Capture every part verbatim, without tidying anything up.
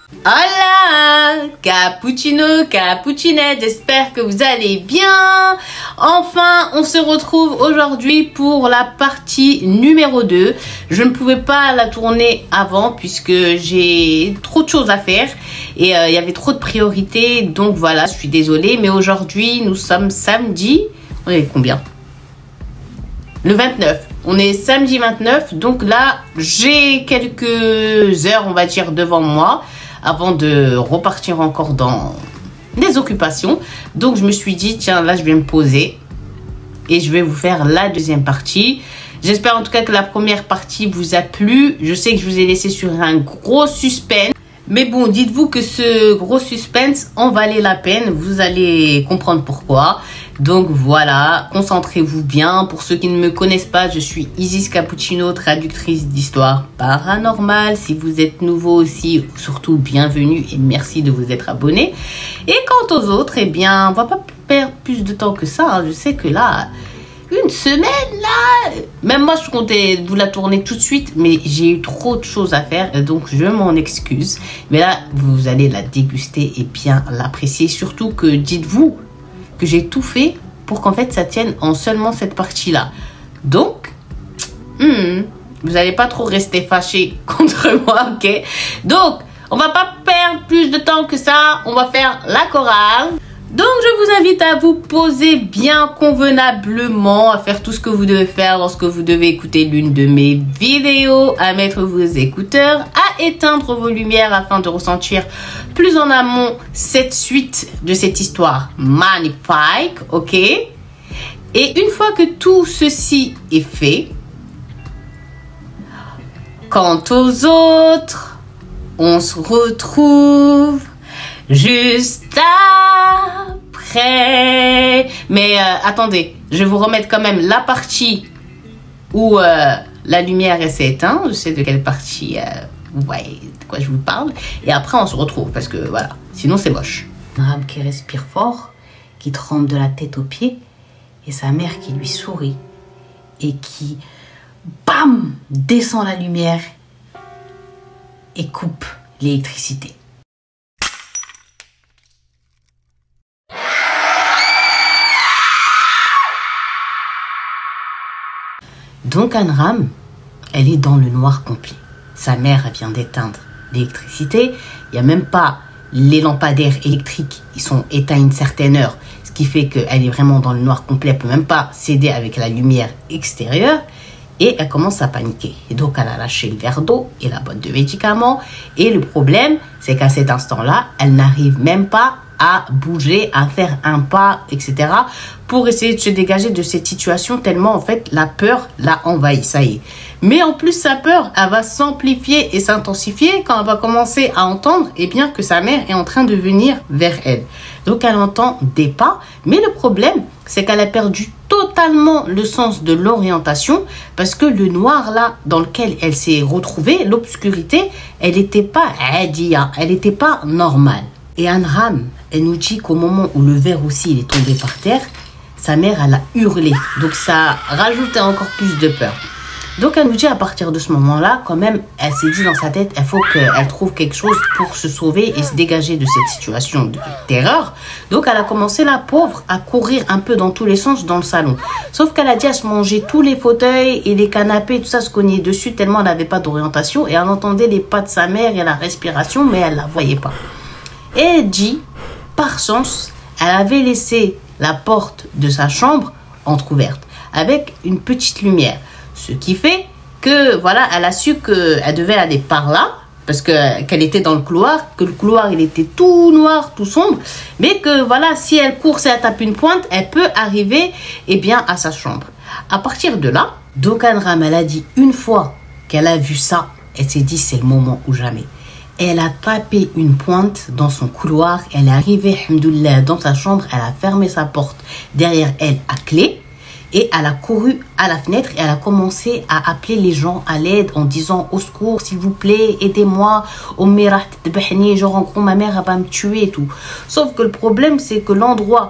Hola, cappuccino, cappuccinette, j'espère que vous allez bien. Enfin, on se retrouve aujourd'hui pour la partie numéro deux. Je ne pouvais pas la tourner avant puisque j'ai trop de choses à faire et il euh, y avait trop de priorités. Donc voilà, je suis désolée, mais aujourd'hui, nous sommes samedi. On est combien? Le vingt-neuf. On est samedi vingt-neuf, donc là, j'ai quelques heures, on va dire, devant moi avant de repartir encore dans des occupations. Donc, je me suis dit, tiens, là, je vais me poser et je vais vous faire la deuxième partie. J'espère en tout cas que la première partie vous a plu. Je sais que je vous ai laissé sur un gros suspense. Mais bon, dites-vous que ce gros suspense en valait la peine. Vous allez comprendre pourquoi. Donc voilà, concentrez-vous bien. Pour ceux qui ne me connaissent pas, je suis Isis Cappuccino, traductrice d'histoire paranormale. Si vous êtes nouveau aussi, surtout bienvenue et merci de vous être abonné. Et quant aux autres, eh bien, on va pas perdre plus de temps que ça. Hein. Je sais que là, une semaine là, même moi je comptais vous la tourner tout de suite, mais j'ai eu trop de choses à faire, donc je m'en excuse. Mais là, vous allez la déguster et bien l'apprécier. Surtout que dites-vous que j'ai tout fait pour qu'en fait ça tienne en seulement cette partie-là. Donc, hmm, vous n'allez pas trop rester fâchés contre moi, ok? Donc, on va pas perdre plus de temps que ça. On va faire la chorale. Donc, je vous invite à vous poser bien convenablement, à faire tout ce que vous devez faire lorsque vous devez écouter l'une de mes vidéos, à mettre vos écouteurs, à éteindre vos lumières afin de ressentir plus en amont cette suite de cette histoire magnifique, ok? Et une fois que tout ceci est fait, quant aux autres, on se retrouve juste après. Mais euh, attendez, je vais vous remettre quand même la partie où euh, la lumière s'est éteinte. Je sais de quelle partie, euh, vous voyez de quoi je vous parle. Et après, on se retrouve parce que voilà, sinon c'est moche. Un âme qui respire fort, qui tremble de la tête aux pieds, et sa mère qui lui sourit et qui, bam, descend la lumière et coupe l'électricité. Donc Anram, elle est dans le noir complet. Sa mère vient d'éteindre l'électricité. Il n'y a même pas les lampadaires électriques. Ils sont éteints à une certaine heure. Ce qui fait qu'elle est vraiment dans le noir complet. Elle ne peut même pas s'aider avec la lumière extérieure. Et elle commence à paniquer. Et donc elle a lâché le verre d'eau et la boîte de médicaments. Et le problème, c'est qu'à cet instant-là, elle n'arrive même pas à bouger, à faire un pas, et cetera pour essayer de se dégager de cette situation tellement en fait la peur l'a envahie, ça y est. Mais en plus sa peur, elle va s'amplifier et s'intensifier quand elle va commencer à entendre eh bien que sa mère est en train de venir vers elle. Donc elle entend des pas, mais le problème c'est qu'elle a perdu totalement le sens de l'orientation parce que le noir là dans lequel elle s'est retrouvée, l'obscurité, elle n'était pas adia, elle n'était pas normale. Et Anram, elle nous dit qu'au moment où le verre aussi il est tombé par terre, sa mère, elle a hurlé. Donc, ça rajoutait encore plus de peur. Donc, elle nous dit à partir de ce moment-là, quand même, elle s'est dit dans sa tête, il faut qu'elle trouve quelque chose pour se sauver et se dégager de cette situation de terreur. Donc, elle a commencé, la pauvre, à courir un peu dans tous les sens dans le salon. Sauf qu'elle a dit à se manger tous les fauteuils et les canapés, tout ça se cognait dessus tellement elle n'avait pas d'orientation. Et elle entendait les pas de sa mère et la respiration, mais elle ne la voyait pas. Et elle dit, par chance, elle avait laissé la porte de sa chambre entrouverte avec une petite lumière. Ce qui fait que, voilà, elle a su qu'elle devait aller par là parce que qu'elle était dans le couloir, que le couloir, il était tout noir, tout sombre. Mais que, voilà, si elle court, si elle tape une pointe, elle peut arriver, eh bien, à sa chambre. À partir de là, donc Anram, elle a dit une fois qu'elle a vu ça, elle s'est dit, c'est le moment ou jamais. Elle a tapé une pointe dans son couloir. Elle est arrivée, alhamdoulilah, dans sa chambre. Elle a fermé sa porte derrière elle à clé. Et elle a couru à la fenêtre et elle a commencé à appeler les gens à l'aide en disant au secours, s'il vous plaît, aidez-moi. Genre en gros, ma mère elle va me tuer et tout. Sauf que le problème, c'est que l'endroit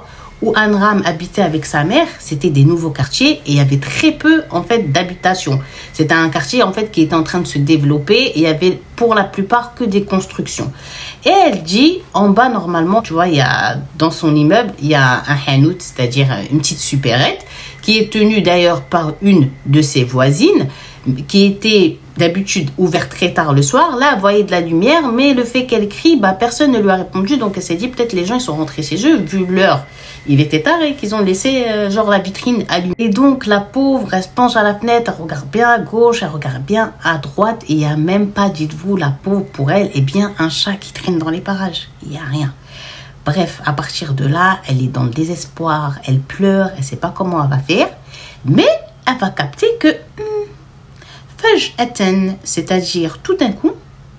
où Amram habitait avec sa mère, c'était des nouveaux quartiers et il y avait très peu en fait d'habitation. C'était un quartier en fait qui était en train de se développer et il y avait pour la plupart que des constructions. Et elle dit, en bas normalement, tu vois, il y a dans son immeuble, il y a un hanout, c'est-à-dire une petite supérette, qui est tenue d'ailleurs par une de ses voisines, qui était d'habitude ouverte très tard le soir. Là, elle voyait de la lumière, mais le fait qu'elle crie, bah, personne ne lui a répondu. Donc, elle s'est dit, peut-être les gens ils sont rentrés chez eux, vu l'heure. Il était tard et qu'ils ont laissé euh, genre la vitrine allumée. Et donc, la pauvre, elle se penche à la fenêtre, elle regarde bien à gauche, elle regarde bien à droite. Et il n'y a même pas, dites-vous, la pauvre, pour elle, eh bien, un chat qui traîne dans les parages. Il n'y a rien. Bref, à partir de là, elle est dans le désespoir, elle pleure, elle ne sait pas comment elle va faire. Mais elle va capter que... Hmm, c'est-à-dire tout d'un coup,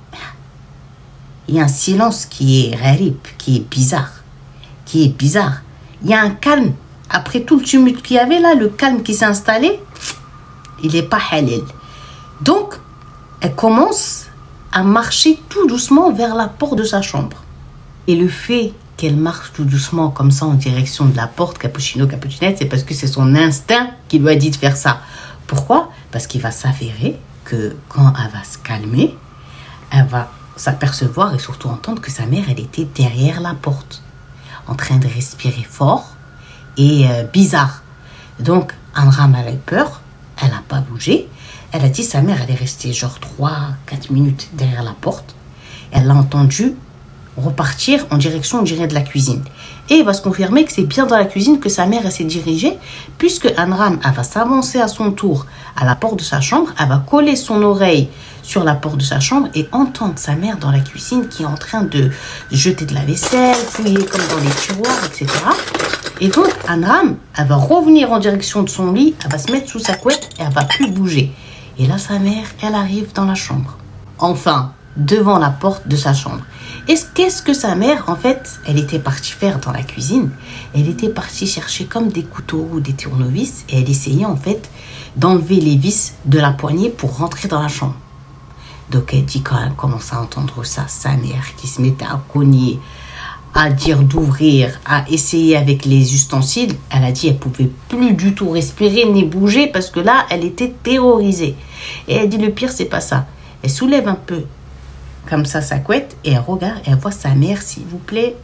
il y a un silence qui est rarib, qui est bizarre, qui est bizarre. Il y a un calme. Après tout le tumulte qu'il y avait là, le calme qui s'est installé, il n'est pas halal. Donc, elle commence à marcher tout doucement vers la porte de sa chambre. Et le fait qu'elle marche tout doucement comme ça en direction de la porte, cappuccino, cappuccinette, c'est parce que c'est son instinct qui lui a dit de faire ça. Pourquoi? Parce qu'il va s'avérer que quand elle va se calmer, elle va s'apercevoir et surtout entendre que sa mère, elle était derrière la porte, en train de respirer fort et euh, bizarre. Donc, Amram avait peur, elle n'a pas bougé. Elle a dit sa mère, elle est restée genre trois quatre minutes derrière la porte. Elle l'a entendu repartir en direction, on dirait, de la cuisine. Et il va se confirmer que c'est bien dans la cuisine que sa mère elle s'est dirigée, puisque Amram elle va s'avancer à son tour à la porte de sa chambre, elle va coller son oreille sur la porte de sa chambre et entendre sa mère dans la cuisine qui est en train de jeter de la vaisselle, fouiller comme dans les tiroirs, et cetera. Et donc Amram, elle va revenir en direction de son lit, elle va se mettre sous sa couette et elle va plus bouger. Et là sa mère, elle arrive dans la chambre. Enfin, devant la porte de sa chambre. Et qu'est-ce que sa mère, en fait, elle était partie faire dans la cuisine? Elle était partie chercher comme des couteaux ou des tournevis et elle essayait, en fait, d'enlever les vis de la poignée pour rentrer dans la chambre. Donc, elle dit, quand elle commence à entendre ça, sa mère qui se mettait à cogner, à dire d'ouvrir, à essayer avec les ustensiles, elle a dit, elle pouvait plus du tout respirer ni bouger parce que là, elle était terrorisée. Et elle dit, le pire, c'est pas ça. Elle soulève un peu comme ça sa couette et elle regarde et elle voit sa mère, s'il vous plaît,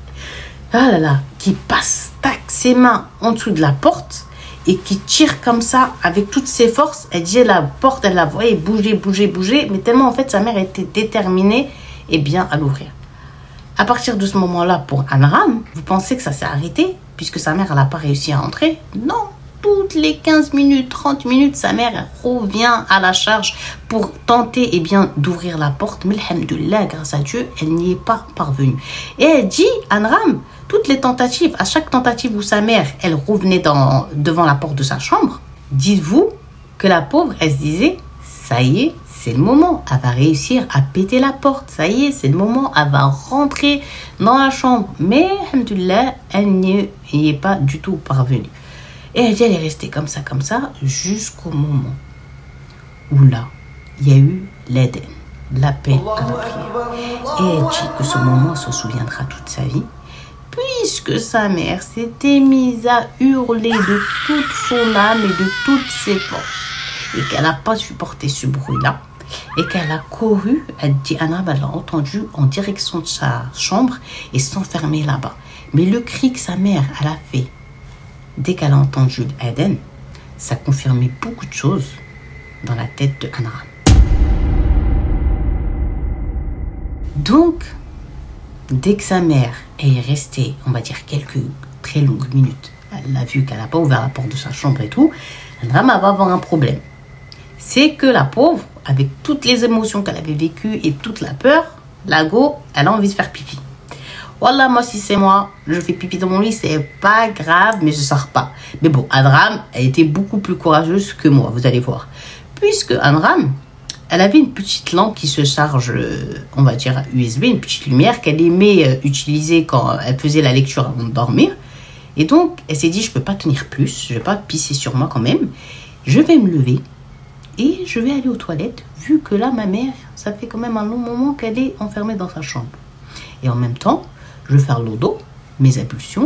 ah là là, qui passe tac ses mains en dessous de la porte et qui tire comme ça avec toutes ses forces. Elle dit la porte, elle la voyait bouger, bouger, bouger, mais tellement en fait sa mère était déterminée et bien à l'ouvrir. À partir de ce moment-là, pour Amram, vous pensez que ça s'est arrêté puisque sa mère elle n'a pas réussi à entrer? Non. Toutes les quinze minutes, trente minutes, sa mère revient à la charge pour tenter eh bien, d'ouvrir la porte. Mais alhamdoulilah, grâce à Dieu, elle n'y est pas parvenue. Et elle dit, Amram, toutes les tentatives, à chaque tentative où sa mère, elle revenait dans, devant la porte de sa chambre, dites-vous que la pauvre, elle se disait, ça y est, c'est le moment, elle va réussir à péter la porte, ça y est, c'est le moment, elle va rentrer dans la chambre. Mais alhamdoulilah, elle n'y est pas du tout parvenue. Et elle dit, elle est restée comme ça, comme ça, jusqu'au moment où là, il y a eu l'Éden, l'appel à la prière. Et elle dit que ce moment, elle se souviendra toute sa vie, puisque sa mère s'était mise à hurler de toute son âme et de toutes ses forces, et qu'elle n'a pas supporté ce bruit-là, et qu'elle a couru, elle dit, Anna, elle l'a entendu en direction de sa chambre et s'enfermer là-bas. Mais le cri que sa mère, elle a fait, dès qu'elle a entendu l'Éden, ça confirmait beaucoup de choses dans la tête de Amram. Donc, dès que sa mère est restée, on va dire quelques très longues minutes, elle a vu qu'elle n'a pas ouvert la porte de sa chambre et tout, Amram va avoir un problème. C'est que la pauvre, avec toutes les émotions qu'elle avait vécues et toute la peur, la go, elle a envie de faire pipi. Wallah, moi, si c'est moi, je fais pipi dans mon lit, c'est pas grave, mais je sors pas. Mais bon, Amram, elle était beaucoup plus courageuse que moi, vous allez voir. Puisque Amram, elle avait une petite lampe qui se charge, on va dire U S B, une petite lumière qu'elle aimait utiliser quand elle faisait la lecture avant de dormir. Et donc, elle s'est dit, je peux pas tenir plus, je vais pas pisser sur moi quand même. Je vais me lever et je vais aller aux toilettes, vu que là, ma mère, ça fait quand même un long moment qu'elle est enfermée dans sa chambre. Et en même temps, je vais faire l'odo, mes ablutions, pour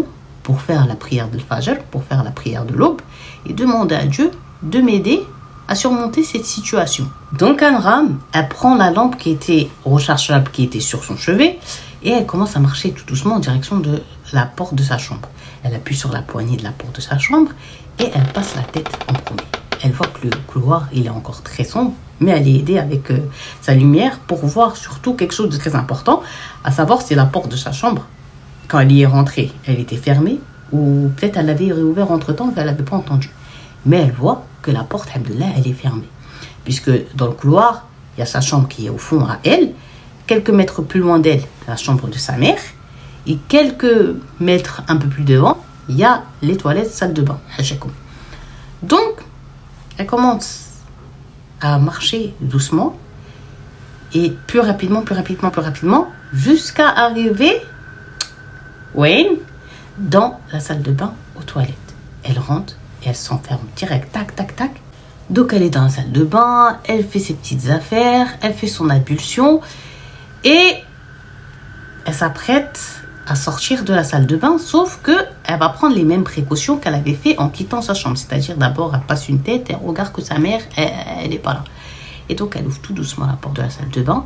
pour faire la prière de Fajr, pour faire la prière de l'aube, et demander à Dieu de m'aider à surmonter cette situation. Donc Amram, elle prend la lampe qui était rechargeable, qui était sur son chevet, et elle commence à marcher tout doucement en direction de la porte de sa chambre. Elle appuie sur la poignée de la porte de sa chambre, et elle passe la tête en premier. Elle voit que le couloir, il est encore très sombre, mais elle est aidée avec euh, sa lumière pour voir surtout quelque chose de très important, à savoir si la porte de sa chambre, quand elle y est rentrée, elle était fermée, ou peut-être elle l'avait réouvert entre-temps et qu'elle n'avait pas entendu. Mais elle voit que la porte, alhamdoulilah, elle est fermée. Puisque dans le couloir, il y a sa chambre qui est au fond à elle, quelques mètres plus loin d'elle, la chambre de sa mère, et quelques mètres un peu plus devant, il y a les toilettes, salle de bain. Donc, elle commence à marcher doucement, et plus rapidement, plus rapidement, plus rapidement, jusqu'à arriver, oui, dans la salle de bain, aux toilettes. Elle rentre, et elle s'enferme direct, tac, tac, tac. Donc elle est dans la salle de bain, elle fait ses petites affaires, elle fait son ablution et elle s'apprête à sortir de la salle de bain, sauf que elle va prendre les mêmes précautions qu'elle avait fait en quittant sa chambre. C'est-à-dire d'abord elle passe une tête et elle regarde que sa mère, elle n'est pas là. Et donc elle ouvre tout doucement la porte de la salle de bain,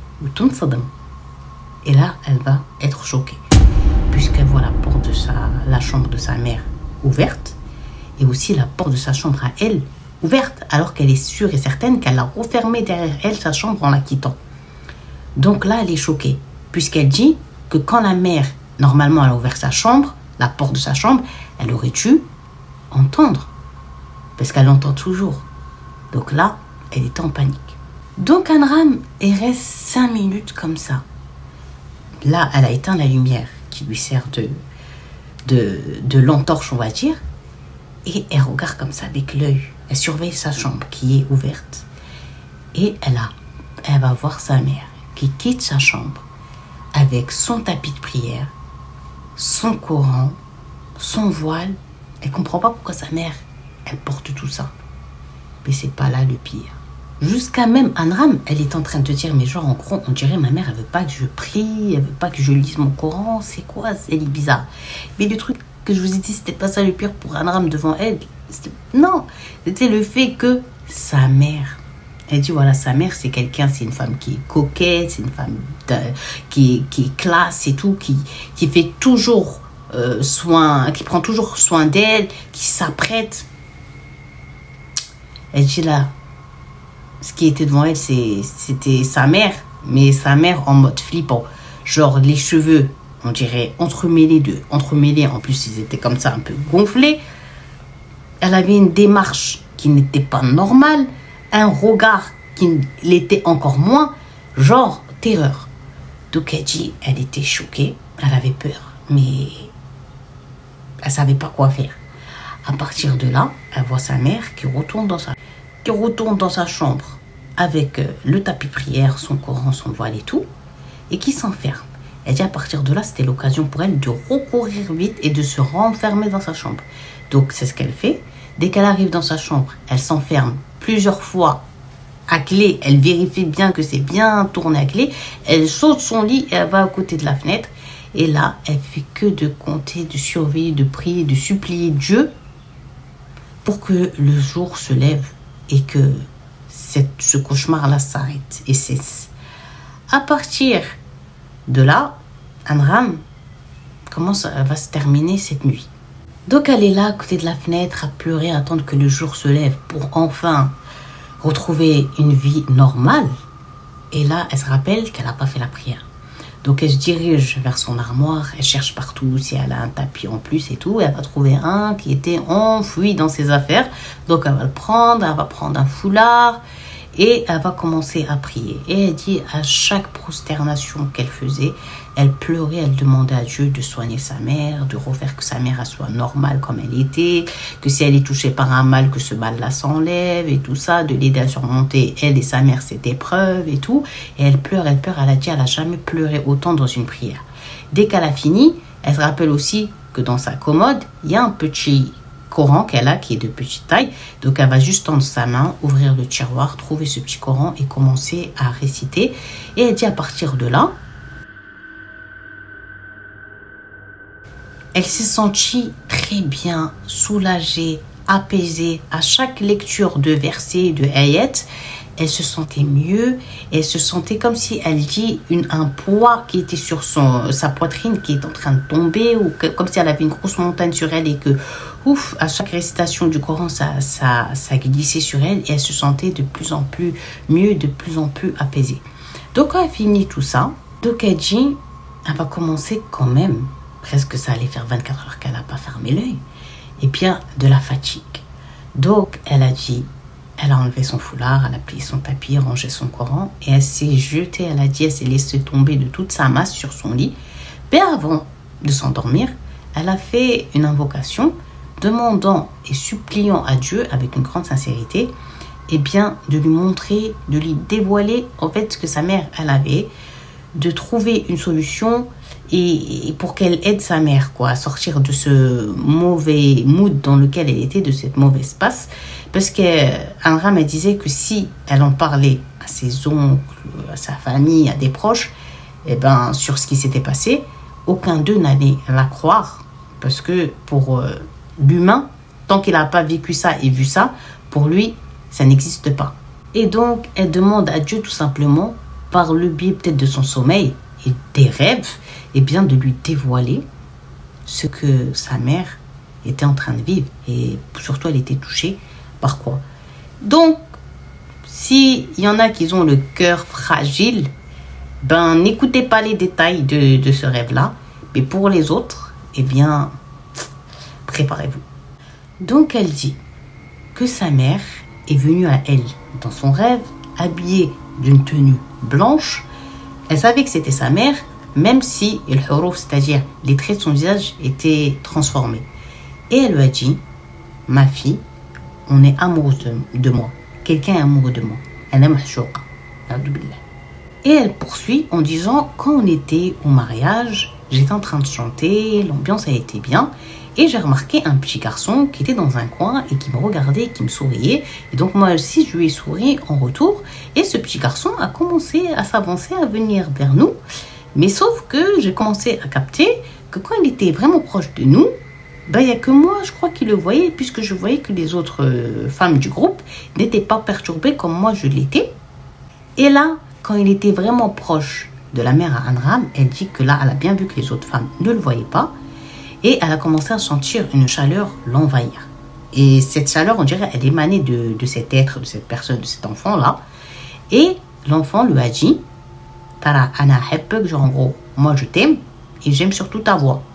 et là elle va être choquée, puisqu'elle voit la porte de sa, la chambre de sa mère ouverte, et aussi la porte de sa chambre à elle ouverte, alors qu'elle est sûre et certaine qu'elle a refermé derrière elle sa chambre en la quittant. Donc là, elle est choquée, puisqu'elle dit que quand la mère, normalement, elle a ouvert sa chambre, la porte de sa chambre, elle aurait dû entendre, parce qu'elle entend toujours. Donc là, elle est en panique. Donc Amram, elle reste cinq minutes comme ça. Là, elle a éteint la lumière qui lui sert de, de, de lampe-torche, on va dire. Et elle regarde comme ça avec l'œil. Elle surveille sa chambre qui est ouverte. Et elle, a, elle va voir sa mère qui quitte sa chambre avec son tapis de prière, son Coran, son voile. Elle ne comprend pas pourquoi sa mère, elle porte tout ça. Mais c'est pas là le pire. Jusqu'à même Amram, elle est en train de dire, mais genre en gros, on dirait ma mère, elle veut pas que je prie, elle veut pas que je lise mon Coran. C'est quoi? Elle est bizarre. Mais le truc que je vous ai dit, c'était pas ça le pire pour Amram devant elle. Non, c'était le fait que sa mère, elle dit voilà, sa mère c'est quelqu'un, c'est une femme qui est coquette, c'est une femme de, qui, qui est classe et tout, qui, qui fait toujours euh, soin, qui prend toujours soin d'elle, qui s'apprête. Elle dit là, ce qui était devant elle, c'était sa mère, mais sa mère en mode flippant, genre les cheveux, on dirait entremêlés de, entremêlés, en plus ils étaient comme ça un peu gonflés. Elle avait une démarche qui n'était pas normale, un regard qui l'était encore moins, genre terreur. Donc elle dit, elle était choquée, elle avait peur, mais elle savait pas quoi faire. À partir de là, elle voit sa mère qui retourne dans sa, qui retourne dans sa chambre avec le tapis de prière, son Coran, son voile et tout, et qui s'enferme. Elle dit à partir de là, c'était l'occasion pour elle de recourir vite et de se renfermer dans sa chambre. Donc c'est ce qu'elle fait. Dès qu'elle arrive dans sa chambre, elle s'enferme plusieurs fois à clé. Elle vérifie bien que c'est bien tourné à clé. Elle saute son lit et elle va à côté de la fenêtre. Et là, elle fait que de compter, de surveiller, de prier, de supplier Dieu pour que le jour se lève et que cette, ce cauchemar-là s'arrête et cesse. À partir de là, Amram, comment ça va se terminer cette nuit? Donc elle est là à côté de la fenêtre à pleurer, à attendre que le jour se lève pour enfin retrouver une vie normale. Et là, elle se rappelle qu'elle n'a pas fait la prière. Donc elle se dirige vers son armoire, elle cherche partout si elle a un tapis en plus et tout. Et elle va trouver un qui était enfoui dans ses affaires. Donc elle va le prendre, elle va prendre un foulard et elle va commencer à prier. Et elle dit à chaque prosternation qu'elle faisait, elle pleurait, elle demandait à Dieu de soigner sa mère, de refaire que sa mère soit normale comme elle était, que si elle est touchée par un mal, que ce mal-là s'enlève et tout ça, de l'aider à surmonter elle et sa mère cette épreuve et tout. Et elle pleure, elle pleure, elle a dit elle n'a jamais pleuré autant dans une prière. Dès qu'elle a fini, elle se rappelle aussi que dans sa commode, il y a un petit Coran qu'elle a qui est de petite taille. Donc elle va juste tendre sa main, ouvrir le tiroir, trouver ce petit Coran et commencer à réciter. Et elle dit à partir de là, elle Elle s'est sentie très bien, soulagée, apaisée. À chaque lecture de versets, de ayats, elle se sentait mieux. Elle se sentait comme si elle dit une, un poids qui était sur son, sa poitrine qui est en train de tomber, ou que, comme si elle avait une grosse montagne sur elle et que, ouf, à chaque récitation du Coran, ça, ça, ça glissait sur elle et elle se sentait de plus en plus mieux, de plus en plus apaisée. Donc, quand elle finit tout ça, donc elle dit, elle va commencer quand même, presque ça allait faire vingt-quatre heures qu'elle n'a pas fermé l'œil, et bien de la fatigue. Donc, elle a dit, elle a enlevé son foulard, elle a plié son tapis, rangé son Coran et elle s'est jetée, elle a dit, elle s'est laissée tomber de toute sa masse sur son lit. Mais avant de s'endormir, elle a fait une invocation demandant et suppliant à Dieu avec une grande sincérité, et bien de lui montrer, de lui dévoiler en fait ce que sa mère elle avait, de trouver une solution et, et pour qu'elle aide sa mère quoi, à sortir de ce mauvais mood dans lequel elle était, de cette mauvaise passe. Parce qu'Anram, elle disait que si elle en parlait à ses oncles, à sa famille, à des proches, eh ben, sur ce qui s'était passé, aucun d'eux n'allait la croire. Parce que pour euh, l'humain, tant qu'il n'a pas vécu ça et vu ça, pour lui, ça n'existe pas. Et donc, elle demande à Dieu tout simplement, par le biais peut-être de son sommeil et des rêves, eh bien, de lui dévoiler ce que sa mère était en train de vivre. Et surtout, elle était touchée. Par quoi? Donc, s'il y en a qui ont le cœur fragile, ben n'écoutez pas les détails de, de ce rêve-là. Mais pour les autres, eh bien, préparez-vous. Donc, elle dit que sa mère est venue à elle dans son rêve, habillée d'une tenue blanche. Elle savait que c'était sa mère, même si le huruf, c'est-à-dire les traits de son visage, étaient transformés. Et elle lui a dit, ma fille, on est amoureux de, de moi. Quelqu'un est amoureux de moi. Elle aime Et elle poursuit en disant, quand on était au mariage, j'étais en train de chanter, l'ambiance a été bien, et j'ai remarqué un petit garçon qui était dans un coin et qui me regardait, qui me souriait. Et donc moi aussi, je lui ai souri en retour. Et ce petit garçon a commencé à s'avancer, à venir vers nous. Mais sauf que j'ai commencé à capter que quand il était vraiment proche de nous, ben, il n'y a que moi, je crois, qui le voyais, puisque je voyais que les autres euh, femmes du groupe n'étaient pas perturbées comme moi je l'étais. Et là, quand il était vraiment proche de la mère à Anram, elle dit que là, elle a bien vu que les autres femmes ne le voyaient pas. Et elle a commencé à sentir une chaleur l'envahir. Et cette chaleur, on dirait, elle émanait de, de cet être, de cette personne, de cet enfant-là. Et l'enfant lui a dit, Tara, ana hebbek, genre en gros, moi je t'aime et j'aime surtout ta voix.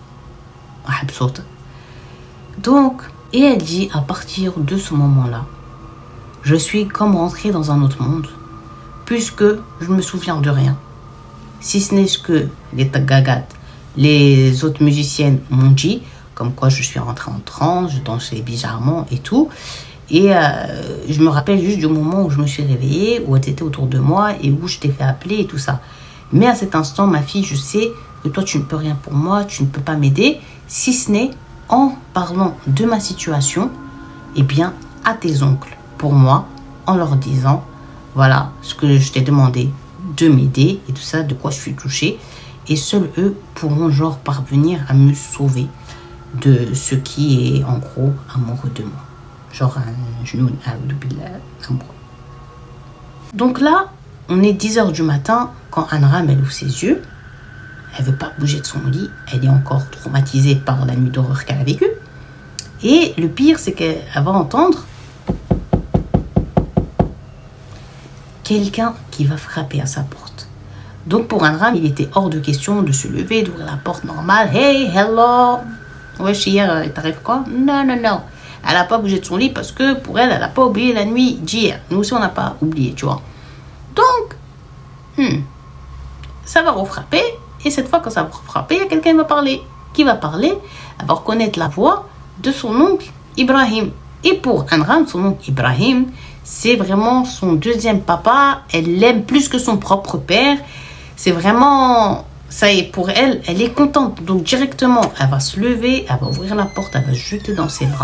Donc, et elle dit, à partir de ce moment-là, je suis comme rentrée dans un autre monde, puisque je me souviens de rien. Si ce n'est ce que les tagagat, les autres musiciennes m'ont dit, comme quoi je suis rentrée en transe, je dansais bizarrement et tout. Et euh, je me rappelle juste du moment où je me suis réveillée, où tu étais autour de moi et où je t'ai fait appeler et tout ça. Mais à cet instant, ma fille, je sais que toi, tu ne peux rien pour moi, tu ne peux pas m'aider, si ce n'est en parlant de ma situation, eh bien, à tes oncles, pour moi, en leur disant, voilà, ce que je t'ai demandé de m'aider et tout ça, de quoi je suis touchée. Et seuls eux pourront, genre, parvenir à me sauver de ce qui est, en gros, amoureux de moi. Genre, un genou, amoureux. Donc là, on est dix heures du matin, quand Anram, elle ouvre ses yeux. Elle ne veut pas bouger de son lit. Elle est encore traumatisée par la nuit d'horreur qu'elle a vécue. Et le pire, c'est qu'elle va entendre quelqu'un qui va frapper à sa porte. Donc pour Anram, il était hors de question de se lever, d'ouvrir la porte normale. Hey, hello. Wesh, hier, il t'arrive quoi? Non, non, non. Elle n'a pas bougé de son lit parce que pour elle, elle n'a pas oublié la nuit d'hier. Nous aussi, on n'a pas oublié, tu vois. Donc, hmm, ça va refrapper. Et cette fois, quand ça va frapper, il y a quelqu'un qui va parler. Qui va parler? Elle va reconnaître la voix de son oncle Ibrahim. Et pour Anram, son oncle Ibrahim, c'est vraiment son deuxième papa. Elle l'aime plus que son propre père. C'est vraiment... Ça y est, pour elle, elle est contente. Donc directement, elle va se lever, elle va ouvrir la porte, elle va se jeter dans ses bras.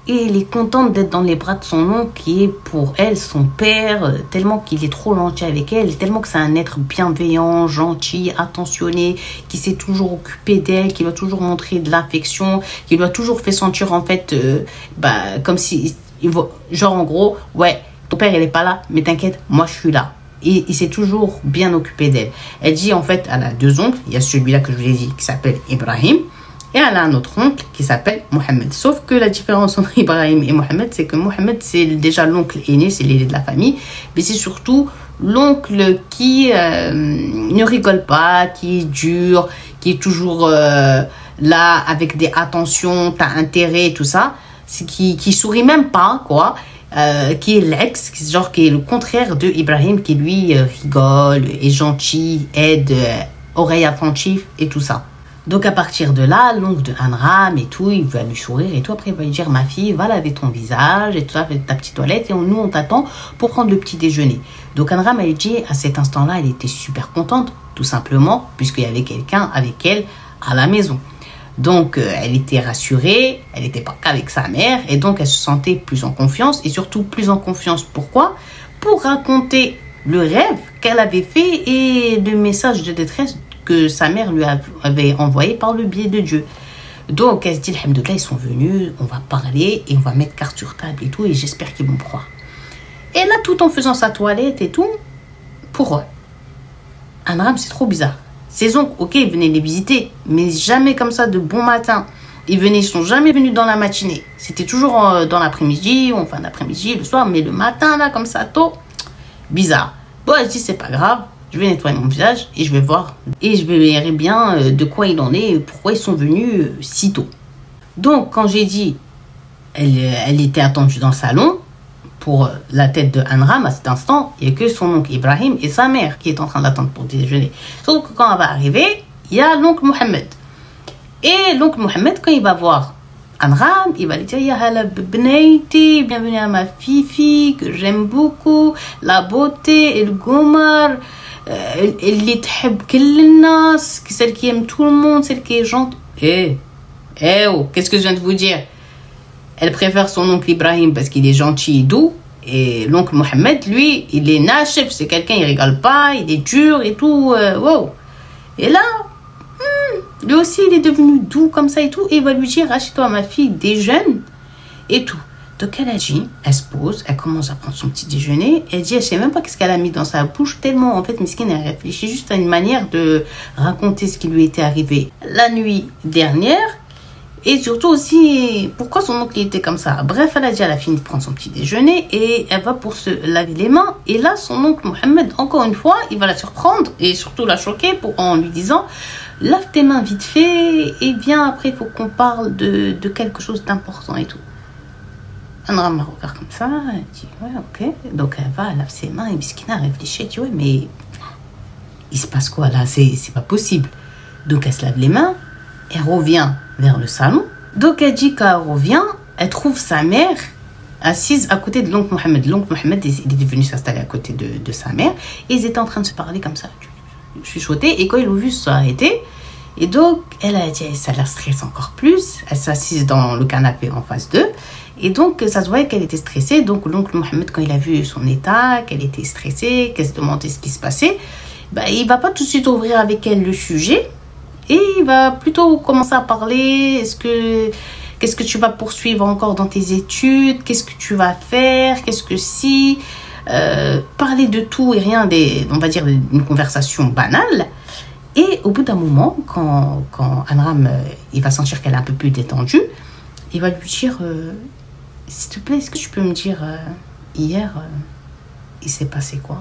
Et elle est contente d'être dans les bras de son oncle qui est pour elle son père, tellement qu'il est trop gentil avec elle, tellement que c'est un être bienveillant, gentil, attentionné, qui s'est toujours occupé d'elle, qui lui a toujours montré de l'affection, qui lui a toujours fait sentir en fait, euh, bah, comme si, genre en gros, ouais, ton père il est pas là, mais t'inquiète, moi je suis là. Et il s'est toujours bien occupé d'elle. Elle dit en fait, elle a deux oncles, il y a celui-là que je vous ai dit qui s'appelle Ibrahim, et elle a un autre oncle qui s'appelle Mohamed. Sauf que la différence entre Ibrahim et Mohamed, c'est que Mohamed, c'est déjà l'oncle aîné, c'est l'aîné de la famille. Mais c'est surtout l'oncle qui euh, ne rigole pas, qui est dur, qui est toujours euh, là avec des attentions, t'as intérêt, tout ça. C'est qui, qui sourit même pas, quoi. Euh, qui est l'ex, genre qui est le contraire de Ibrahim, qui lui euh, rigole, est gentil, aide, euh, oreille attentive et tout ça. Donc à partir de là, l'oncle de Anram et tout, il va lui sourire et tout. Après, il va lui dire, ma fille, va laver ton visage et tout ça, fais ta petite toilette et on, nous, on t'attend pour prendre le petit déjeuner. Donc Anram, elle dit, à cet instant-là, elle était super contente, tout simplement, puisqu'il y avait quelqu'un avec elle à la maison. Donc euh, elle était rassurée, elle n'était pas qu'avec sa mère et donc elle se sentait plus en confiance et surtout plus en confiance. Pourquoi? Pour raconter le rêve qu'elle avait fait et le message de détresse que sa mère lui avait envoyé par le biais de Dieu. Donc elle se dit, alhamdoulilah, ils sont venus, on va parler et on va mettre carte sur table et tout et j'espère qu'ils vont me croire. Et là, tout en faisant sa toilette et tout, pour eux, Anram, c'est trop bizarre. Ses oncles, ok, ils venaient les visiter, mais jamais comme ça de bon matin. Ils venaient, ils sont jamais venus dans la matinée. C'était toujours dans l'après-midi, ou en fin d'après-midi, le soir, mais le matin, là, comme ça, tôt, bizarre. Bon, elle se dit, c'est pas grave, je vais nettoyer mon visage et je vais voir. Et je verrai bien de quoi il en est, pourquoi ils sont venus si tôt. Donc, quand j'ai dit, elle, elle était attendue dans le salon, pour la tête de Anram, à cet instant, il n'y a que son oncle Ibrahim et sa mère qui est en train d'attendre pour déjeuner. Sauf que quand elle va arriver, il y a l'oncle Mohamed. Et l'oncle Mohamed, quand il va voir Anram, il va lui dire, Ya hala b'bnayti, bienvenue à ma fifi, que j'aime beaucoup, la beauté et le gomar, اللي تحب كل الناس, celle qui aime tout le monde, celle qui est gentille. Eh, eh oh, qu'est-ce que je viens de vous dire? Elle préfère son oncle Ibrahim parce qu'il est gentil et doux. Et l'oncle Mohamed, lui, il est nachef. C'est quelqu'un, il rigole pas, il est dur et tout. Euh, wow. Et là, hmm, lui aussi, il est devenu doux comme ça et tout. Et il va lui dire, achète-toi ma fille, déjeune et tout. Donc elle a dit, elle se pose, elle commence à prendre son petit déjeuner. Elle dit, elle sait même pas qu'est-ce qu'elle a mis dans sa bouche. Tellement, en fait, Miskine, elle réfléchit juste à une manière de raconter ce qui lui était arrivé la nuit dernière. Et surtout aussi, pourquoi son oncle était comme ça. Bref, elle a dit, elle a fini de prendre son petit déjeuner et elle va pour se laver les mains. Et là, son oncle Mohamed, encore une fois, il va la surprendre et surtout la choquer pour, en lui disant, lave tes mains vite fait et viens après, il faut qu'on parle de, de quelque chose d'important et tout. Anram la regarde comme ça, elle dit, ouais, ok. Donc elle va, elle lave ses mains et Miskina réfléchit, elle dit, ouais, mais il se passe quoi là? C'est pas possible. Donc elle se lave les mains. Elle revient vers le salon. Donc elle dit qu'elle revient, elle trouve sa mère assise à côté de l'oncle Mohamed. L'oncle Mohamed, il est venu s'installer à côté de, de sa mère. Et ils étaient en train de se parler comme ça, chuchoter. Et quand ils l'ont vu, ils se sont arrêtés. Et donc, elle a dit, ça la stresse encore plus. Elle s'assise dans le canapé en face d'eux. Et donc, ça se voyait qu'elle était stressée. Donc, l'oncle Mohamed, quand il a vu son état, qu'elle était stressée, qu'elle se demandait ce qui se passait, bah, il ne va pas tout de suite ouvrir avec elle le sujet. Et il va plutôt commencer à parler, est-ce que, qu'est-ce que tu vas poursuivre encore dans tes études, qu'est-ce que tu vas faire, qu'est-ce que si, euh, parler de tout et rien, des, on va dire une conversation banale. Et au bout d'un moment, quand, quand Anram, euh, il va sentir qu'elle est un peu plus détendue, il va lui dire, euh, s'il te plaît, est-ce que tu peux me dire, euh, hier, euh, il s'est passé quoi?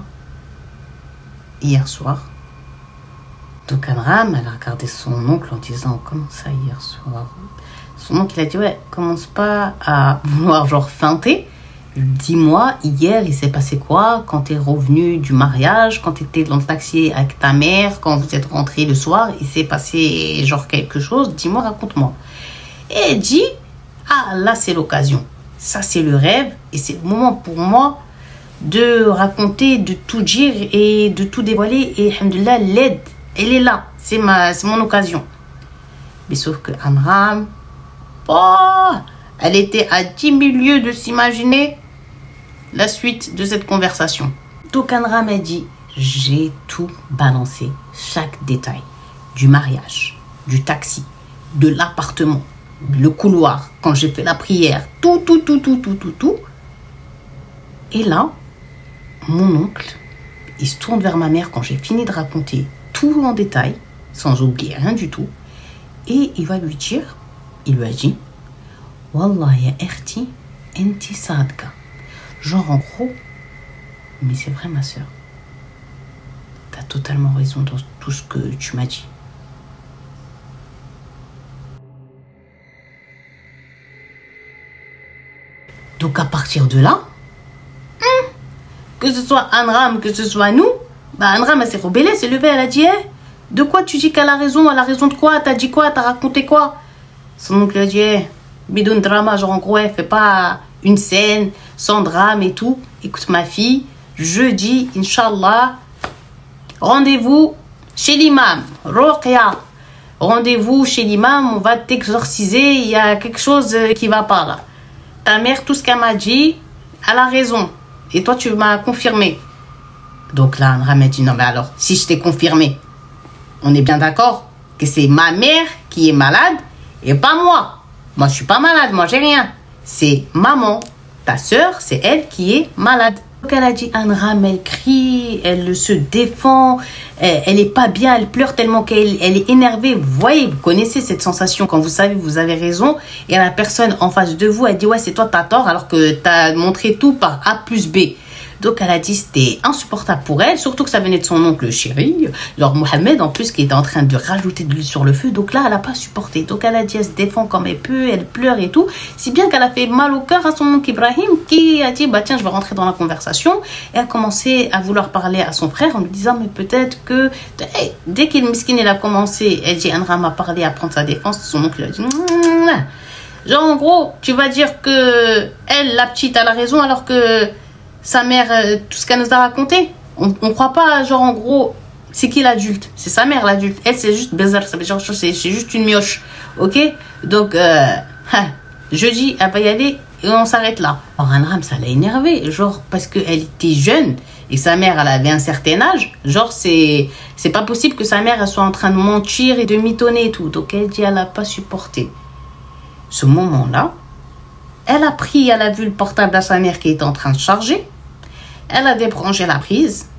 Hier soir. Donc Anram, elle a regardé son oncle en disant, comment ça hier soir? Son oncle, il a dit, ouais, commence pas à vouloir genre feinter. Dis-moi, hier, il s'est passé quoi quand t'es revenu du mariage, quand t'étais dans le taxi avec ta mère, quand vous êtes rentrés le soir, il s'est passé genre quelque chose, dis-moi, raconte-moi. Et elle dit, ah là, c'est l'occasion. Ça, c'est le rêve et c'est le moment pour moi de raconter, de tout dire et de tout dévoiler. Et alhamdoulilah, l'aide, elle est là, c'est ma, c'est mon occasion. Mais sauf que Anram, oh, Elle était à dix mille lieues de s'imaginer la suite de cette conversation. Donc Anram m'a dit, j'ai tout balancé, chaque détail du mariage, du taxi, de l'appartement, le couloir, quand j'ai fait la prière, tout, tout, tout, tout, tout, tout, tout. Et là, mon oncle, il se tourne vers ma mère quand j'ai fini de raconter tout en détail, sans oublier rien du tout. Et il va lui dire, il lui a dit, Wallah ya erti, enti sadka. Genre en gros, mais c'est vrai ma soeur. T'as totalement raison dans tout ce que tu m'as dit. Donc à partir de là, hum, que ce soit Anram, que ce soit nous, bah Anram elle s'est rebellée, s'est levée, elle a dit hey, de quoi tu dis qu'elle a raison? Elle a raison de quoi? T'as dit quoi? T'as raconté quoi? Son oncle a dit hey, bidon drama, genre en gros elle fait pas une scène sans drame et tout. Écoute ma fille, jeudi, Inch'Allah, rendez-vous chez l'imam, Roqia. Rendez-vous chez l'imam, on va t'exorciser, il y a quelque chose qui va pas là. Ta mère, tout ce qu'elle m'a dit, elle a raison. Et toi, tu m'as confirmé. Donc là, Anram m'a dit, non mais alors, si je t'ai confirmé, on est bien d'accord que c'est ma mère qui est malade et pas moi. Moi, je suis pas malade, moi, j'ai rien. C'est maman, ta soeur, c'est elle qui est malade. Donc elle a dit, Anram, elle crie, elle se défend, elle, elle est pas bien, elle pleure tellement qu'elle elle est énervée. Vous voyez, vous connaissez cette sensation quand vous savez que vous avez raison et la personne en face de vous, elle dit, ouais, c'est toi, t'as tort, alors que t'as montré tout par A plus B. Donc elle a dit c'était insupportable pour elle, surtout que ça venait de son oncle chéri, genre Mohamed en plus qui était en train de rajouter de l'huile sur le feu. Donc là elle n'a pas supporté. Donc elle a dit elle se défend comme elle peut, elle pleure et tout. Si bien qu'elle a fait mal au cœur à son oncle Ibrahim qui a dit bah tiens je vais rentrer dans la conversation. Et a commencé à vouloir parler à son frère en lui disant mais peut-être que hey, dès qu'il miskin il a commencé, elle dit Anram a parlé à prendre sa défense, son oncle a dit genre en gros tu vas dire que elle la petite a la raison alors que sa mère, euh, tout ce qu'elle nous a raconté, on ne croit pas, genre en gros, c'est qui l'adulte? C'est sa mère l'adulte. Elle, c'est juste bizarre, c'est juste une mioche. Ok? Donc, euh, jeudi, elle va y aller et on s'arrête là. Alors, Anram, ça l'a énervé, genre, parce qu'elle était jeune et sa mère, elle avait un certain âge. Genre, c'est c'est pas possible que sa mère, elle soit en train de mentir et de mitonner et tout. Donc, elle dit, elle n'a pas supporté. Ce moment-là, elle a pris, elle a vu le portable à sa mère qui était en train de charger. Elle a débranché la prise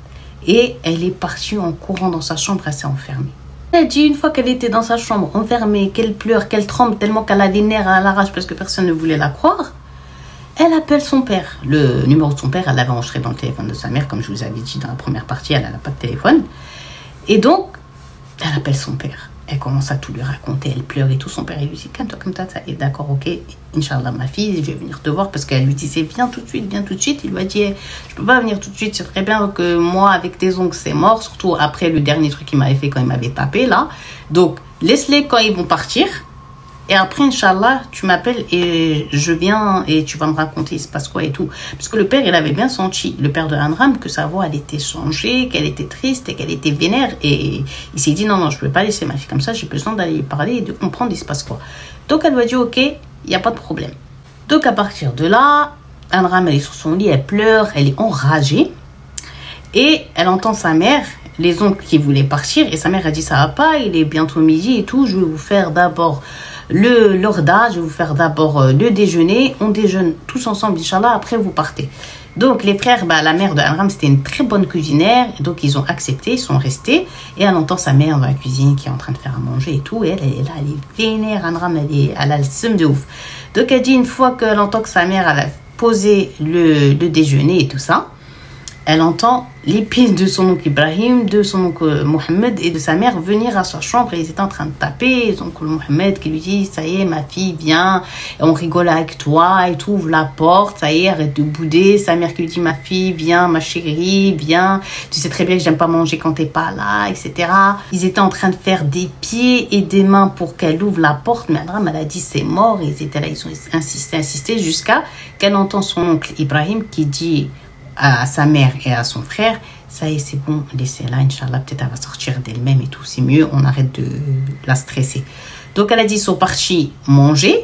et elle est partie en courant dans sa chambre, elle s'est enfermée. Elle a dit une fois qu'elle était dans sa chambre enfermée, qu'elle pleure, qu'elle tremble tellement qu'elle a des nerfs à l'arrache parce que personne ne voulait la croire, elle appelle son père. Le numéro de son père, elle l'avait enregistré dans le téléphone de sa mère, comme je vous avais dit dans la première partie, elle n'a pas de téléphone. Et donc, elle appelle son père. Elle commence à tout lui raconter, elle pleure et tout. Son père, il lui dit, calme-toi comme ça, ça est d'accord, ok, Inch'Allah, ma fille, je vais venir te voir parce qu'elle lui disait, viens tout de suite, viens tout de suite. Il lui a dit, hey, je peux pas venir tout de suite, c'est très bien que moi, avec tes ongles, c'est mort, surtout après le dernier truc qu'il m'avait fait quand il m'avait tapé, là. Donc, laisse-les quand ils vont partir. Et après, Inch'Allah, tu m'appelles et je viens et tu vas me raconter il se passe quoi et tout. Parce que le père, il avait bien senti, le père de Anram, que sa voix, elle était changée, qu'elle était triste et qu'elle était vénère. Et il s'est dit, non, non, je ne peux pas laisser ma fille comme ça, j'ai besoin d'aller lui parler et de comprendre il se passe quoi. Donc, elle lui a dit, ok, il n'y a pas de problème. Donc, à partir de là, Anram, elle est sur son lit, elle pleure, elle est enragée. Et elle entend sa mère, les oncles qui voulaient partir. Et sa mère a dit, ça va pas, il est bientôt midi et tout, je vais vous faire d'abord le l'orda, je vais vous faire d'abord le déjeuner. On déjeune tous ensemble, Inch'Allah, après vous partez. Donc les frères, bah, la mère de Anram, c'était une très bonne cuisinière. Donc ils ont accepté, ils sont restés. Et elle entend sa mère dans la cuisine qui est en train de faire à manger et tout. Et elle, elle est là, elle est vénère, Anram, elle, est, elle a le seum de ouf. Donc elle dit, une fois qu'elle entend que sa mère, elle a posé le, le déjeuner et tout ça, elle entend l'épine de son oncle Ibrahim, de son oncle Mohamed et de sa mère venir à sa chambre et ils étaient en train de taper. Et son oncle Mohamed qui lui dit, ça y est ma fille, viens, on rigole avec toi et tout, ouvre la porte, ça y est, arrête de bouder. Sa mère qui lui dit, ma fille, viens, ma chérie, viens, tu sais très bien que j'aime pas manger quand t'es pas là, et cetera. Ils étaient en train de faire des pieds et des mains pour qu'elle ouvre la porte, mais Anram, elle a dit c'est mort. Et ils étaient là, ils ont insisté, insisté jusqu'à qu'elle entend son oncle Ibrahim qui dit à sa mère et à son frère, ça y est, c'est bon, laissez-la, Inch'Allah, peut-être elle va sortir d'elle-même et tout, c'est mieux, on arrête de la stresser. Donc elle a dit, ils sont partis manger,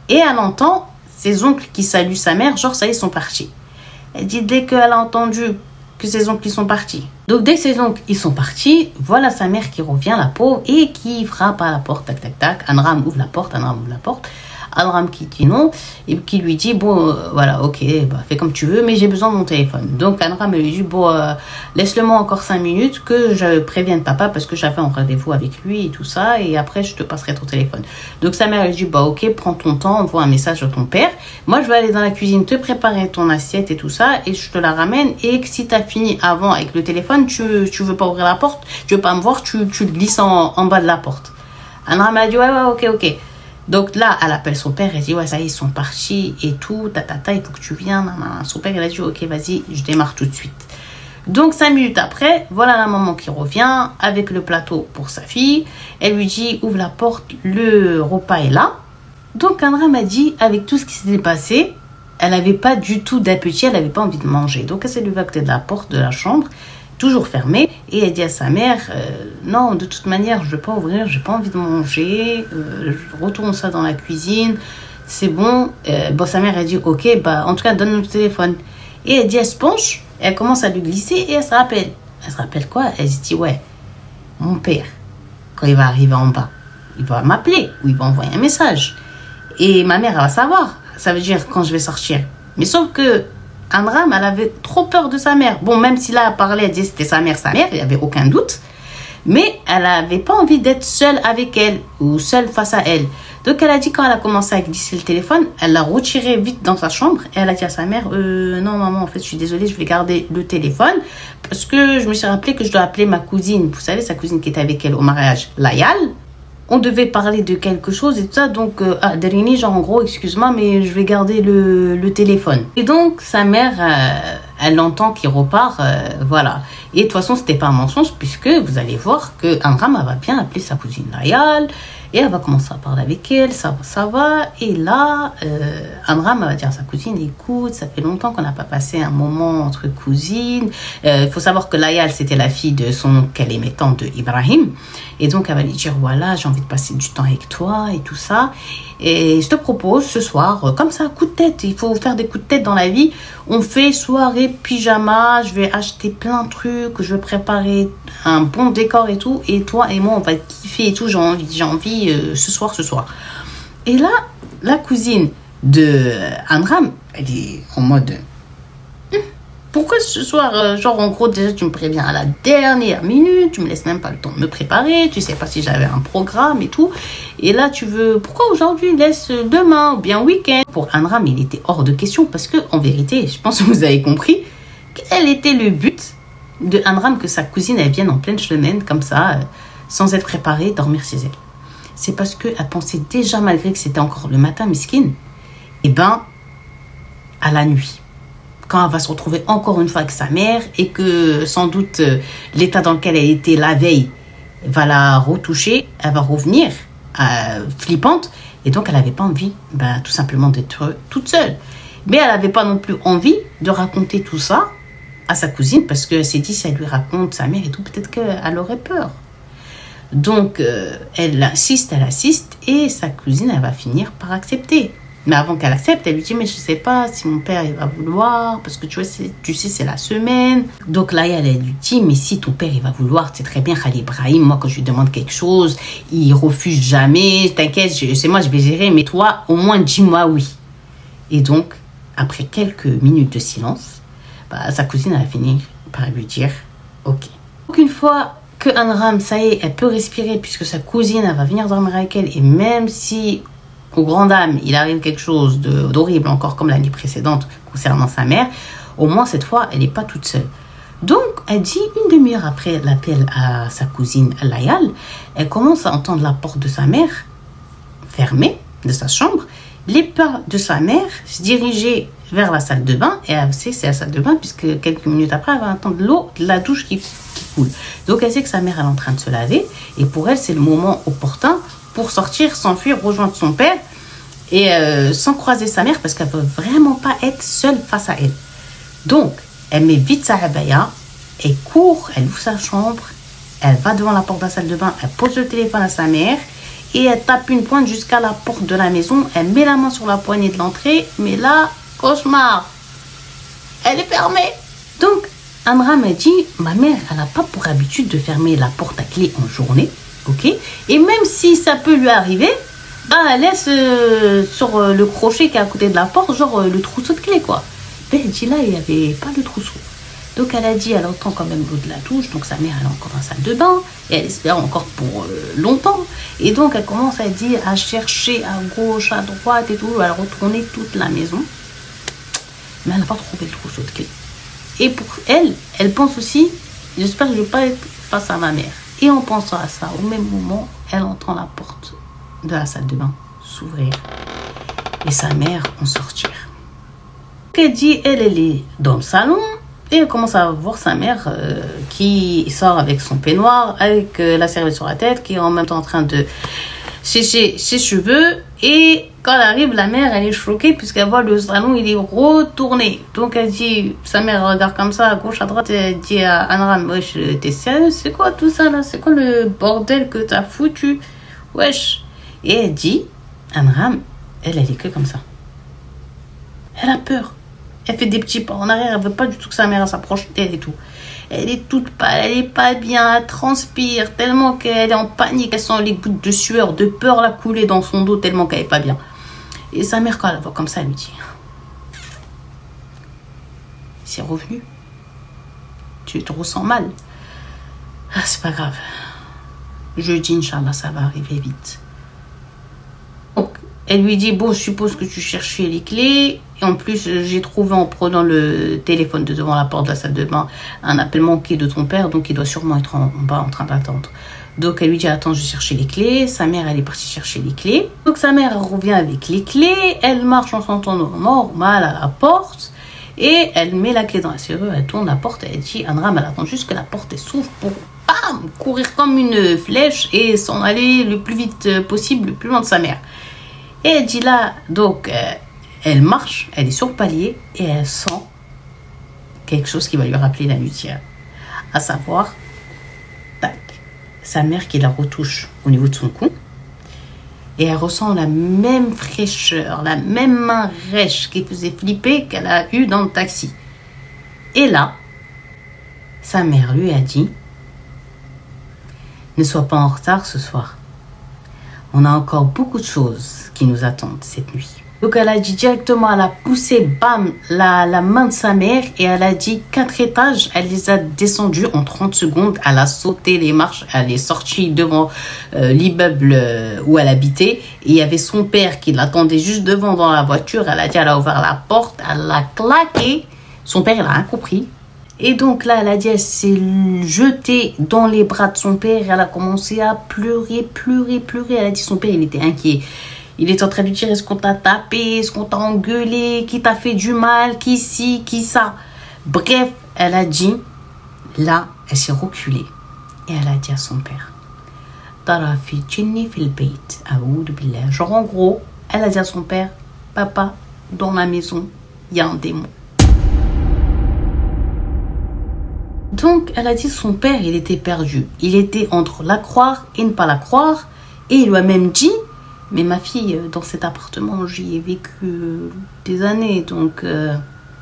Et elle entend ses oncles qui saluent sa mère, genre ça y est, ils sont partis. Elle dit dès qu'elle a entendu que ses oncles ils sont partis. Donc dès que ses oncles ils sont partis, voilà sa mère qui revient, la pauvre, et qui frappe à la porte, tac tac tac. Anram ouvre la porte, Anram ouvre la porte. Anram qui dit non et qui lui dit bon euh, voilà ok bah, fais comme tu veux mais j'ai besoin de mon téléphone. Donc Anram lui dit bon euh, laisse-le moi encore cinq minutes que je prévienne papa parce que j'avais un rendez-vous avec lui et tout ça et après je te passerai ton téléphone. Donc sa mère lui dit bah ok prends ton temps, envoie un message à ton père, moi je vais aller dans la cuisine te préparer ton assiette et tout ça et je te la ramène et si tu as fini avant avec le téléphone tu, tu veux pas ouvrir la porte, tu veux pas me voir, tu, tu le glisses en, en bas de la porte. Anram a dit ouais ouais ok ok. Donc là, elle appelle son père, elle dit ouais ça y est, ils sont partis et tout, tatata, il faut que tu viennes. Son père, il a dit ok vas-y, je démarre tout de suite. Donc cinq minutes après, voilà la maman qui revient avec le plateau pour sa fille. Elle lui dit ouvre la porte, le repas est là. Donc Anra m'a dit avec tout ce qui s'était passé, elle n'avait pas du tout d'appétit, elle n'avait pas envie de manger. Donc elle s'est levée à côté de la porte de la chambre, toujours fermée, et elle dit à sa mère euh, non de toute manière je ne vais pas ouvrir, j'ai pas envie de manger, euh, je retourne ça dans la cuisine, c'est bon. Euh, bon sa mère elle dit ok bah en tout cas donne-nous le téléphone. Et elle dit elle se penche, elle commence à lui glisser et elle se rappelle. Elle se rappelle quoi? Elle se dit ouais mon père quand il va arriver en bas il va m'appeler ou il va envoyer un message et ma mère elle va savoir, ça veut dire quand je vais sortir. Mais sauf que Anram, elle avait trop peur de sa mère. Bon, même si là, elle parlait, elle disait c'était sa mère, sa mère, il n'y avait aucun doute. Mais elle n'avait pas envie d'être seule avec elle ou seule face à elle. Donc, elle a dit quand elle a commencé à glisser le téléphone, elle l'a retiré vite dans sa chambre. Et elle a dit à sa mère, euh, non maman, en fait, je suis désolée, je vais garder le téléphone. Parce que je me suis rappelé que je dois appeler ma cousine. Vous savez, sa cousine qui était avec elle au mariage, Layal. On devait parler de quelque chose et tout ça, donc euh, ah, Darini, genre en gros, excuse-moi, mais je vais garder le, le téléphone. Et donc sa mère, euh, elle entend qu'il repart, euh, voilà. Et de toute façon, c'était pas un mensonge puisque vous allez voir que Anram va bien appeler sa cousine Layal et elle va commencer à parler avec elle, ça va, ça va. Et là, euh, Anram va dire à sa cousine, écoute, ça fait longtemps qu'on n'a pas passé un moment entre cousines. Il euh, faut savoir que Layal, c'était la fille de son qu'elle aimait tant de Ibrahim. Et donc, elle va lui dire, voilà, j'ai envie de passer du temps avec toi et tout ça. Et je te propose ce soir, comme ça, coup de tête. Il faut faire des coups de tête dans la vie. On fait soirée pyjama. Je vais acheter plein de trucs. Je vais préparer un bon décor et tout. Et toi et moi, on va kiffer et tout. J'ai envie, j'ai envie euh, ce soir, ce soir. Et là, la cousine de Anram, elle est en mode... Pourquoi ce soir, euh, genre en gros déjà tu me préviens à la dernière minute, tu me laisses même pas le temps de me préparer, tu sais pas si j'avais un programme et tout. Et là tu veux, pourquoi aujourd'hui, laisse demain ou bien week-end. Pour Anram il était hors de question parce que en vérité, je pense que vous avez compris quel était le but de Anram que sa cousine elle vienne en pleine semaine comme ça, euh, sans être préparée, dormir chez elle. C'est parce qu'elle pensait déjà malgré que c'était encore le matin, miskin, et ben à la nuit. Quand elle va se retrouver encore une fois avec sa mère et que sans doute euh, l'état dans lequel elle était la veille va la retoucher, elle va revenir euh, flippante et donc elle n'avait pas envie ben, tout simplement d'être toute seule. Mais elle n'avait pas non plus envie de raconter tout ça à sa cousine parce qu'elle s'est dit si elle lui raconte sa mère et tout, peut-être qu'elle aurait peur. Donc euh, elle insiste, elle insiste et sa cousine elle va finir par accepter. Mais avant qu'elle accepte, elle lui dit, mais je sais pas si mon père il va vouloir, parce que tu vois, tu sais, c'est la semaine. Donc là, elle, elle lui dit, mais si ton père il va vouloir, c'est très bien, Khalil Ibrahim, moi quand je lui demande quelque chose, il refuse jamais, t'inquiète, c'est moi, je vais gérer, mais toi, au moins dis-moi oui. Et donc, après quelques minutes de silence, bah, sa cousine elle a fini par lui dire, ok. Donc une fois que Anram, ça y est, elle peut respirer, puisque sa cousine, elle va venir dormir avec elle, et même si... aux grandes dames, il arrive quelque chose d'horrible, encore comme la nuit précédente concernant sa mère, au moins cette fois, elle n'est pas toute seule. Donc, elle dit, une demi-heure après l'appel à sa cousine Layal, elle commence à entendre la porte de sa mère fermée, de sa chambre, les pas de sa mère se diriger vers la salle de bain, et elle sait que c'est la salle de bain, puisque quelques minutes après, elle va entendre l'eau de la douche qui, qui coule. Donc, elle sait que sa mère elle est en train de se laver, et pour elle, c'est le moment opportun pour sortir, s'enfuir, rejoindre son père et euh, sans croiser sa mère parce qu'elle ne veut vraiment pas être seule face à elle. Donc, elle met vite sa abaya, elle court, elle ouvre sa chambre, elle va devant la porte de la salle de bain, elle pose le téléphone à sa mère et elle tape une pointe jusqu'à la porte de la maison. Elle met la main sur la poignée de l'entrée, mais là, cauchemar, elle est fermée. Donc, Amram a dit, ma mère, elle n'a pas pour habitude de fermer la porte à clé en journée, ok? Et même si ça peut lui arriver, bah, elle laisse euh, sur euh, le crochet qui est à côté de la porte, genre euh, le trousseau de clé, quoi. Ben, elle dit là, il n'y avait pas le trousseau. Donc, elle a dit, elle entend quand même l'eau de la douche. Donc, sa mère, elle est encore dans la salle de bain. Et elle espère encore pour euh, longtemps. Et donc, elle commence à dire, à chercher à gauche, à droite et tout. Elle a retourné toute la maison. Mais elle n'a pas trouvé le trousseau de clé. Et pour elle, elle pense aussi, j'espère que je ne vais pas être face à ma mère. Et en pensant à ça, au même moment, elle entend la porte de la salle de bain s'ouvrir. Et sa mère en sortir. Elle dit, elle, elle est dans le salon. Et elle commence à voir sa mère euh, qui sort avec son peignoir, avec euh, la serviette sur la tête, qui est en même temps en train de sécher ses cheveux. Et quand elle arrive, la mère, elle est choquée puisqu'elle voit le salon, il est retourné. Donc elle dit, sa mère regarde comme ça, à gauche, à droite, et elle dit à Amram, wesh, t'es sérieux? C'est quoi tout ça là? C'est quoi le bordel que t'as foutu? Wesh. Et elle dit, Amram, elle, elle est que comme ça. Elle a peur. Elle fait des petits pas en arrière, elle veut pas du tout que sa mère s'approche d'elle et tout. Elle est toute pâle, elle est pas bien, elle transpire tellement qu'elle est en panique. Elle sent les gouttes de sueur, de peur la couler dans son dos tellement qu'elle est pas bien. Et sa mère, quand elle la voit comme ça, elle lui dit, c'est revenu. Tu te ressens mal. Ah, c'est pas grave. Jeudi, Inch'Allah, ça va arriver vite. Donc, elle lui dit, bon, je suppose que tu cherchais les clés. Et en plus, j'ai trouvé en prenant le téléphone de devant la porte de la salle de bain un appel manqué de ton père. Donc, il doit sûrement être en, en bas en train d'attendre. Donc, elle lui dit, attends, je vais chercher les clés. Sa mère, elle est partie chercher les clés. Donc, sa mère elle revient avec les clés. Elle marche en son temps normal à la porte. Et elle met la clé dans la serrure. Elle tourne la porte. Elle dit, Amram, elle attend juste que la porte s'ouvre pour, bam, courir comme une flèche et s'en aller le plus vite possible, le plus loin de sa mère. Et elle dit là, donc, euh, elle marche, elle est sur le palier et elle sent quelque chose qui va lui rappeler la nuit d'hier. À savoir, tac, sa mère qui la retouche au niveau de son cou. Et elle ressent la même fraîcheur, la même main rêche qui faisait flipper qu'elle a eue dans le taxi. Et là, sa mère lui a dit, ne sois pas en retard ce soir. On a encore beaucoup de choses qui nous attendent cette nuit. Donc elle a dit directement, elle a poussé, bam, la, la main de sa mère et elle a dit quatre étages, elle les a descendus en trente secondes, elle a sauté les marches, elle est sortie devant euh, l'immeuble où elle habitait et il y avait son père qui l'attendait juste devant dans la voiture. Elle a dit, elle a ouvert la porte, elle l'a claqué, son père il a rien compris. Et donc là, elle a dit, elle s'est jetée dans les bras de son père. Elle a commencé à pleurer, pleurer, pleurer. Elle a dit, son père, il était inquiet. Il est en train de lui dire, est-ce qu'on t'a tapé, est-ce qu'on t'a engueulé, qui t'a fait du mal, qui ci, qui ça. Bref, elle a dit, là, elle s'est reculée. Et elle a dit à son père, genre en gros, elle a dit à son père, papa, dans ma maison, il y a un démon. Donc, elle a dit son père, il était perdu. Il était entre la croire et ne pas la croire. Et il lui a même dit, mais ma fille, dans cet appartement, j'y ai vécu des années. Donc, euh,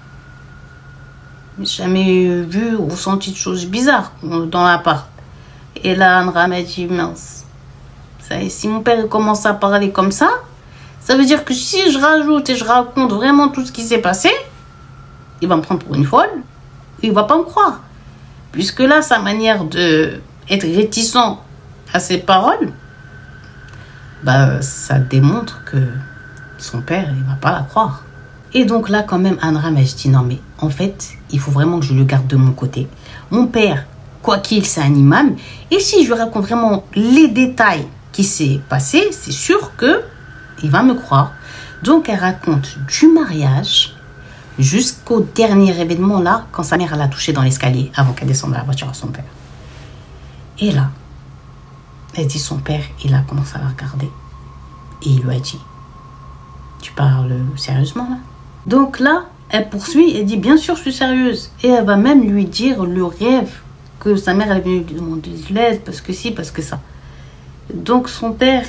j'ai jamais vu ou ressenti de choses bizarres dans l'appart. Et là, Amram m'a dit, mince. Ça, et si mon père commence à parler comme ça, ça veut dire que si je rajoute et je raconte vraiment tout ce qui s'est passé, il va me prendre pour une folle. Il va pas me croire. Puisque là, sa manière d'être réticent à ses paroles, bah, ça démontre que son père, il ne va pas la croire. Et donc là, quand même, Amram, elle se dit, non mais en fait, il faut vraiment que je le garde de mon côté. Mon père, quoi qu'il, c'est un imam. Et si je lui raconte vraiment les détails qui s'est passé, c'est sûr qu'il va me croire. Donc, elle raconte du mariage jusqu'au dernier événement là, quand sa mère l'a touché dans l'escalier avant qu'elle descende de la voiture à son père. Et là, elle dit son père, il a commencé à la regarder. Et il lui a dit, tu parles sérieusement là? Donc là, elle poursuit, elle dit, bien sûr je suis sérieuse. Et elle va même lui dire le rêve que sa mère elle est venue lui demander de l'aide, parce que si, parce que ça. Donc son père,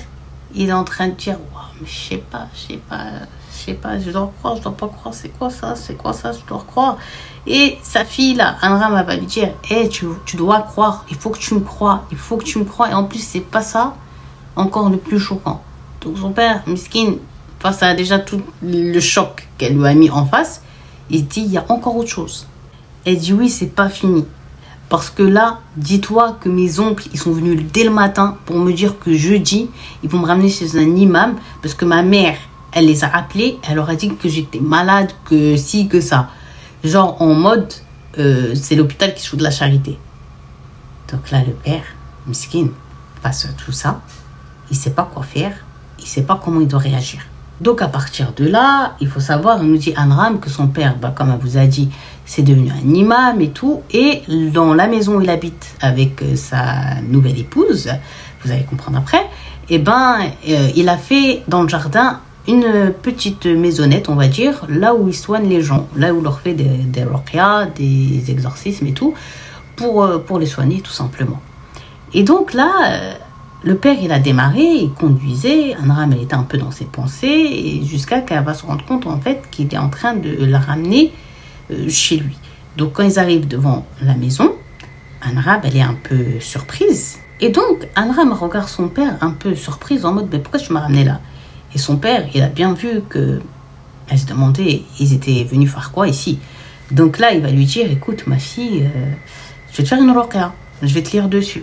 il est en train de dire, wow, mais je sais pas, je sais pas, je sais pas, je dois croire, je dois pas croire, c'est quoi ça, c'est quoi ça, je dois croire. Et sa fille là, Amram va lui dire, hé, hey, tu, tu dois croire, il faut que tu me crois, il faut que tu me crois. Et en plus, c'est pas ça, encore le plus choquant. Donc son père, miskin, face à déjà tout le choc qu'elle lui a mis en face, il dit, il y a encore autre chose. Elle dit, oui, c'est pas fini. Parce que là, dis-toi que mes oncles, ils sont venus dès le matin pour me dire que jeudi, ils vont me ramener chez un imam. Parce que ma mère, elle les a appelés, elle leur a dit que j'étais malade, que ci, que ça. Genre en mode, euh, c'est l'hôpital qui joue de la charité. Donc là, le père, miskin, face à tout ça, il ne sait pas quoi faire, il ne sait pas comment il doit réagir. Donc à partir de là, il faut savoir, il nous dit Amram que son père, bah, comme elle vous a dit, c'est devenu un imam et tout. Et dans la maison où il habite avec euh, sa nouvelle épouse, vous allez comprendre après, et ben, euh, il a fait dans le jardin une petite maisonnette, on va dire, là où il soigne les gens, là où il leur fait des, des ruqya, des exorcismes et tout, pour, euh, pour les soigner tout simplement. Et donc là, euh, le père, il a démarré, il conduisait, Amram, elle était un peu dans ses pensées, et jusqu'à qu'elle va se rendre compte en fait qu'il est en train de la ramener euh, chez lui. Donc quand ils arrivent devant la maison, Amram, elle est un peu surprise. Et donc, Amram regarde son père un peu surprise en mode, mais pourquoi tu m'as ramené là? Et son père, il a bien vu que elle se demandait, ils étaient venus faire quoi ici? Donc là, il va lui dire, écoute, ma fille, euh, je vais te faire une ruqya, je vais te lire dessus.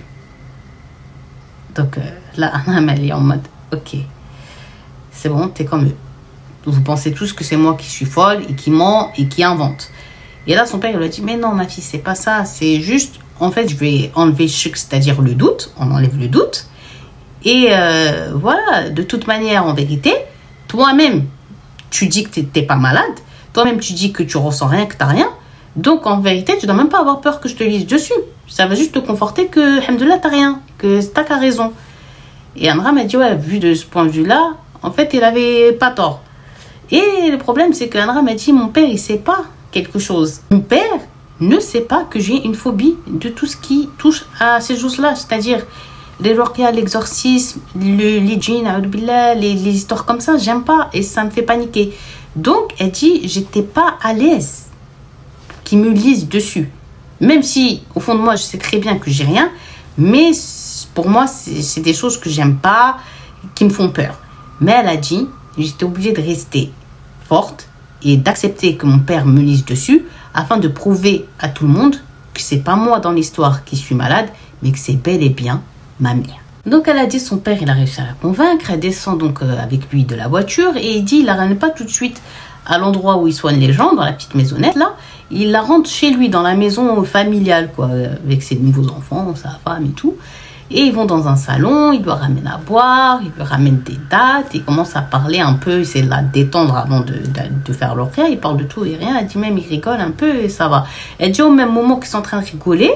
Donc euh, là, Amram, elle est en mode, ok, c'est bon, t'es comme eux. Vous pensez tous que c'est moi qui suis folle et qui ment et qui invente. Et là, son père, il lui a dit, mais non, ma fille, c'est pas ça, c'est juste, en fait, je vais enlever le shirk, c'est-à-dire le doute, on enlève le doute. Et euh, voilà, de toute manière, en vérité, toi-même, tu dis que tu n'es pas malade. Toi-même, tu dis que tu ressens rien, que tu n'as rien. Donc, en vérité, tu ne dois même pas avoir peur que je te lise dessus. Ça va juste te conforter que, alhamdoulilah, tu n'as rien, que tu n'as qu'à raison. Et Amram a dit, ouais, vu de ce point de vue-là, en fait, il n'avait pas tort. Et le problème, c'est qu'Amram a dit, mon père, il ne sait pas quelque chose. Mon père ne sait pas que j'ai une phobie de tout ce qui touche à ces choses-là. C'est-à-dire les ruqya, l'exorcisme, le, les djinns, les, les histoires comme ça, j'aime pas et ça me fait paniquer. Donc, elle dit, j'étais pas à l'aise qu'ils me lisent dessus. Même si, au fond de moi, je sais très bien que j'ai rien, mais pour moi, c'est des choses que j'aime pas, qui me font peur. Mais elle a dit, j'étais obligée de rester forte et d'accepter que mon père me lise dessus afin de prouver à tout le monde que c'est pas moi dans l'histoire qui suis malade, mais que c'est bel et bien ma mère. Donc elle a dit, son père, il a réussi à la convaincre. Elle descend donc euh, avec lui de la voiture et il dit, il la ramène pas tout de suite à l'endroit où il soigne les gens, dans la petite maisonnette là. Il la rentre chez lui, dans la maison familiale, quoi, avec ses nouveaux enfants, sa femme et tout. Et ils vont dans un salon, il lui ramène à boire, il lui ramène des dates, il commence à parler un peu, il essaie de la détendre avant de, de, de faire leur rien. Il parle de tout et rien, elle dit même, il rigole un peu et ça va. Elle dit au même moment qu'ils sont en train de rigoler,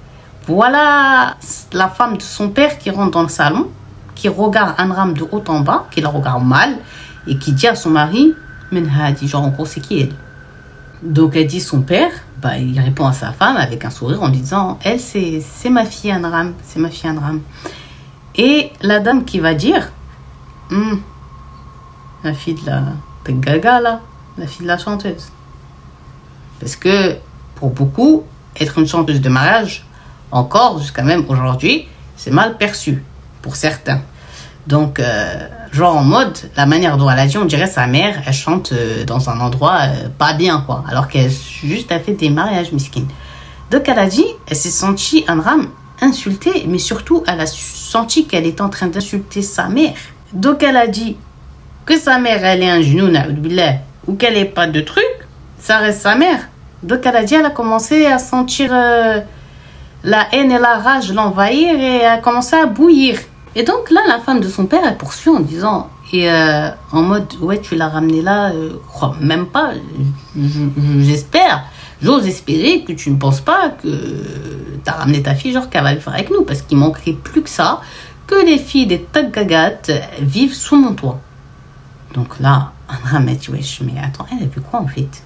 voilà la femme de son père qui rentre dans le salon, qui regarde Amram de haut en bas, qui la regarde mal, et qui dit à son mari, Menhadi, genre en gros c'est qui elle? Donc elle dit son père, bah, il répond à sa femme avec un sourire en disant, elle c'est ma fille Amram, c'est ma fille Amram. Et la dame qui va dire, hm, la fille de la de Gaga là, la fille de la chanteuse. Parce que pour beaucoup, être une chanteuse de mariage, encore jusqu'à même aujourd'hui, c'est mal perçu pour certains. Donc, euh, genre en mode, la manière dont elle a dit, on dirait sa mère, elle chante euh, dans un endroit euh, pas bien, quoi. Alors qu'elle juste a fait des mariages, miskin. Donc, elle a dit, elle s'est sentie, Amram, insultée, mais surtout, elle a senti qu'elle était en train d'insulter sa mère. Donc, elle a dit que sa mère, elle est un genou, ou qu'elle n'ait pas de truc, ça reste sa mère. Donc, elle a dit, elle a commencé à sentir euh, la haine et la rage l'envahir et elle a commencé à bouillir. Et donc là, la femme de son père, elle poursuit en disant, et euh, en mode, ouais, tu l'as ramené là, euh, crois même pas, j'espère, j'ose espérer que tu ne penses pas que tu as ramené ta fille, genre qu'elle va le faire avec nous, parce qu'il manquerait plus que ça, que les filles des Tagagat vivent sous mon toit. Donc là, Amram a dit, wesh, mais attends, elle a vu quoi en fait?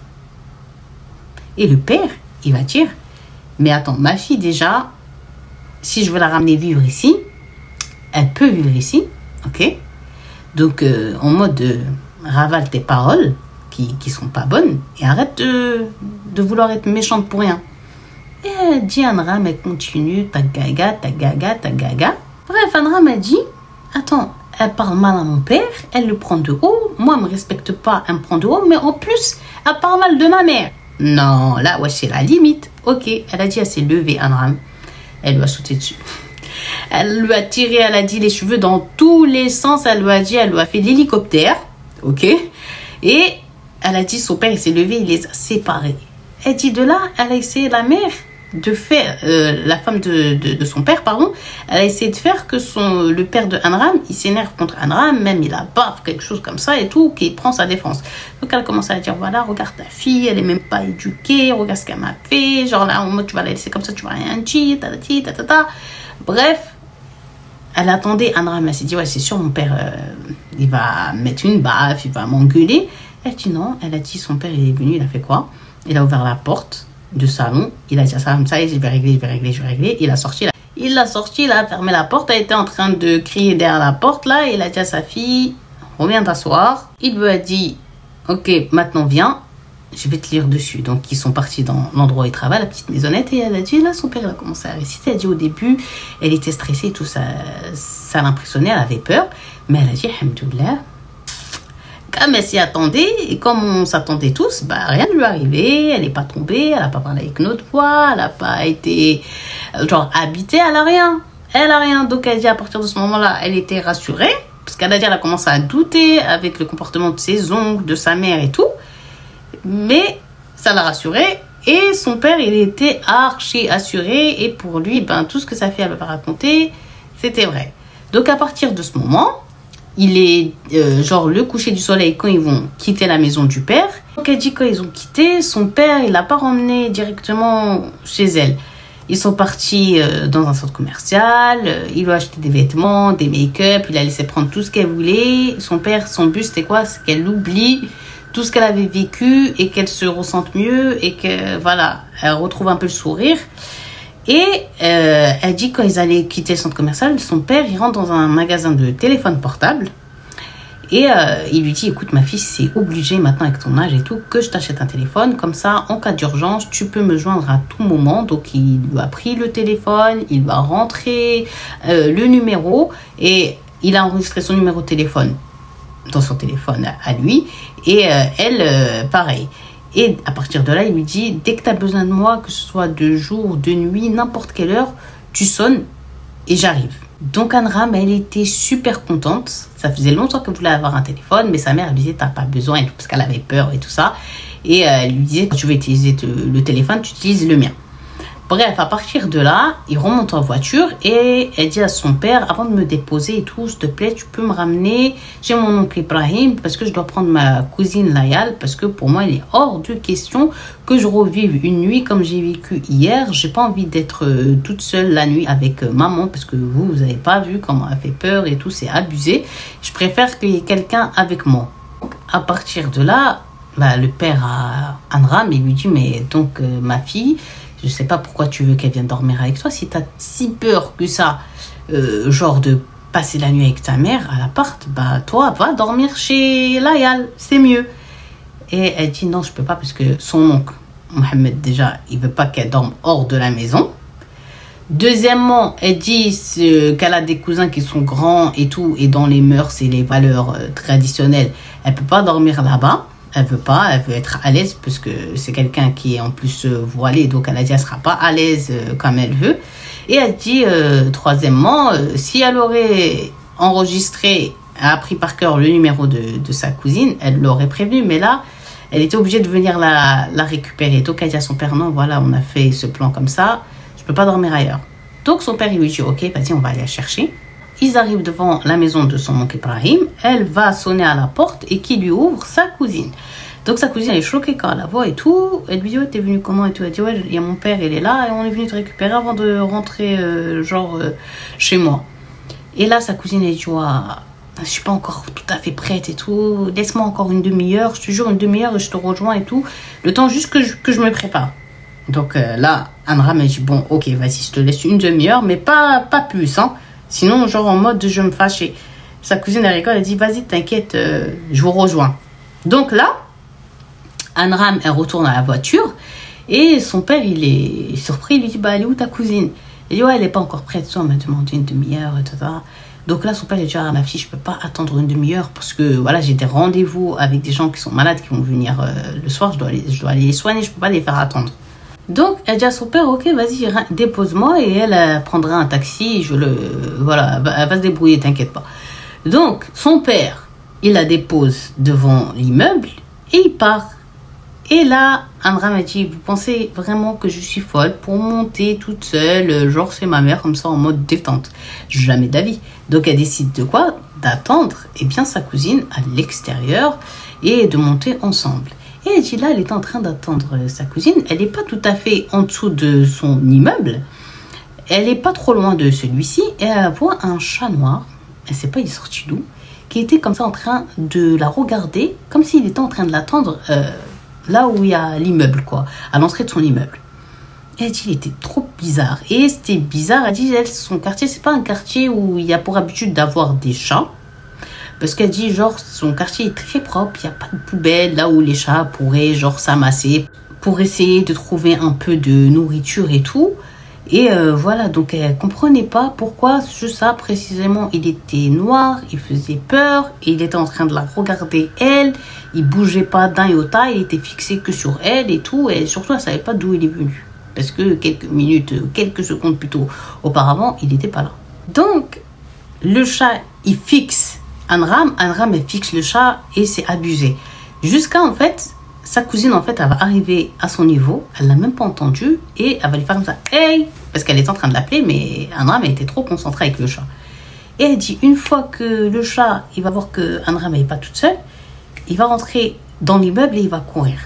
Et le père, il va dire, mais attends, ma fille déjà, si je veux la ramener vivre ici, elle peut vivre ici, ok? Donc, euh, en mode, euh, ravale tes paroles qui, qui sont pas bonnes et arrête de, de vouloir être méchante pour rien. Et elle dit à Anram, elle continue, ta gaga, ta gaga, ta gaga. Bref, Anram a dit, attends, elle parle mal à mon père, elle le prend de haut, moi, elle me respecte pas, elle me prend de haut, mais en plus, elle parle mal de ma mère. Non, là, ouais, c'est la limite. Ok, elle a dit, elle s'est levée, Anram. Elle lui a sauté dessus. Elle lui a tiré, elle a dit les cheveux dans tous les sens. Elle lui a dit, elle lui a fait l'hélicoptère. Ok. Et elle a dit, son père, il s'est levé, il les a séparés. Elle dit, de là, elle a essayé, la mère, de faire, euh, la femme de, de, de son père, pardon, elle a essayé de faire que son, le père de Anram, il s'énerve contre Anram, même il a baffe, quelque chose comme ça et tout, qu'il prend sa défense. Donc elle a commencé à dire, voilà, regarde ta fille, elle est même pas éduquée, regarde ce qu'elle m'a fait, genre là, en mode, tu vas la laisser comme ça, tu vas rien dire, tatati, tatata. Bref, elle attendait, Anram, elle s'est dit, ouais, c'est sûr, mon père, euh, il va mettre une baffe, il va m'engueuler. Elle dit non, elle a dit, son père, il est venu, il a fait quoi? Il a ouvert la porte de salon, il a dit à sa femme, ça y est, je vais régler, je vais régler, je vais régler. Il a sorti, là. Il l'a sorti, il a fermé la porte, elle était en train de crier derrière la porte, là, il a dit à sa fille, reviens t'asseoir. Il lui a dit, ok, maintenant viens, je vais te lire dessus. Donc, ils sont partis dans l'endroit où il travaille, la petite maisonnette, et elle a dit, là, son père, il a commencé à réciter. Elle a dit, au début, elle était stressée et tout, ça, ça l'impressionnait, elle avait peur, mais elle a dit, alhamdoulilah, comme elle s'y attendait, et comme on s'attendait tous, bah, rien ne lui est arrivé, elle n'est pas tombée, elle n'a pas parlé avec notre voix, elle n'a pas été, genre, habitée, elle n'a rien. Elle n'a rien. Donc, elle dit, à partir de ce moment-là, elle était rassurée, parce qu'elle a dit, elle a commencé à douter avec le comportement de ses oncles, de sa mère et tout, mais ça l'a rassurée, et son père, il était archi assuré, et pour lui, ben, tout ce que sa fille avait raconté, c'était vrai. Donc, à partir de ce moment, il est euh, genre le coucher du soleil quand ils vont quitter la maison du père. Donc elle dit quand ils ont quitté, son père, il l'a pas ramené directement chez elle. Ils sont partis euh, dans un centre commercial, euh, il lui a acheté des vêtements, des make-up, il a laissé prendre tout ce qu'elle voulait. Son père, son but c'était quoi? C'est qu'elle oublie tout ce qu'elle avait vécu et qu'elle se ressente mieux et que voilà, elle retrouve un peu le sourire. Et euh, elle dit quand ils allaient quitter le centre commercial, son père, il rentre dans un magasin de téléphone portable. Et euh, il lui dit, écoute ma fille, c'est obligé maintenant avec ton âge et tout, que je t'achète un téléphone. Comme ça, en cas d'urgence, tu peux me joindre à tout moment. Donc il lui a pris le téléphone, il va rentrer euh, le numéro. Et il a enregistré son numéro de téléphone dans son téléphone à, à lui. Et euh, elle, euh, pareil. Et à partir de là, il lui dit, dès que tu as besoin de moi, que ce soit de jour, de nuit, n'importe quelle heure, tu sonnes et j'arrive. Donc Anram, elle était super contente. Ça faisait longtemps qu'elle voulait avoir un téléphone, mais sa mère, elle lui disait, t'as pas besoin, et tout, parce qu'elle avait peur et tout ça. Et euh, elle lui disait, quand tu veux utiliser te, le téléphone, tu utilises le mien. Bref, à partir de là, il remonte en voiture et elle dit à son père, avant de me déposer et tout, s'il te plaît, tu peux me ramener chez mon oncle Ibrahim parce que je dois prendre ma cousine Layal parce que pour moi, il est hors de question que je revive une nuit comme j'ai vécu hier. J'ai pas envie d'être euh, toute seule la nuit avec euh, maman parce que vous, vous avez pas vu comment elle fait peur et tout, c'est abusé. Je préfère qu'il y ait quelqu'un avec moi. Donc, à partir de là, bah, le père à Anram, il lui dit, mais donc euh, ma fille, je sais pas pourquoi tu veux qu'elle vienne dormir avec toi. Si tu as si peur que ça, euh, genre de passer la nuit avec ta mère à l'appart, bah toi, va dormir chez Layal, c'est mieux. Et elle dit non, je peux pas parce que son oncle, Mohamed, déjà, il veut pas qu'elle dorme hors de la maison. Deuxièmement, elle dit qu'elle a des cousins qui sont grands et tout, et dans les mœurs et les valeurs euh, traditionnelles, elle peut pas dormir là-bas. Elle veut pas, elle veut être à l'aise parce que c'est quelqu'un qui est en plus euh, voilé, donc elle a dit elle sera pas à l'aise euh, comme elle veut. Et elle dit euh, troisièmement, euh, si elle aurait enregistré, a appris par cœur le numéro de, de sa cousine, elle l'aurait prévenu, mais là, elle était obligée de venir la, la récupérer. Donc elle dit à son père, non, voilà, on a fait ce plan comme ça, je peux pas dormir ailleurs. Donc son père il lui dit, ok, vas-y, on va aller la chercher. Ils arrivent devant la maison de son oncle Ibrahim. Elle va sonner à la porte et qui lui ouvre sa cousine. Donc sa cousine elle est choquée quand elle la voit et tout. Elle lui dit, ouais, t'es venu comment et tout. Elle dit, ouais, il y a mon père, il est là et on est venu te récupérer avant de rentrer euh, genre euh, chez moi. Et là sa cousine elle dit, ouais, je suis pas encore tout à fait prête et tout. Laisse-moi encore une demi-heure, je te jure une demi-heure et je te rejoins et tout. Le temps juste que je, que je me prépare. Donc euh, là, Anram elle dit, bon, ok, vas-y, je te laisse une demi-heure, mais pas, pas plus, hein. Sinon, genre en mode je vais me fâcher. Sa cousine, elle rigole, elle dit, vas-y, t'inquiète, euh, je vous rejoins. Donc là, Amram, elle retourne à la voiture et son père, il est surpris, il lui dit, bah, elle est où ta cousine? Il dit, ouais, elle n'est pas encore prête, on m'a demandé une demi-heure, et cetera. Donc là, son père, il dit, ah, ma fille, je peux pas attendre une demi-heure parce que, voilà, j'ai des rendez-vous avec des gens qui sont malades, qui vont venir euh, le soir, je dois, aller, je dois aller les soigner, je peux pas les faire attendre. Donc, elle dit à son père, ok, vas-y, dépose-moi et elle, elle prendra un taxi, je le, voilà, elle va se débrouiller, t'inquiète pas. Donc, son père, il la dépose devant l'immeuble et il part. Et là, Amram a dit, vous pensez vraiment que je suis folle pour monter toute seule, genre c'est ma mère, comme ça en mode détente? Jamais d'avis. Donc elle décide de quoi? D'attendre eh bien sa cousine à l'extérieur et de monter ensemble. Et elle dit là, elle est en train d'attendre sa cousine. Elle n'est pas tout à fait en dessous de son immeuble. Elle n'est pas trop loin de celui-ci. Et elle voit un chat noir, elle ne sait pas il est sorti d'où, qui était comme ça en train de la regarder, comme s'il était en train de l'attendre euh, là où il y a l'immeuble, quoi, à l'entrée de son immeuble. Et elle dit, il était trop bizarre. Et c'était bizarre, elle dit, elle, son quartier, c'est pas un quartier où il y a pour habitude d'avoir des chats. Parce qu'elle dit, genre, son quartier est très propre, il n'y a pas de poubelle, là où les chats pourraient, genre, s'amasser pour essayer de trouver un peu de nourriture et tout. Et euh, voilà, donc elle comprenait pas pourquoi juste ça, précisément, il était noir, il faisait peur, et il était en train de la regarder, elle, il bougeait pas d'un iota, il était fixé que sur elle et tout, et surtout, elle savait pas d'où il est venu. Parce que quelques minutes, quelques secondes plus tôt auparavant, il n'était pas là. Donc, le chat, il fixe Amram, Amram, elle fixe le chat, et c'est abusé. Jusqu'à, en fait, sa cousine, en fait, elle va arriver à son niveau, elle l'a même pas entendu, et elle va lui faire comme ça, hey, parce qu'elle est en train de l'appeler, mais Amram, elle était trop concentrée avec le chat. Et elle dit, une fois que le chat, il va voir que Amram, elle n'est pas toute seule, il va rentrer dans l'immeuble et il va courir.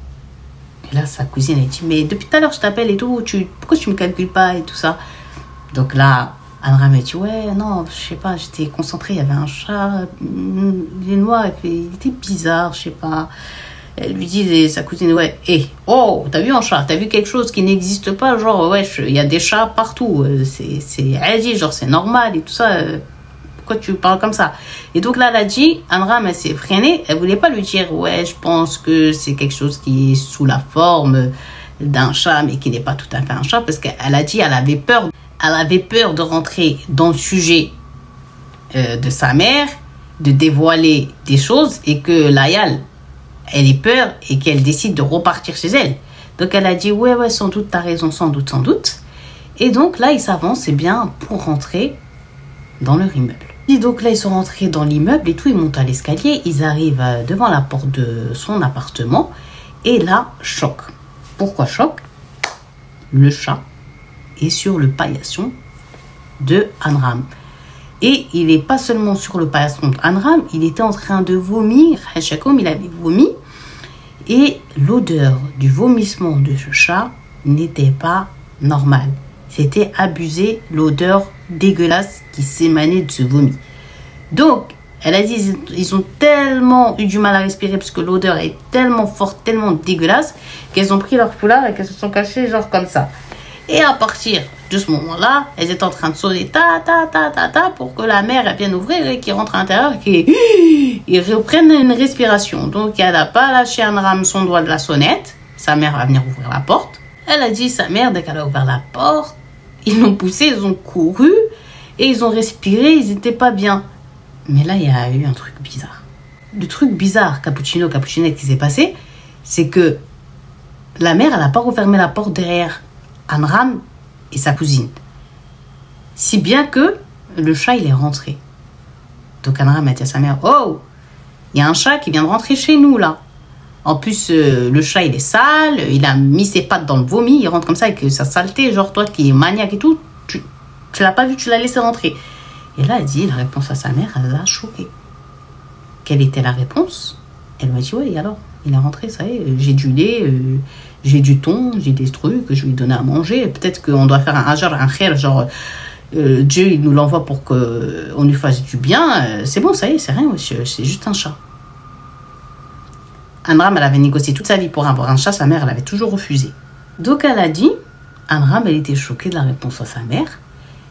Et là, sa cousine, elle dit, mais depuis tout à l'heure, je t'appelle et tout, tu, pourquoi tu me calcules pas et tout ça? Donc là, Amram, elle dit, ouais, non, je sais pas, j'étais concentrée, il y avait un chat, il est noir, il était bizarre, je sais pas. Elle lui dit, sa cousine, ouais, hé, hey, oh, t'as vu un chat, t'as vu quelque chose qui n'existe pas, genre, ouais, il y a des chats partout, c'est, c'est, elle dit, genre, c'est normal et tout ça, pourquoi tu parles comme ça? Et donc là, elle a dit, Amram, elle s'est freinée, elle voulait pas lui dire, ouais, je pense que c'est quelque chose qui est sous la forme d'un chat, mais qui n'est pas tout à fait un chat, parce qu'elle a dit, elle avait peur, elle avait peur de rentrer dans le sujet euh, de sa mère, de dévoiler des choses, et que Layal, elle ait peur et qu'elle décide de repartir chez elle. Donc elle a dit, ouais, ouais, sans doute, t'as raison, sans doute, sans doute. Et donc là, ils s'avancent, eh bien, pour rentrer dans leur immeuble. Et donc là, ils sont rentrés dans l'immeuble et tout, ils montent à l'escalier, ils arrivent devant la porte de son appartement. Et là, choc. Pourquoi choc? Le chat est sur le paillasson de Amram. Et il n'est pas seulement sur le paillasson d'Amram, il était en train de vomir. Hachakom, il avait vomi. Et l'odeur du vomissement de ce chat n'était pas normale. C'était abusé, l'odeur dégueulasse qui s'émanait de ce vomi. Donc, elle a dit, ils ont tellement eu du mal à respirer parce que l'odeur est tellement forte, tellement dégueulasse, qu'elles ont pris leur foulard et qu'elles se sont cachées genre comme ça. Et à partir de ce moment-là, elles étaient en train de sonner ta ta ta ta ta pour que la mère elle vienne ouvrir et qu'ils rentrent à l'intérieur et qu'ils reprennent une respiration. Donc elle n'a pas lâché Amram son doigt de la sonnette. Sa mère va venir ouvrir la porte. Elle a dit sa mère, dès qu'elle a ouvert la porte, ils l'ont poussé, ils ont couru et ils ont respiré, ils n'étaient pas bien. Mais là, il y a eu un truc bizarre. Le truc bizarre, cappuccino, cappuccinette qui s'est passé, c'est que la mère, elle n'a pas refermé la porte derrière Amram et sa cousine. Si bien que le chat, il est rentré. Donc Amram a dit à sa mère, oh, il y a un chat qui vient de rentrer chez nous, là. En plus, euh, le chat, il est sale, il a mis ses pattes dans le vomi, il rentre comme ça avec sa saleté, genre toi qui es maniaque et tout, tu, tu l'as pas vu, tu l'as laissé rentrer. Et là, elle dit, la réponse à sa mère, elle l'a choquée. Quelle était la réponse? Elle m'a dit, oui, alors, il est rentré, ça y est, j'ai du lait, euh, j'ai du thon, j'ai des trucs, je lui ai donné à manger. Peut-être qu'on doit faire un hajar, un khair, genre, euh, Dieu, il nous l'envoie pour qu'on lui fasse du bien. C'est bon, ça y est, c'est rien, c'est juste un chat. Amram, elle avait négocié toute sa vie pour avoir un chat, sa mère, elle avait toujours refusé. Donc, elle a dit, Amram, elle était choquée de la réponse à sa mère.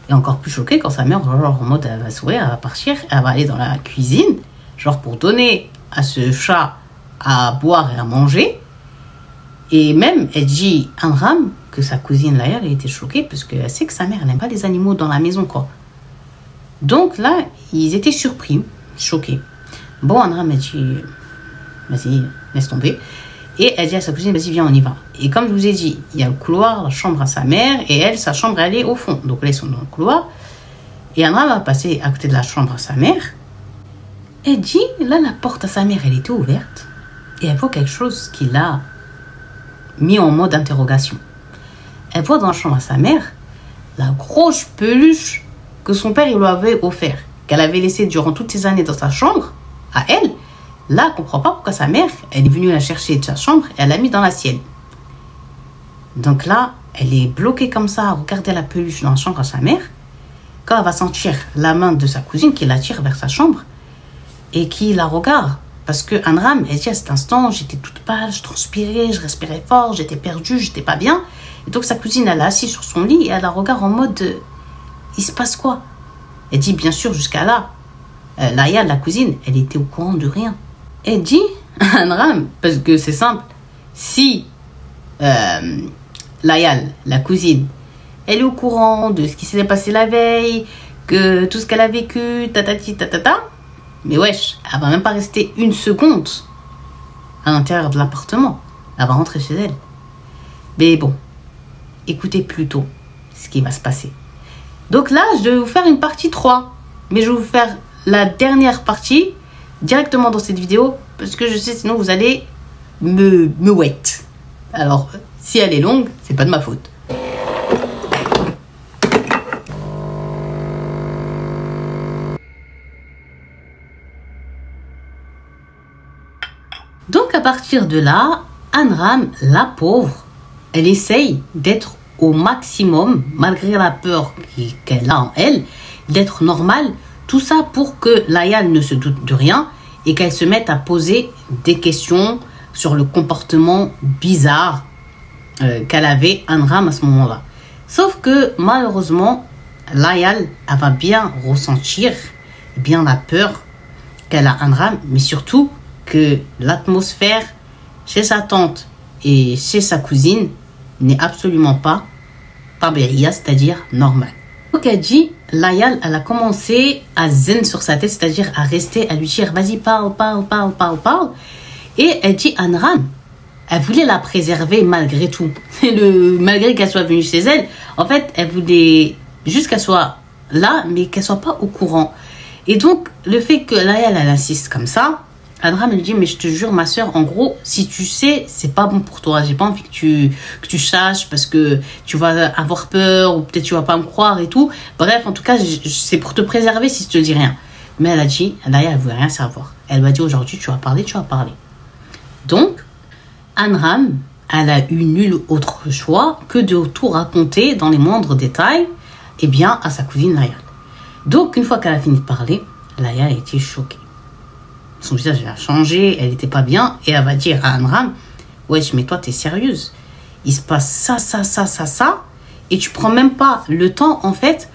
Et encore plus choquée quand sa mère, genre en mode, elle va sourire, elle va partir, elle va aller dans la cuisine, genre pour donner à ce chat à boire et à manger. Et même, elle dit à Amram que sa cousine Laïa, elle a été choquée parce qu'elle sait que sa mère, elle n'aime pas les animaux dans la maison, quoi. Donc là, ils étaient surpris, choqués. Bon, Amram a dit, vas-y, laisse tomber. Et elle dit à sa cousine, vas-y, viens, on y va. Et comme je vous ai dit, il y a le couloir, la chambre à sa mère, et elle, sa chambre, elle est au fond. Donc là, ils sont dans le couloir. Et Amram va passer à côté de la chambre à sa mère. Elle dit, là, la porte à sa mère, elle était ouverte. Et elle voit quelque chose qui l'a mis en mode interrogation. Elle voit dans la chambre à sa mère la grosse peluche que son père il lui avait offert, qu'elle avait laissé durant toutes ces années dans sa chambre, à elle. Là, elle ne comprend pas pourquoi sa mère, elle est venue la chercher de sa chambre et elle l'a mis dans la sienne. Donc là, elle est bloquée comme ça à regarder la peluche dans la chambre à sa mère. Quand elle va sentir la main de sa cousine qui l'attire vers sa chambre et qui la regarde. Parce que Amram, elle dit à cet instant, j'étais toute pâle, je transpirais, je respirais fort, j'étais perdue, j'étais pas bien. Et donc sa cousine, elle est assise sur son lit et elle la regarde en mode, euh, il se passe quoi? Elle dit, bien sûr, jusqu'à là, euh, Laïa, la cousine, elle était au courant de rien. Elle dit à Amram, parce que c'est simple, si euh, Laïa, la cousine, elle est au courant de ce qui s'est passé la veille, que tout ce qu'elle a vécu, tatati tatata, mais wesh, elle va même pas rester une seconde à l'intérieur de l'appartement. Elle va rentrer chez elle. Mais bon, écoutez plutôt ce qui va se passer. Donc là, je vais vous faire une partie trois. Mais je vais vous faire la dernière partie directement dans cette vidéo. Parce que je sais, sinon vous allez me, me wet. Alors, si elle est longue, c'est pas de ma faute. Donc à partir de là, Amram, la pauvre, elle essaye d'être au maximum, malgré la peur qu'elle a en elle, d'être normale. Tout ça pour que Laïa ne se doute de rien et qu'elle se mette à poser des questions sur le comportement bizarre euh, qu'elle avait Amram à ce moment-là. Sauf que malheureusement, Laïa, elle va bien ressentir bien la peur qu'elle a Amram, mais surtout que l'atmosphère chez sa tante et chez sa cousine n'est absolument pas tabi'iyya, c'est-à-dire normale. Donc elle dit, Laïa, elle a commencé à zen sur sa tête, c'est-à-dire à rester, à lui dire, vas-y, parle, parle, parle, parle, parle. Et elle dit, Amram, elle voulait la préserver malgré tout. Le, malgré qu'elle soit venue chez elle, en fait, elle voulait juste qu'elle soit là, mais qu'elle soit pas au courant. Et donc, le fait que Laïa, elle, elle insiste comme ça, Amram lui dit, mais je te jure, ma soeur, en gros, si tu sais, c'est pas bon pour toi. J'ai pas envie que tu, que tu saches parce que tu vas avoir peur ou peut-être tu vas pas me croire et tout. Bref, en tout cas, c'est pour te préserver si je te dis rien. Mais elle a dit, Laïa, elle voulait rien savoir. Elle m'a dit, aujourd'hui, tu vas parler, tu vas parler. Donc, Amram, elle a eu nul autre choix que de tout raconter dans les moindres détails, eh bien, à sa cousine Laïa. Donc, une fois qu'elle a fini de parler, Laïa a été choquée. Son visage a changé, elle n'était pas bien. Et elle va dire à Amram, wesh, mais toi, t'es sérieuse. Il se passe ça, ça, ça, ça, ça. Et tu prends même pas le temps, en fait,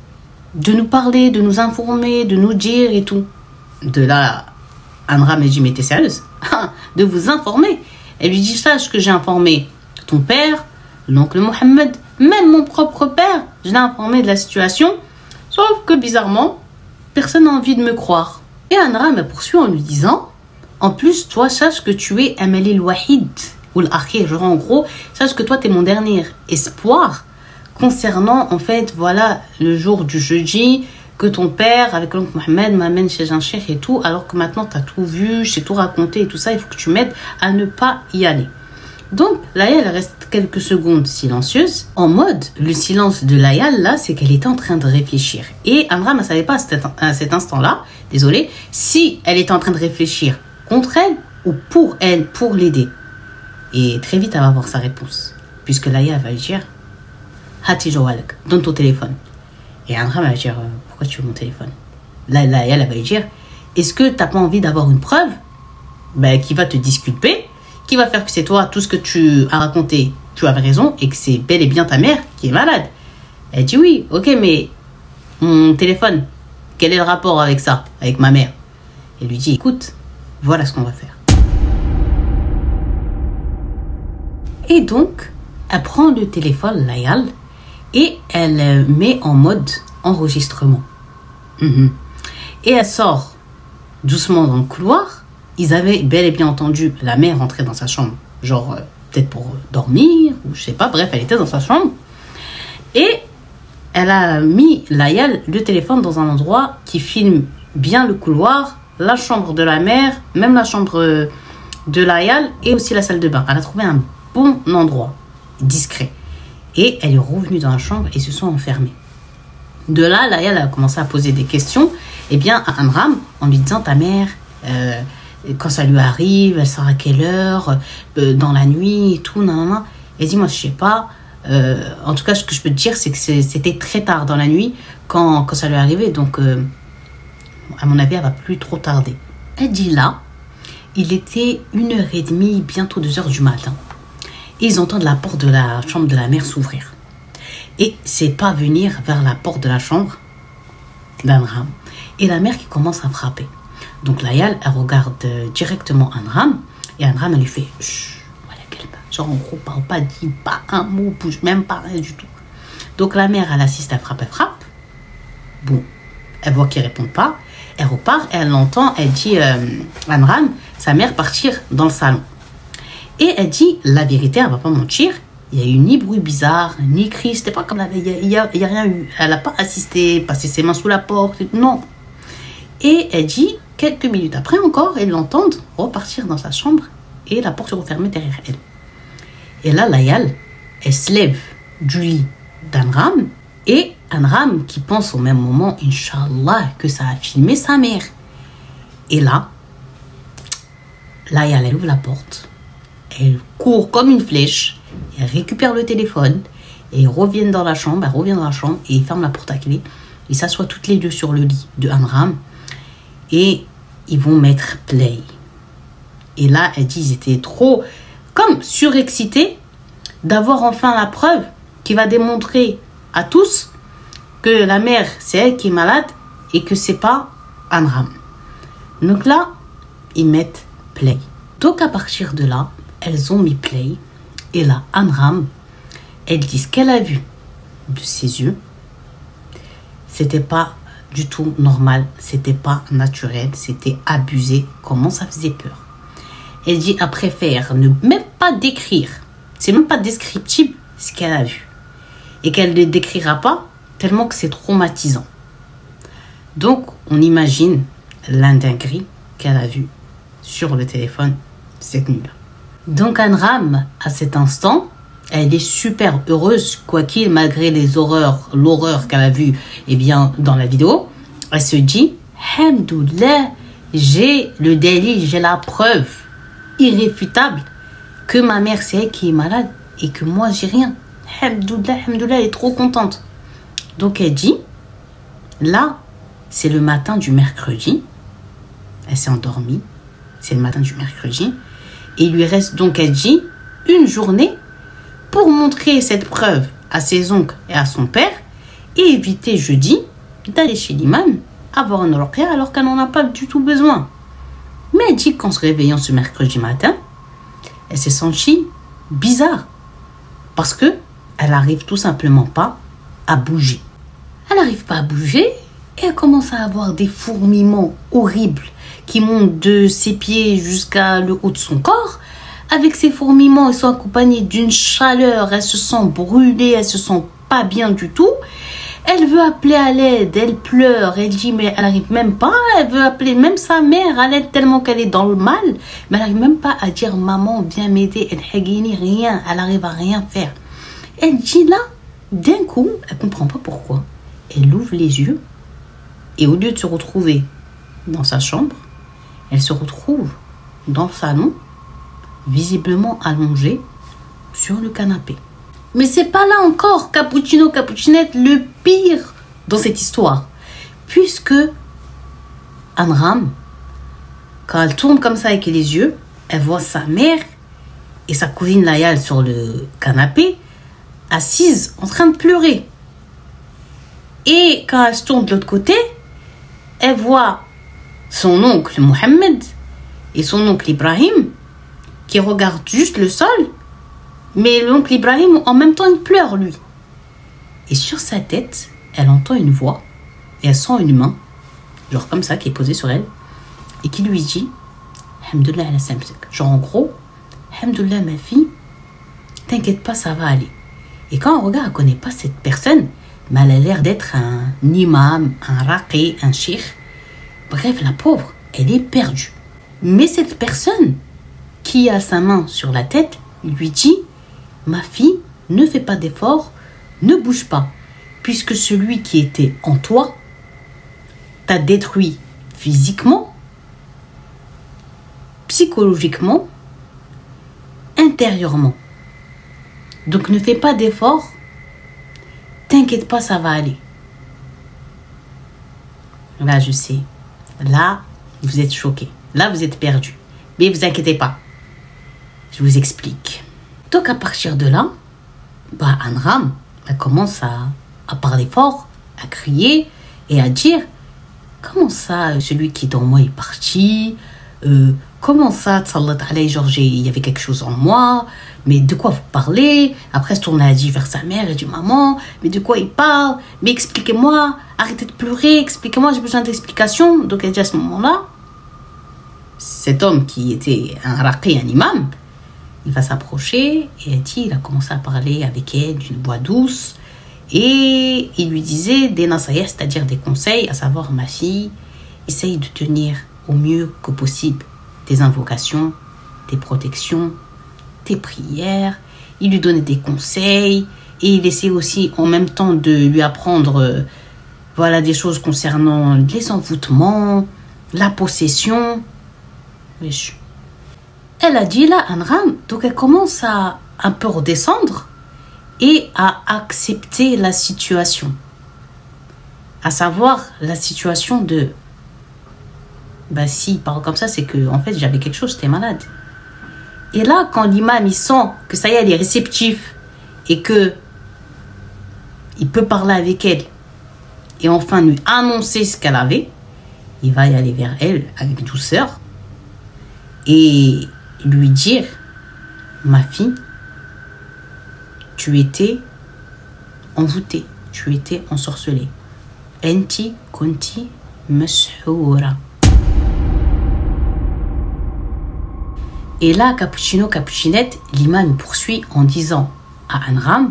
de nous parler, de nous informer, de nous dire et tout. De là, Amram lui dit, mais t'es sérieuse? De vous informer. Elle lui dit, sache que j'ai informé ton père, l'oncle Mohamed, même mon propre père. Je l'ai informé de la situation. Sauf que, bizarrement, personne n'a envie de me croire. Et Amram me poursuit en lui disant, en plus, toi, sache que tu es Amali al-Wahid, ou l'akhir, genre en gros, sache que toi, tu es mon dernier espoir concernant, en fait, voilà, le jour du jeudi, que ton père, avec l'oncle Mohamed, m'amène chez un cheikh et tout, alors que maintenant, tu as tout vu, j'ai tout raconté et tout ça, il faut que tu m'aides à ne pas y aller. Donc, Laïa, elle reste quelques secondes silencieuse. En mode, le silence de Laïa, là, c'est qu'elle était en train de réfléchir. Et Amram ne savait pas à cet, à cet instant-là, désolé, si elle était en train de réfléchir contre elle ou pour elle, pour l'aider. Et très vite, elle va avoir sa réponse. Puisque Laïa va lui dire, Hati Jawalak, donne ton téléphone. Et Amram va lui dire, pourquoi tu veux mon téléphone? Là, Laïa, elle va lui dire, est-ce que tu n'as pas envie d'avoir une preuve ben, qui va te disculper, qui va faire que c'est toi, tout ce que tu as raconté, tu avais raison, et que c'est bel et bien ta mère qui est malade? Elle dit oui, ok, mais mon téléphone. Quel est le rapport avec ça, avec ma mère? Elle lui dit, écoute, voilà ce qu'on va faire. Et donc, elle prend le téléphone, Layal, et elle met en mode enregistrement. Mmh. Et elle sort doucement dans le couloir. Ils avaient bel et bien entendu la mère rentrer dans sa chambre, genre euh, peut-être pour dormir, ou je sais pas, bref, elle était dans sa chambre. Et elle a mis Layal, le téléphone, dans un endroit qui filme bien le couloir, la chambre de la mère, même la chambre de Layal et aussi la salle de bain. Elle a trouvé un bon endroit, discret. Et elle est revenue dans la chambre et se sont enfermés. De là, Layal a commencé à poser des questions eh bien, à Amram en lui disant, ta mère, euh, quand ça lui arrive, elle sort à quelle heure, euh, dans la nuit et tout, nan, nan, nan. Elle dit, moi, je sais pas. Euh, en tout cas, ce que je peux te dire, c'est que c'était très tard dans la nuit quand, quand ça lui arrivait. Donc, euh, à mon avis, elle va plus trop tarder. Elle dit là, il était une heure et demie, bientôt deux heures du matin. Et ils entendent la porte de la chambre de la mère s'ouvrir. Et c'est pas venir vers la porte de la chambre d'Amram. Et la mère qui commence à frapper. Donc Layal, elle regarde directement Amram. Et Amram, elle lui fait chut, voilà, calme. Genre, en gros, parle pas, dis pas un mot, bouge même pas, rien du tout. Donc la mère, elle assiste, elle frappe, elle frappe. Bon, elle voit qu'il répond pas. Elle repart, elle l'entend, elle dit euh, Amram, sa mère partir dans le salon. Et elle dit la vérité, elle va pas mentir. Il n'y a eu ni bruit bizarre, ni cri. C'était pas comme la veille. Il n'y a, y a rien eu. Elle n'a pas assisté, passé ses mains sous la porte. Non. Et elle dit, quelques minutes après encore, elle l'entend repartir dans sa chambre et la porte se refermer derrière elle. Et là, Layal, elle se lève du lit d'Amram et Amram qui pense au même moment, Inch'Allah, que ça a filmé sa mère. Et là, Layal, elle ouvre la porte. Elle court comme une flèche, elle récupère le téléphone, et ils reviennent dans la chambre, elle revient dans la chambre, et ils ferment la porte à clé. Ils s'assoient toutes les deux sur le lit de Amram, et ils vont mettre play. Et là, elle dit, ils étaient trop, comme surexcités, d'avoir enfin la preuve qui va démontrer à tous que la mère, c'est elle qui est malade, et que c'est pas Amram. Donc là, ils mettent play. Donc à partir de là, elles ont mis play. Et là, Amram, elle dit ce qu'elle a vu de ses yeux. C'était pas du tout normal. C'était pas naturel. C'était abusé. Comment ça faisait peur. Elle dit, elle préfère ne même pas décrire. C'est même pas descriptible ce qu'elle a vu. Et qu'elle ne décrira pas tellement que c'est traumatisant. Donc, on imagine l'indinguerie qu'elle a vue sur le téléphone cette nuit-là. Donc Amram, à cet instant, elle est super heureuse, quoi qu'il, malgré les horreurs, l'horreur qu'elle a vue eh bien, dans la vidéo. Elle se dit, Hamdoullah, j'ai le délit, j'ai la preuve irréfutable que ma mère c'est elle qui est malade et que moi j'ai rien. Hamdoullah, Hamdoullah, elle est trop contente. Donc elle dit, là, c'est le matin du mercredi. Elle s'est endormie. C'est le matin du mercredi. Et il lui reste donc, elle dit, une journée pour montrer cette preuve à ses oncles et à son père et éviter jeudi d'aller chez l'imam avoir un ruqya alors qu'elle n'en a pas du tout besoin. Mais elle dit qu'en se réveillant ce mercredi matin, elle s'est sentie bizarre parce que elle n'arrive tout simplement pas à bouger. Elle n'arrive pas à bouger et elle commence à avoir des fourmillements horribles qui montent de ses pieds jusqu'à le haut de son corps. Avec ces fourmillements, ils sont accompagnés d'une chaleur. Elle se sent brûlée, elle se sent pas bien du tout. Elle veut appeler à l'aide, elle pleure, elle dit mais elle n'arrive même pas. Elle veut appeler même sa mère à l'aide tellement qu'elle est dans le mal. Mais elle n'arrive même pas à dire maman viens m'aider. Elle hagini rien, elle n'arrive à rien faire. Elle dit là, d'un coup, elle comprend pas pourquoi. Elle ouvre les yeux et au lieu de se retrouver dans sa chambre, elle se retrouve dans le salon, visiblement allongée sur le canapé. Mais c'est pas là encore, Cappuccino, Cappuccinette, le pire dans cette histoire. Puisque Amram, quand elle tourne comme ça avec les yeux, elle voit sa mère et sa cousine Layal sur le canapé, assises en train de pleurer. Et quand elle se tourne de l'autre côté, elle voit son oncle Mohamed et son oncle Ibrahim qui regardent juste le sol. Mais l'oncle Ibrahim, en même temps, il pleure, lui. Et sur sa tête, elle entend une voix et elle sent une main, genre comme ça, qui est posée sur elle et qui lui dit Alhamdoulilah ala samsik. Genre en gros, Alhamdoulilah ma fille, t'inquiète pas, ça va aller. Et quand on regarde, elle ne connaît pas cette personne, mais elle a l'air d'être un imam, un raqi, un sheikh. Bref, la pauvre, elle est perdue. Mais cette personne qui a sa main sur la tête lui dit ma fille, ne fais pas d'effort, ne bouge pas, puisque celui qui était en toi t'a détruit physiquement, psychologiquement, intérieurement. Donc ne fais pas d'effort, t'inquiète pas, ça va aller. Là, je sais, là, vous êtes choqués, là, vous êtes perdus, mais vous inquiétez pas, je vous explique. Donc à partir de là, bah, Anram, elle commence à, à parler fort, à crier et à dire comment ça, celui qui est dans moi est parti, euh, comment ça, tsallat alayhi, genre il y avait quelque chose en moi, mais de quoi vous parlez? Après, elle se tourne, elle dit vers sa mère, elle dit maman, mais de quoi il parle? Mais expliquez-moi, arrêtez de pleurer, expliquez-moi, j'ai besoin d'explications. Donc elle dit à ce moment-là, cet homme qui était un raqi, un imam, il va s'approcher et elle dit, il a commencé à parler avec elle d'une voix douce et il lui disait des nasayas, c'est-à-dire des conseils, à savoir ma fille, essaye de tenir au mieux que possible tes invocations, tes protections, tes prières. Il lui donnait des conseils et il essayait aussi en même temps de lui apprendre euh, voilà, des choses concernant les envoûtements, la possession. Wesh. Elle a dit là, Anram, donc elle commence à un peu redescendre et à accepter la situation. À savoir la situation de, bah s'il parle comme ça, c'est que en fait j'avais quelque chose, j'étais malade. Et là, quand l'imam il sent que ça y est, elle est réceptive et que il peut parler avec elle et enfin lui annoncer ce qu'elle avait, il va y aller vers elle avec douceur et lui dire ma fille, tu étais envoûtée, tu étais ensorcelée. Enti kunti mashoura. Et là, Cappuccino, Cappuccinette, l'imam poursuit en disant à Anram,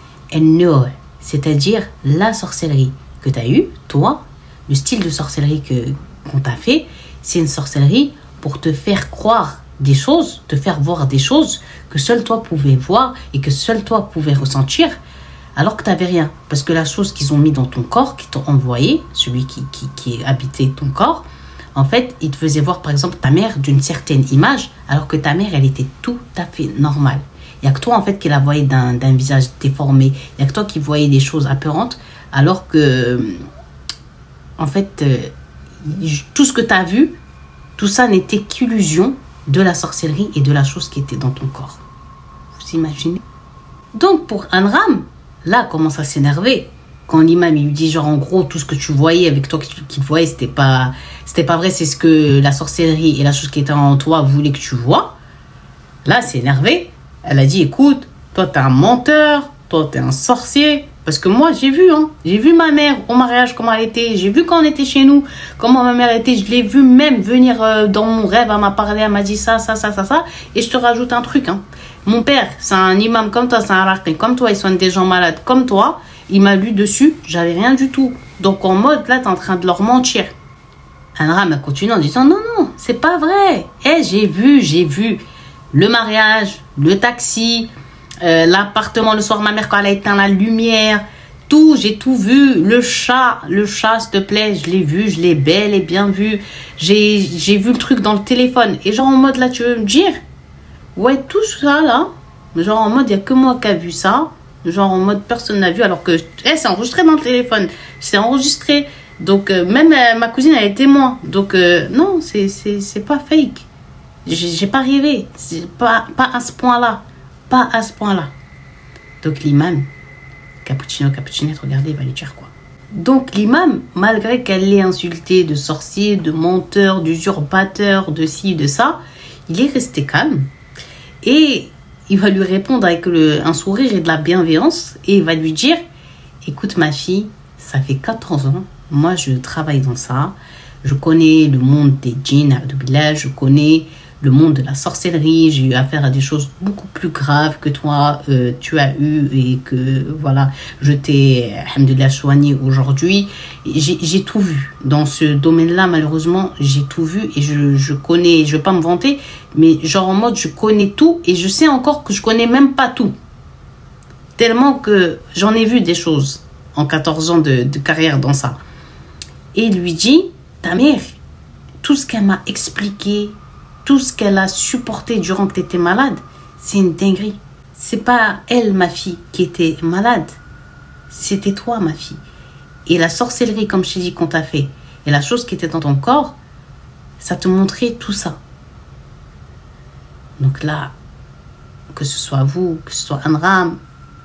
en c'est-à-dire la sorcellerie que tu as eue, toi, le style de sorcellerie que qu'on t'a fait, c'est une sorcellerie pour te faire croire des choses, te faire voir des choses que seul toi pouvais voir et que seul toi pouvais ressentir, alors que tu n'avais rien. Parce que la chose qu'ils ont mis dans ton corps, qui t'ont envoyé, celui qui, qui, qui habitait ton corps, en fait, il te faisait voir, par exemple, ta mère d'une certaine image, alors que ta mère, elle était tout à fait normale. Il n'y a que toi, en fait, qui la voyais d'un, d'un visage déformé. Il n'y a que toi qui voyais des choses apeurantes, alors que, en fait, euh, tout ce que tu as vu, tout ça n'était qu'illusion de la sorcellerie et de la chose qui était dans ton corps. Vous imaginez? Donc, pour Anram, là, commence à s'énerver. Quand l'imam lui dit, genre, en gros, tout ce que tu voyais avec toi, qui te voyait, c'était pas, c'était pas vrai, c'est ce que la sorcellerie et la chose qui était en toi voulaient que tu vois. Là, c'est énervé. Elle a dit, écoute, toi, t'es un menteur, toi, t'es un sorcier. Parce que moi, j'ai vu, hein, j'ai vu ma mère au mariage, comment elle était. J'ai vu quand on était chez nous, comment ma mère était. Je l'ai vu même venir euh, dans mon rêve, elle m'a parlé, elle m'a dit ça, ça, ça, ça, ça. Et je te rajoute un truc, hein. Mon père, c'est un imam comme toi, c'est un raqi comme toi, ils soignent des gens malades comme toi. Il m'a lu dessus, j'avais rien du tout. Donc en mode, là, t'es en train de leur mentir. Anram a continué en disant, non, non, c'est pas vrai. Eh, j'ai vu, j'ai vu le mariage, le taxi, euh, l'appartement le soir, ma mère quand elle a éteint la lumière, tout, j'ai tout vu. Le chat, le chat, s'il te plaît, je l'ai vu, je l'ai bel et bien vu. J'ai, j'ai vu le truc dans le téléphone. Et genre en mode, là, tu veux me dire, ouais, tout ça, là, genre en mode, il n'y a que moi qui a vu ça. Genre en mode personne n'a vu alors que eh, c'est enregistré dans le téléphone, c'est enregistré, donc euh, même euh, ma cousine elle est témoin, donc euh, non, c'est c'est c'est pas fake, j'ai, j'ai pas rêvé, c'est pas pas à ce point là, pas à ce point là. Donc l'imam Cappuccino Cappuccinette, regardez, il va lui dire quoi? Donc l'imam, malgré qu'elle l'ait insulté de sorcier, de menteur, d'usurpateur, de ci, de ça, il est resté calme. Et il va lui répondre avec le, un sourire et de la bienveillance. Et il va lui dire, écoute ma fille, ça fait quatorze ans, moi je travaille dans ça. Je connais le monde des djinns, je connais le monde de la sorcellerie. J'ai eu affaire à des choses beaucoup plus graves que toi, euh, tu as eu et que voilà, je t'ai, alhamdoulilah, soigné aujourd'hui. J'ai tout vu. Dans ce domaine-là, malheureusement, j'ai tout vu et je, je connais, je ne vais pas me vanter, mais genre en mode, je connais tout et je sais encore que je ne connais même pas tout. Tellement que j'en ai vu des choses en quatorze ans de, de carrière dans ça. Et il lui dit, ta mère, tout ce qu'elle m'a expliqué, tout ce qu'elle a supporté durant que tu étais malade, c'est une dinguerie. C'est pas elle, ma fille, qui était malade. C'était toi, ma fille. Et la sorcellerie, comme je t'ai dit, qu'on t'a fait, et la chose qui était dans ton corps, ça te montrait tout ça. Donc là, que ce soit vous, que ce soit Anram,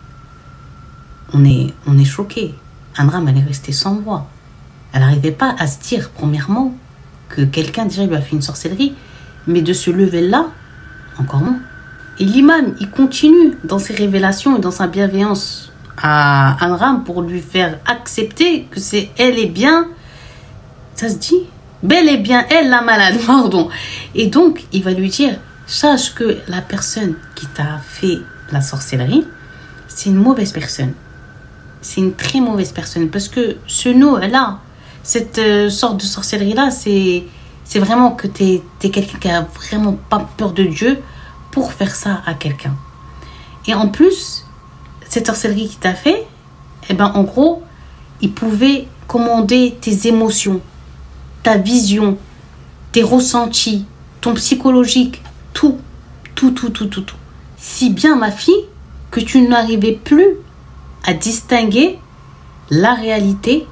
on est, on est choqués. Anram, elle est restée sans voix. Elle n'arrivait pas à se dire, premièrement, que quelqu'un déjà lui a fait une sorcellerie, mais de ce level-là, encore moins. Et l'imam, il continue dans ses révélations et dans sa bienveillance à Anram pour lui faire accepter que c'est elle est bien, ça se dit, bel et bien elle la malade, pardon. Et donc, il va lui dire, sache que la personne qui t'a fait la sorcellerie, c'est une mauvaise personne. C'est une très mauvaise personne parce que ce nom-là, cette euh, sorte de sorcellerie-là, c'est... C'est vraiment que tu es, es quelqu'un qui a vraiment pas peur de Dieu pour faire ça à quelqu'un. Et en plus, cette sorcellerie qui t'a fait, eh ben, en gros, il pouvait commander tes émotions, ta vision, tes ressentis, ton psychologique, tout, tout, tout, tout, tout, tout. Si bien, ma fille, que tu n'arrivais plus à distinguer la réalité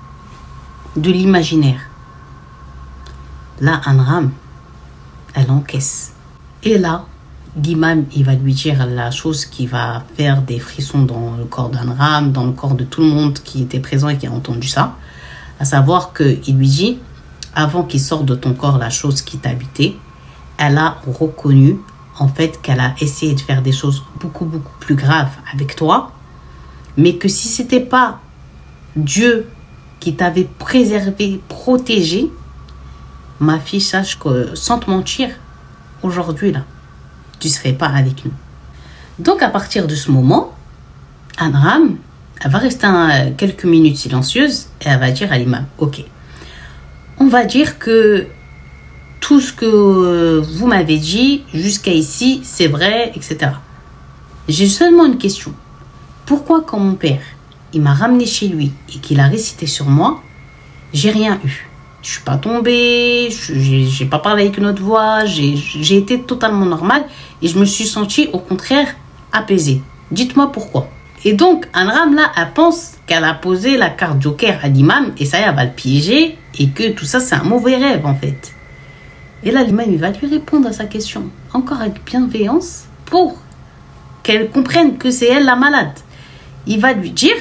de l'imaginaire. Là, Anram, elle encaisse. Et là, l'imam, il va lui dire la chose qui va faire des frissons dans le corps d'Anram, dans le corps de tout le monde qui était présent et qui a entendu ça. À savoir qu'il lui dit, avant qu'il sorte de ton corps la chose qui t'habitait, elle a reconnu, en fait, qu'elle a essayé de faire des choses beaucoup, beaucoup plus graves avec toi. Mais que si ce n'était pas Dieu qui t'avait préservé, protégé, ma fille, sache que sans te mentir, aujourd'hui, là, tu ne serais pas avec nous. Donc, à partir de ce moment, Anram, elle va rester un, quelques minutes silencieuse et elle va dire à l'imam, ok, on va dire que tout ce que vous m'avez dit jusqu'à ici, c'est vrai, et cetera. J'ai seulement une question. Pourquoi quand mon père, il m'a ramené chez lui et qu'il a récité sur moi, j'ai rien eu? Je suis pas tombée, je n'ai pas parlé avec une autre voix, j'ai été totalement normale et je me suis sentie au contraire apaisée. Dites-moi pourquoi. Et donc, Anram là, elle pense qu'elle a posé la carte joker à l'imam et ça y est, elle va le piéger et que tout ça c'est un mauvais rêve en fait. Et là, l'imam il va lui répondre à sa question, encore avec bienveillance, pour qu'elle comprenne que c'est elle la malade. Il va lui dire,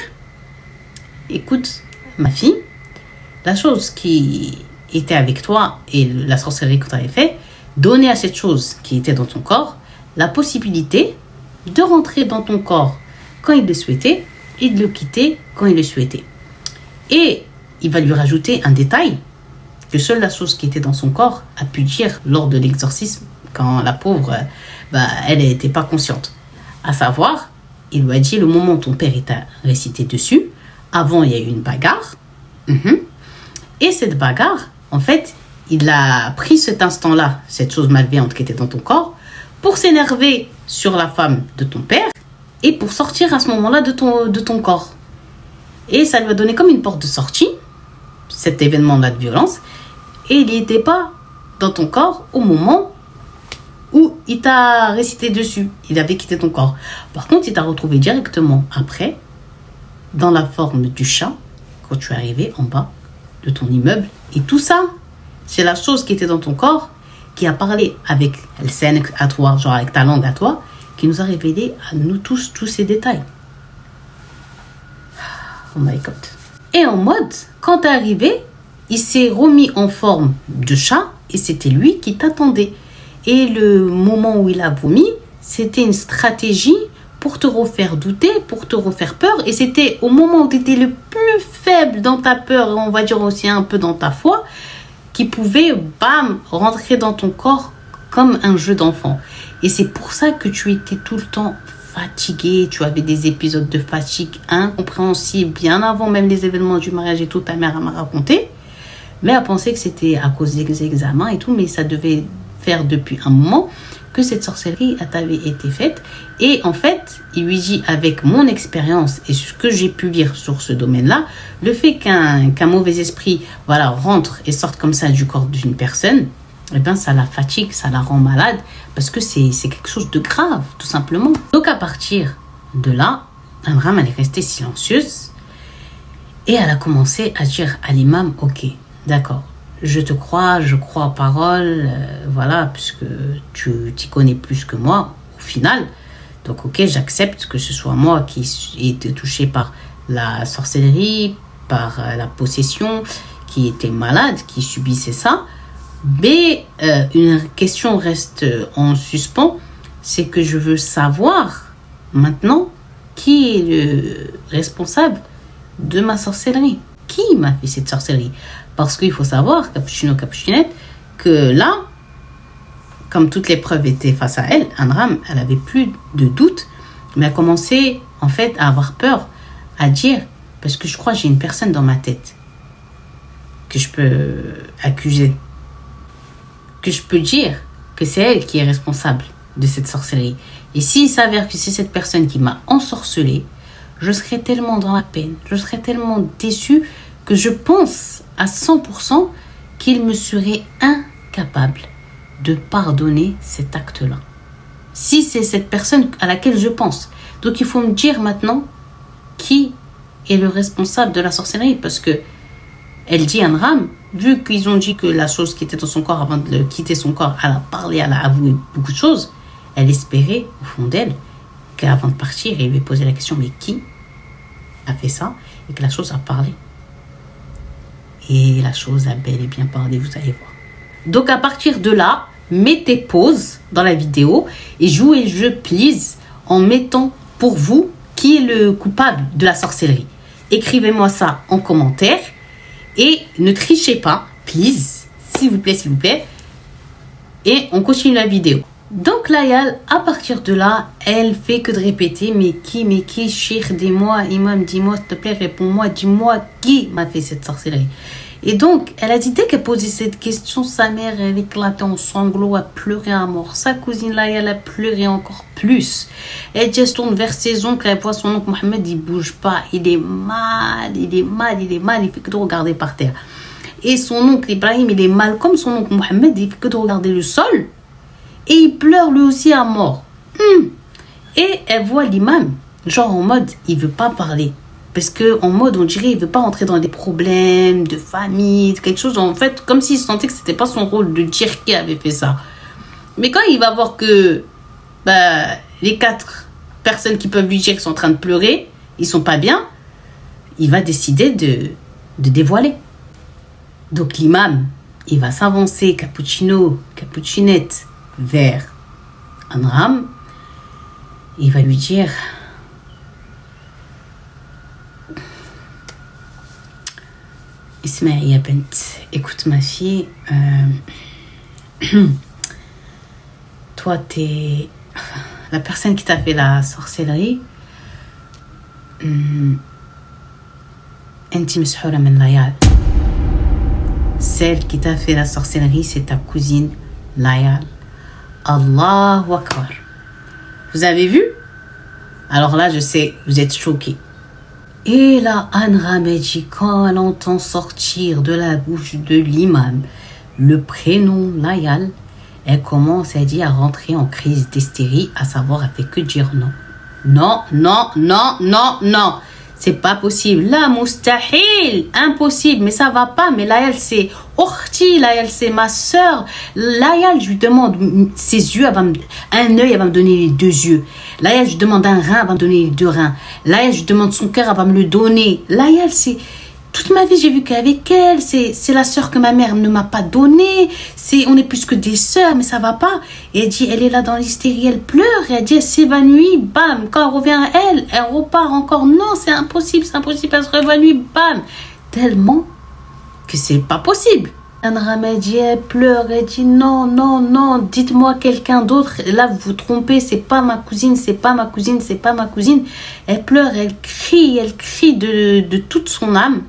écoute ma fille, la chose qui était avec toi et la sorcellerie que tu avais fait, donner à cette chose qui était dans ton corps la possibilité de rentrer dans ton corps quand il le souhaitait et de le quitter quand il le souhaitait. Et il va lui rajouter un détail que seule la chose qui était dans son corps a pu dire lors de l'exorcisme quand la pauvre, bah, elle n'était pas consciente. À savoir, il lui a dit le moment où ton père t'a récité dessus, avant il y a eu une bagarre. Mm-hmm. Et cette bagarre, en fait, il a pris cet instant-là, cette chose malveillante qui était dans ton corps, pour s'énerver sur la femme de ton père et pour sortir à ce moment-là de ton, de ton corps. Et ça lui a donné comme une porte de sortie, cet événement-là de violence, et il n'y était pas dans ton corps au moment où il t'a récité dessus. Il avait quitté ton corps. Par contre, il t'a retrouvé directement après, dans la forme du chat, quand tu es arrivé en bas de ton immeuble. Et tout ça, c'est la chose qui était dans ton corps qui a parlé avec le scène à toi, genre avec ta langue à toi, qui nous a révélé à nous tous tous ces détails. Oh my God. Et en mode, quand t'es arrivé, il s'est remis en forme de chat et c'était lui qui t'attendait. Et le moment où il a vomi, c'était une stratégie pour te refaire douter, pour te refaire peur. Et c'était au moment où tu étais le plus faible dans ta peur, et on va dire aussi un peu dans ta foi, qui pouvait, bam, rentrer dans ton corps comme un jeu d'enfant. Et c'est pour ça que tu étais tout le temps fatigué. Tu avais des épisodes de fatigue incompréhensibles, bien avant même les événements du mariage et tout. Ta mère m'a raconté. Mais elle pensait que c'était à cause des examens et tout, mais ça devait faire depuis un moment que cette sorcellerie avait été faite. Et en fait, il lui dit, avec mon expérience et ce que j'ai pu lire sur ce domaine-là, le fait qu'un qu'un mauvais esprit voilà, rentre et sorte comme ça du corps d'une personne, eh bien, ça la fatigue, ça la rend malade, parce que c'est quelque chose de grave, tout simplement. Donc, à partir de là, Amram, elle est restée silencieuse et elle a commencé à dire à l'imam, ok, d'accord, je te crois, je crois aux paroles, euh, voilà, puisque tu t'y connais plus que moi, au final. Donc, ok, j'accepte que ce soit moi qui ai été touché par la sorcellerie, par euh, la possession, qui était malade, qui subissait ça. Mais euh, une question reste en suspens, c'est que je veux savoir maintenant qui est le responsable de ma sorcellerie. Qui m'a fait cette sorcellerie? Parce qu'il faut savoir, Cappuccino, Cappuccinette, que là, comme toutes les preuves étaient face à elle, Amram, elle avait plus de doute, mais elle a commencé en fait à avoir peur, à dire, parce que je crois que j'ai une personne dans ma tête que je peux accuser, que je peux dire que c'est elle qui est responsable de cette sorcellerie. Et s'il s'avère que c'est cette personne qui m'a ensorcelée, je serais tellement dans la peine, je serais tellement déçue que je pense à cent pour cent qu'il me serait incapable de pardonner cet acte-là. Si c'est cette personne à laquelle je pense. Donc il faut me dire maintenant qui est le responsable de la sorcellerie, parce que elle dit à Amram, vu qu'ils ont dit que la chose qui était dans son corps avant de quitter son corps, elle a parlé, elle a avoué beaucoup de choses, elle espérait au fond d'elle qu'avant de partir, elle lui posait la question, mais qui a fait ça? Et que la chose a parlé. Et la chose a bel et bien parlé, vous allez voir. Donc à partir de là, mettez pause dans la vidéo et jouez le jeu please en mettant pour vous qui est le coupable de la sorcellerie. Écrivez-moi ça en commentaire et ne trichez pas, please, s'il vous plaît, s'il vous plaît. Et on continue la vidéo. Donc Layal, à partir de là, elle fait que de répéter, mais qui, mais qui, Cheikh, dis-moi, imam, dis-moi, s'il te plaît, réponds-moi, dis-moi qui m'a fait cette sorcellerie. Et donc, elle a dit, dès qu'elle posait cette question, sa mère, elle éclatait en sanglots, elle pleurait à mort. Sa cousine Layal, elle a pleuré encore plus. Elle se tourne vers ses oncles, elle voit son oncle Mohamed, il bouge pas, il est mal, il est mal, il est mal, il fait que de regarder par terre. Et son oncle Ibrahim, il est mal comme son oncle Mohamed, il fait que de regarder le sol. Et il pleure lui aussi à mort. Hum. Et elle voit l'imam, genre en mode, il veut pas parler. Parce que en mode, on dirait, il veut pas rentrer dans des problèmes de famille, quelque chose, en fait, comme s'il sentait que c'était pas son rôle de dire qui avait fait ça. Mais quand il va voir que bah, les quatre personnes qui peuvent lui dire qu'ils sont en train de pleurer, ils sont pas bien, il va décider de, de dévoiler. Donc l'imam, il va s'avancer, Cappuccino, Cappuccinette, vers Amram, il va lui dire, Ismaïl ya bent, écoute ma fille, euh, toi t'es la personne qui t'a fait la sorcellerie, Enti meshoura min Layal. Celle qui t'a fait la sorcellerie, c'est ta cousine Layal. Allahu Akbar. Vous avez vu? Alors là, je sais, vous êtes choqués. Et là, Amram dit, quand elle entend sortir de la bouche de l'imam le prénom Layal, elle commence, elle dit, à rentrer en crise d'hystérie, à savoir, elle fait que dire non. Non, non, non, non, non. C'est pas possible. Là, moustahil, impossible, mais ça va pas. Mais Layal, c'est Orti, Layal, c'est ma soeur. Layal, je lui demande ses yeux, elle va me, un œil, elle va me donner les deux yeux. Layal, je lui demande un rein, elle va me donner les deux reins. Layal, je lui demande son cœur, elle va me le donner. Layal, c'est toute ma vie, j'ai vu qu'avec elle, c'est la sœur que ma mère ne m'a pas donnée. On est plus que des sœurs, mais ça va pas. Et elle dit, elle est là dans l'hystérie, elle pleure. Et elle dit, elle s'évanouit, bam. Quand elle revient à elle, elle repart encore. Non, c'est impossible, c'est impossible, elle se révanouit, bam. Tellement que c'est pas possible. Anram, elle dit, elle pleure, elle dit, non, non, non, dites-moi quelqu'un d'autre. Là, vous vous trompez, c'est pas ma cousine, c'est pas ma cousine, c'est pas ma cousine. Elle pleure, elle crie, elle crie de, de toute son âme.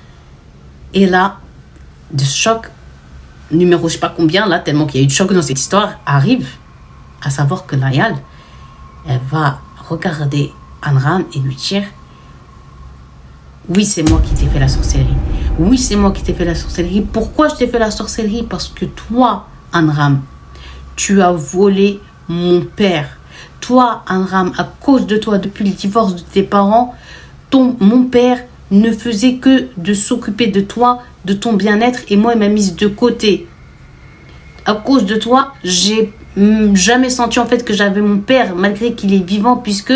Et là, de choc, numéro je sais pas combien, là, tellement qu'il y a eu de choc dans cette histoire, arrive à savoir que Layal, elle va regarder Anram et lui dire, oui, c'est moi qui t'ai fait la sorcellerie. Oui, c'est moi qui t'ai fait la sorcellerie. Pourquoi je t'ai fait la sorcellerie? Parce que toi, Anram, tu as volé mon père. Toi, Anram, à cause de toi, depuis le divorce de tes parents, ton, mon père ne faisait que de s'occuper de toi, de ton bien-être, et moi, il m'a mise de côté. À cause de toi, j'ai jamais senti en fait que j'avais mon père, malgré qu'il est vivant, puisque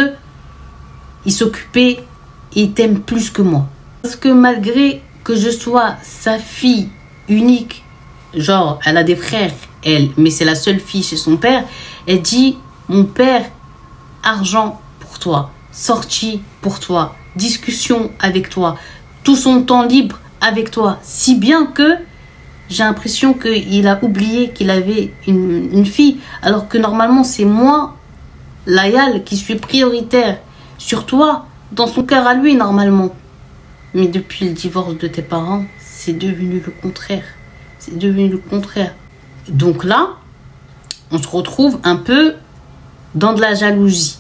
il s'occupait, il t'aime plus que moi. Parce que malgré que je sois sa fille unique, genre elle a des frères, elle, mais c'est la seule fille chez son père, elle dit, mon père, argent pour toi, sortie pour toi, discussion avec toi, tout son temps libre avec toi, si bien que j'ai l'impression qu'il a oublié qu'il avait une, une fille, alors que normalement c'est moi, Layal, qui suis prioritaire sur toi, dans son cœur à lui normalement. Mais depuis le divorce de tes parents, c'est devenu le contraire. C'est devenu le contraire. Donc là, on se retrouve un peu dans de la jalousie.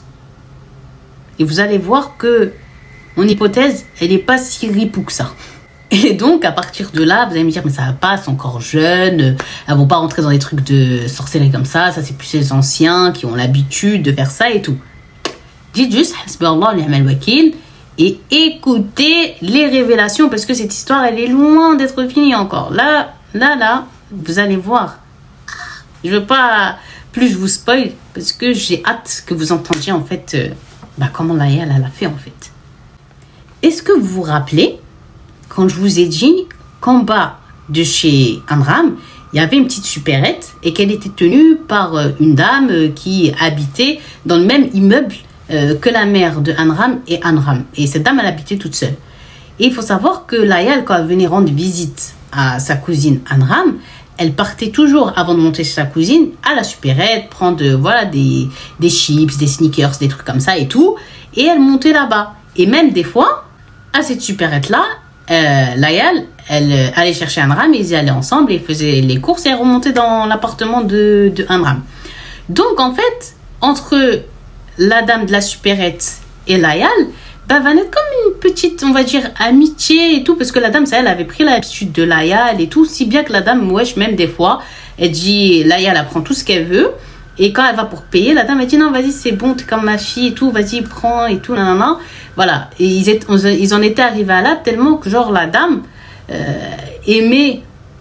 Et vous allez voir que mon hypothèse, elle n'est pas si ripou que ça. Et donc, à partir de là, vous allez me dire, mais ça va pas, c'est encore jeune, elles ne vont pas rentrer dans des trucs de sorcellerie comme ça, ça c'est plus les anciens qui ont l'habitude de faire ça et tout. Dites juste, hasbunallah wa ni'mal wakil, et écoutez les révélations, parce que cette histoire, elle est loin d'être finie encore. Là, là, là, vous allez voir. Je veux pas plus je vous spoil, parce que j'ai hâte que vous entendiez en fait euh, bah, comment Layal elle a fait en fait. Est-ce que vous vous rappelez, quand je vous ai dit qu'en bas de chez Anram, il y avait une petite supérette et qu'elle était tenue par euh, une dame euh, qui habitait dans le même immeuble Euh, que la mère de Anram et Anram. Et cette dame, elle habitait toute seule. Et il faut savoir que Layal, quand elle venait rendre visite à sa cousine Anram, elle partait toujours, avant de monter chez sa cousine, à la supérette, prendre voilà, des, des chips, des sneakers, des trucs comme ça et tout. Et elle montait là-bas. Et même des fois, à cette supérette-là, euh, Layal, elle euh, allait chercher Anram, et ils y allaient ensemble, et ils faisaient les courses, et elle remontait dans l'appartement de, de Anram. Donc, en fait, entre la dame de la supérette et Layal, bah, va naître comme une petite, on va dire, amitié et tout, parce que la dame, ça, elle avait pris l'habitude de Layal et tout, si bien que la dame, wesh, même des fois, elle dit, Layal, elle prend tout ce qu'elle veut, et quand elle va pour payer, la dame, elle dit, non, vas-y, c'est bon, t'es comme ma fille et tout, vas-y, prends et tout, nan, nan, nan. Voilà, et ils, étaient, ils en étaient arrivés à là, tellement que, genre, la dame euh, aimait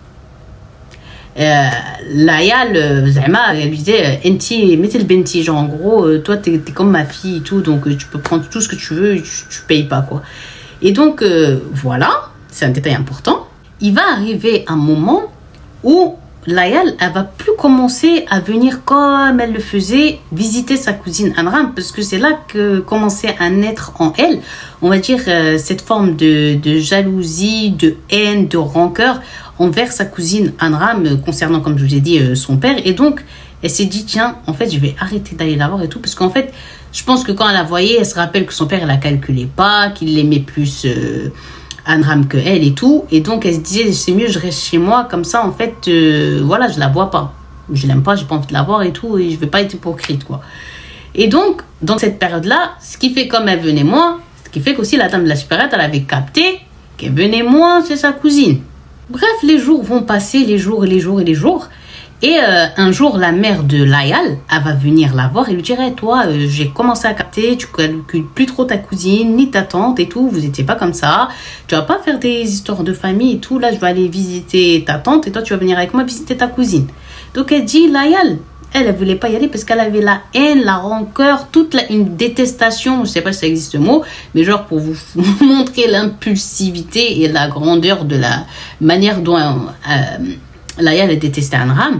Euh, Layal, Zama, elle lui disait, Enti, mettez le benti, genre en gros, euh, toi t'es es comme ma fille et tout, donc euh, tu peux prendre tout ce que tu veux, tu, tu payes pas quoi. Et donc euh, voilà, c'est un détail important. Il va arriver un moment où Layal, elle va plus commencer à venir comme elle le faisait, visiter sa cousine Anram, parce que c'est là que commençait à naître en elle, on va dire, euh, cette forme de, de jalousie, de haine, de rancœur envers sa cousine Anram, concernant, comme je vous ai dit, euh, son père. Et donc, elle s'est dit, tiens, en fait, je vais arrêter d'aller la voir et tout, parce qu'en fait, je pense que quand elle la voyait, elle se rappelle que son père, elle la calculait pas, qu'il l'aimait plus euh, Anram que elle et tout. Et donc, elle se disait, c'est mieux, je reste chez moi, comme ça, en fait, euh, voilà, je la vois pas. Je l'aime pas, j'ai pas envie de la voir et tout, et je vais pas être hypocrite, quoi. Et donc, dans cette période-là, ce qui fait comme elle venait moins, ce qui fait qu'aussi la dame de la supérette, elle avait capté qu'elle venait moins chez sa cousine. Bref, les jours vont passer, les jours et les jours et les jours. Et euh, un jour, la mère de Layal, elle va venir la voir et lui dire, hey, toi, euh, j'ai commencé à capter, tu calcules plus trop ta cousine, ni ta tante et tout, vous étiez pas comme ça. Tu vas pas faire des histoires de famille et tout. Là, je vais aller visiter ta tante et toi, tu vas venir avec moi visiter ta cousine. Donc, elle dit, Layal, elle, elle voulait pas y aller parce qu'elle avait la haine, la rancœur, toute la, une détestation, je sais pas si ça existe ce mot, mais genre pour vous montrer l'impulsivité et la grandeur de la manière dont euh, Layal a détesté Amram,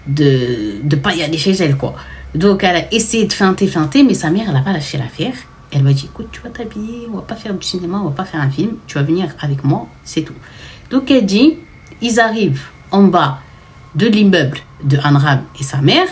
de ne pas y aller chez elle, quoi. Donc elle a essayé de feinter, feinter, mais sa mère, elle n'a pas lâché l'affaire. Elle m'a dit, écoute, tu vas t'habiller, on va pas faire du cinéma, on va pas faire un film, tu vas venir avec moi, c'est tout. Donc elle dit, ils arrivent en bas de l'immeuble de Amram et sa mère.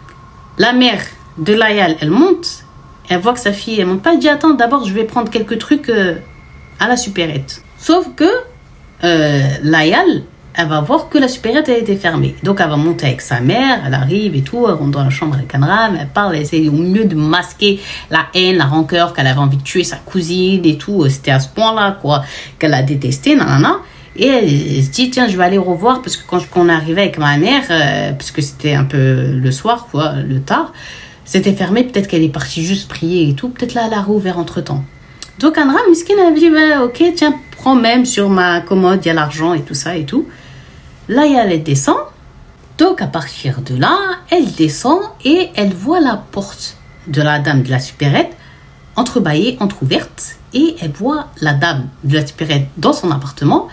La mère de Layal, elle monte, elle voit que sa fille, elle monte pas, elle dit, attends, d'abord, je vais prendre quelques trucs euh, à la supérette. Sauf que euh, Layal, elle va voir que la supérette a été fermée. Donc, elle va monter avec sa mère, elle arrive et tout, elle rentre dans la chambre avec Amram, elle parle, elle essaie au mieux de masquer la haine, la rancœur, qu'elle avait envie de tuer sa cousine et tout. C'était à ce point-là, quoi, qu'elle a détesté, nanana. Et elle, elle se dit, tiens, je vais aller revoir, parce que quand, quand on arrivait avec ma mère, euh, parce que c'était un peu le soir, quoi, le tard, c'était fermé, peut-être qu'elle est partie juste prier et tout, peut-être là, elle a rouvert entre-temps. Donc, Amram, miskin, elle dit, bah, ok, tiens, prends même sur ma commode, il y a l'argent et tout ça et tout. Là, elle descend. Donc, à partir de là, elle descend et elle voit la porte de la dame de la supérette entrebâillée, entrouverte. Et elle voit la dame de la supérette dans son appartement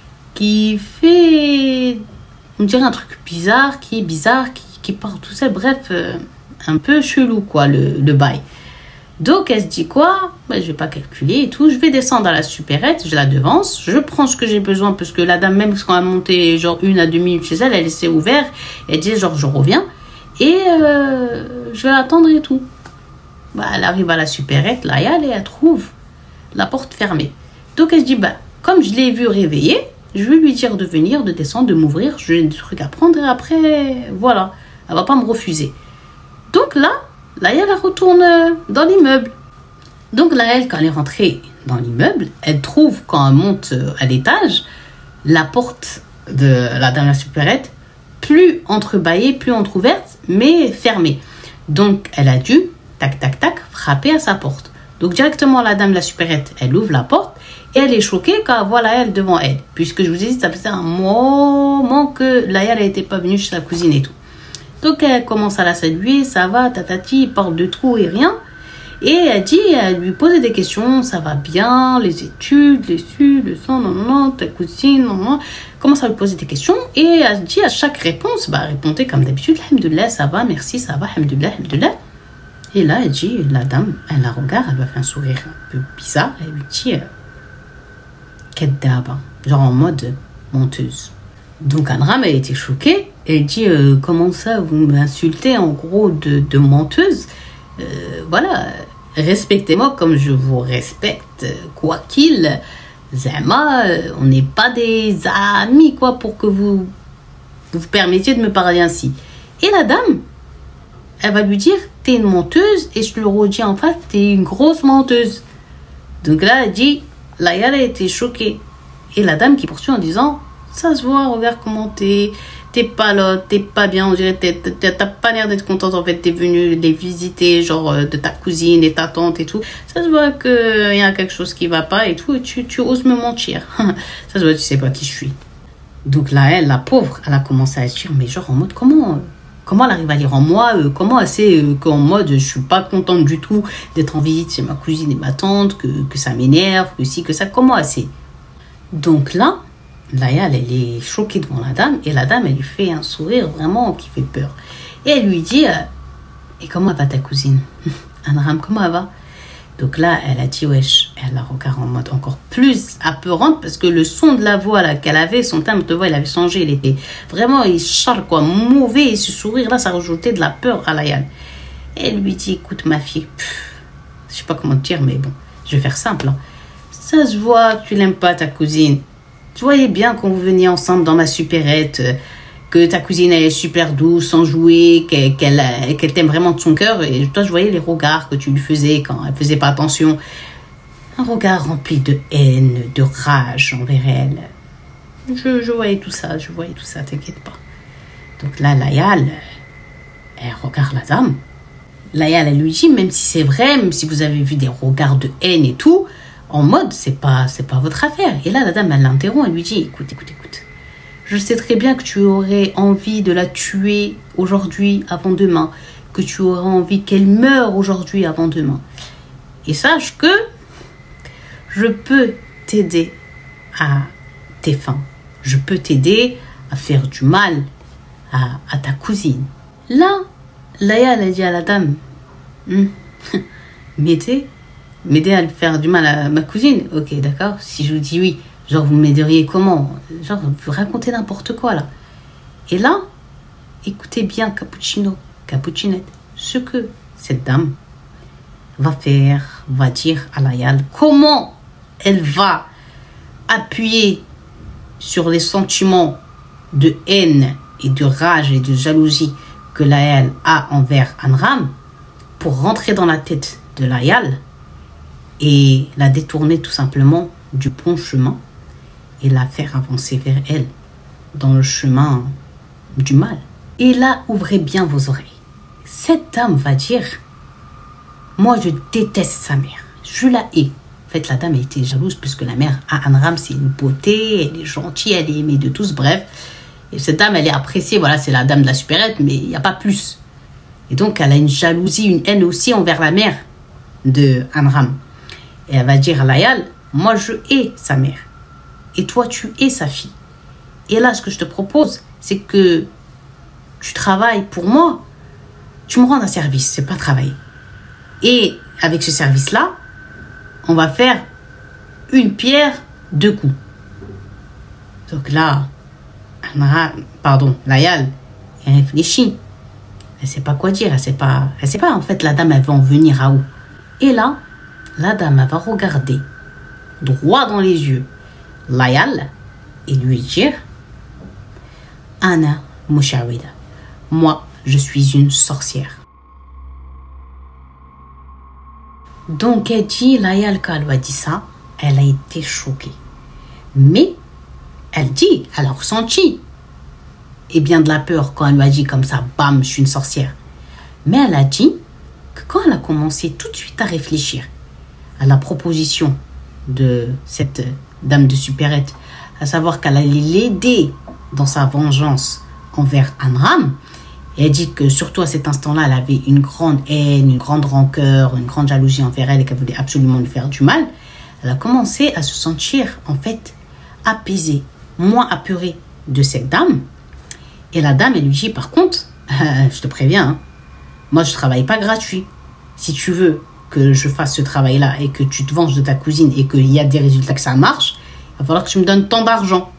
qui fait, on dirait, un truc bizarre, qui est bizarre, qui, qui part tout seul. Bref, euh, un peu chelou, quoi, le, le bail. Donc, elle se dit quoi? Ben, je vais pas calculer et tout. Je vais descendre à la supérette, je la devance. Je prends ce que j'ai besoin parce que la dame, même quand elle a monté genre une à deux minutes chez elle, elle laissait ouvert. Elle dit genre, je reviens. Et euh, je vais attendre et tout. Ben, elle arrive à la supérette, là, et elle trouve la porte fermée. Donc, elle se dit, ben, comme je l'ai vu réveiller, je vais lui dire de venir, de descendre, de m'ouvrir. J'ai des trucs à prendre et après, voilà. Elle va pas me refuser. Donc là, Layal, elle retourne dans l'immeuble. Donc Layal, quand elle est rentrée dans l'immeuble, elle trouve, quand elle monte à l'étage, la porte de la dame de la supérette plus entrebâillée, plus entrouverte, mais fermée. Donc elle a dû, tac, tac, tac, frapper à sa porte. Donc directement, la dame de la supérette, elle ouvre la porte et elle est choquée quand elle voit Layal devant elle. Puisque je vous ai dit, ça faisait un moment que Layal n'était pas venue chez sa cousine et tout. Donc, elle commence à la saluer, ça va, tatati, il parle de tout et rien. Et elle dit, elle lui pose des questions, ça va bien, les études, les études, le sang, non, non, non, ta cousine, non, non. Commence à lui poser des questions et elle dit à chaque réponse, bah, répondez comme d'habitude, alhamdoulilah, ça va, merci, ça va, alhamdoulilah, alhamdoulilah. Et là, elle dit, la dame, elle la regarde, elle lui fait un sourire un peu bizarre, elle lui dit, Keddaba, genre en mode menteuse. Donc, Amram a été choquée. Elle dit, euh, comment ça, vous m'insultez en gros de, de menteuse, euh, voilà, respectez-moi comme je vous respecte, quoi qu'il, Zama, on n'est pas des amis, quoi, pour que vous vous permettiez de me parler ainsi. Et la dame, elle va lui dire, t'es une menteuse, et je le redis en face, t'es une grosse menteuse. Donc là, elle dit, Layal a été choquée. Et la dame qui poursuit en disant, ça se voit, regarde comment t'es, t'es pas là, t'es pas bien, on dirait, t'as pas l'air d'être contente, en fait, t'es venue les visiter, genre, de ta cousine et ta tante et tout. Ça se voit qu'il y a quelque chose qui va pas et tout, et tu, tu oses me mentir. Ça se voit, tu sais pas qui je suis. Donc là, elle, la pauvre, elle a commencé à se dire, mais genre, en mode, comment, comment elle arrive à lire en moi, euh, comment elle sait euh, qu'en mode, je suis pas contente du tout d'être en visite chez ma cousine et ma tante, que, que ça m'énerve, que si, que ça, comment elle sait? Donc là, Layal, elle est choquée devant la dame et la dame, elle lui fait un sourire vraiment qui fait peur. Et elle lui dit, euh, et comment va ta cousine? Amram, comment elle va? Donc là, elle a dit, wesh, elle la regarde en mode encore plus apeurante parce que le son de la voix là qu'elle avait, son timbre de voix, il avait changé, il était vraiment, il charle quoi, mauvais, et ce sourire là, ça rajoutait de la peur à Layal. Et elle lui dit, écoute ma fille, pff, je sais pas comment te dire, mais bon, je vais faire simple. Hein. Ça se voit, tu l'aimes pas ta cousine. Tu voyais bien quand vous veniez ensemble dans ma supérette, euh, que ta cousine elle est super douce, sans jouer, qu'elle qu'elle, qu'elle t'aime vraiment de son cœur. Et toi, je voyais les regards que tu lui faisais quand elle faisait pas attention. Un regard rempli de haine, de rage envers elle. Je, je voyais tout ça, je voyais tout ça, t'inquiète pas. Donc là, Layal, elle regarde la dame. Layal, elle lui dit, même si c'est vrai, même si vous avez vu des regards de haine et tout, en mode, c'est pas, c'est pas votre affaire. Et là, la dame, elle l'interrompt, elle lui dit, écoute, écoute, écoute, je sais très bien que tu aurais envie de la tuer aujourd'hui avant demain, que tu aurais envie qu'elle meure aujourd'hui avant demain. Et sache que je peux t'aider à tes fins. Je peux t'aider à faire du mal à, à ta cousine. Là, Layal a dit à la dame, hm, m'aider M'aider à faire du mal à ma cousine? Ok, d'accord. Si je vous dis oui, genre vous m'aideriez comment? Genre vous racontez n'importe quoi là. Et là, écoutez bien Cappuccino, Cappuccinette, ce que cette dame va faire, va dire à Layal, comment elle va appuyer sur les sentiments de haine et de rage et de jalousie que Layal a envers Amram pour rentrer dans la tête de Layal et la détourner tout simplement du bon chemin et la faire avancer vers elle dans le chemin du mal. Et là, ouvrez bien vos oreilles. Cette dame va dire, moi je déteste sa mère, je la hais. En fait, la dame a été jalouse puisque la mère à Amram, c'est une beauté, elle est gentille, elle est aimée de tous, bref. Et cette dame, elle est appréciée, voilà, c'est la dame de la supérette, mais il n'y a pas plus. Et donc, elle a une jalousie, une haine aussi envers la mère de Amram. Et elle va dire à Layal, moi je hais sa mère. Et toi tu hais sa fille. Et là ce que je te propose, c'est que tu travailles pour moi. Tu me rends un service, c'est pas travailler. Et avec ce service-là, on va faire une pierre deux coups. Donc là, pardon, Layal, elle réfléchit. Elle sait pas quoi dire, elle sait pas, elle sait pas en fait la dame elle va en venir à où. Et là, la dame elle va regarder droit dans les yeux Layal et lui dire Ana Mushawida, moi je suis une sorcière. Donc elle dit, Layal quand elle lui a dit ça, elle a été choquée. Mais elle dit, elle a ressenti et bien de la peur quand elle lui a dit comme ça, bam, je suis une sorcière. Mais elle a dit que quand elle a commencé tout de suite à réfléchir à la proposition de cette dame de supérette, à savoir qu'elle allait l'aider dans sa vengeance envers Amram, et elle dit que surtout à cet instant-là, elle avait une grande haine, une grande rancœur, une grande jalousie envers elle et qu'elle voulait absolument lui faire du mal, elle a commencé à se sentir en fait apaisée, moins apeurée de cette dame. Et la dame, elle lui dit, par contre, euh, je te préviens, hein, moi je ne travaille pas gratuit. Si tu veux que je fasse ce travail-là et que tu te venges de ta cousine et qu'il y a des résultats, que ça marche, il va falloir que tu me donnes tant d'argent.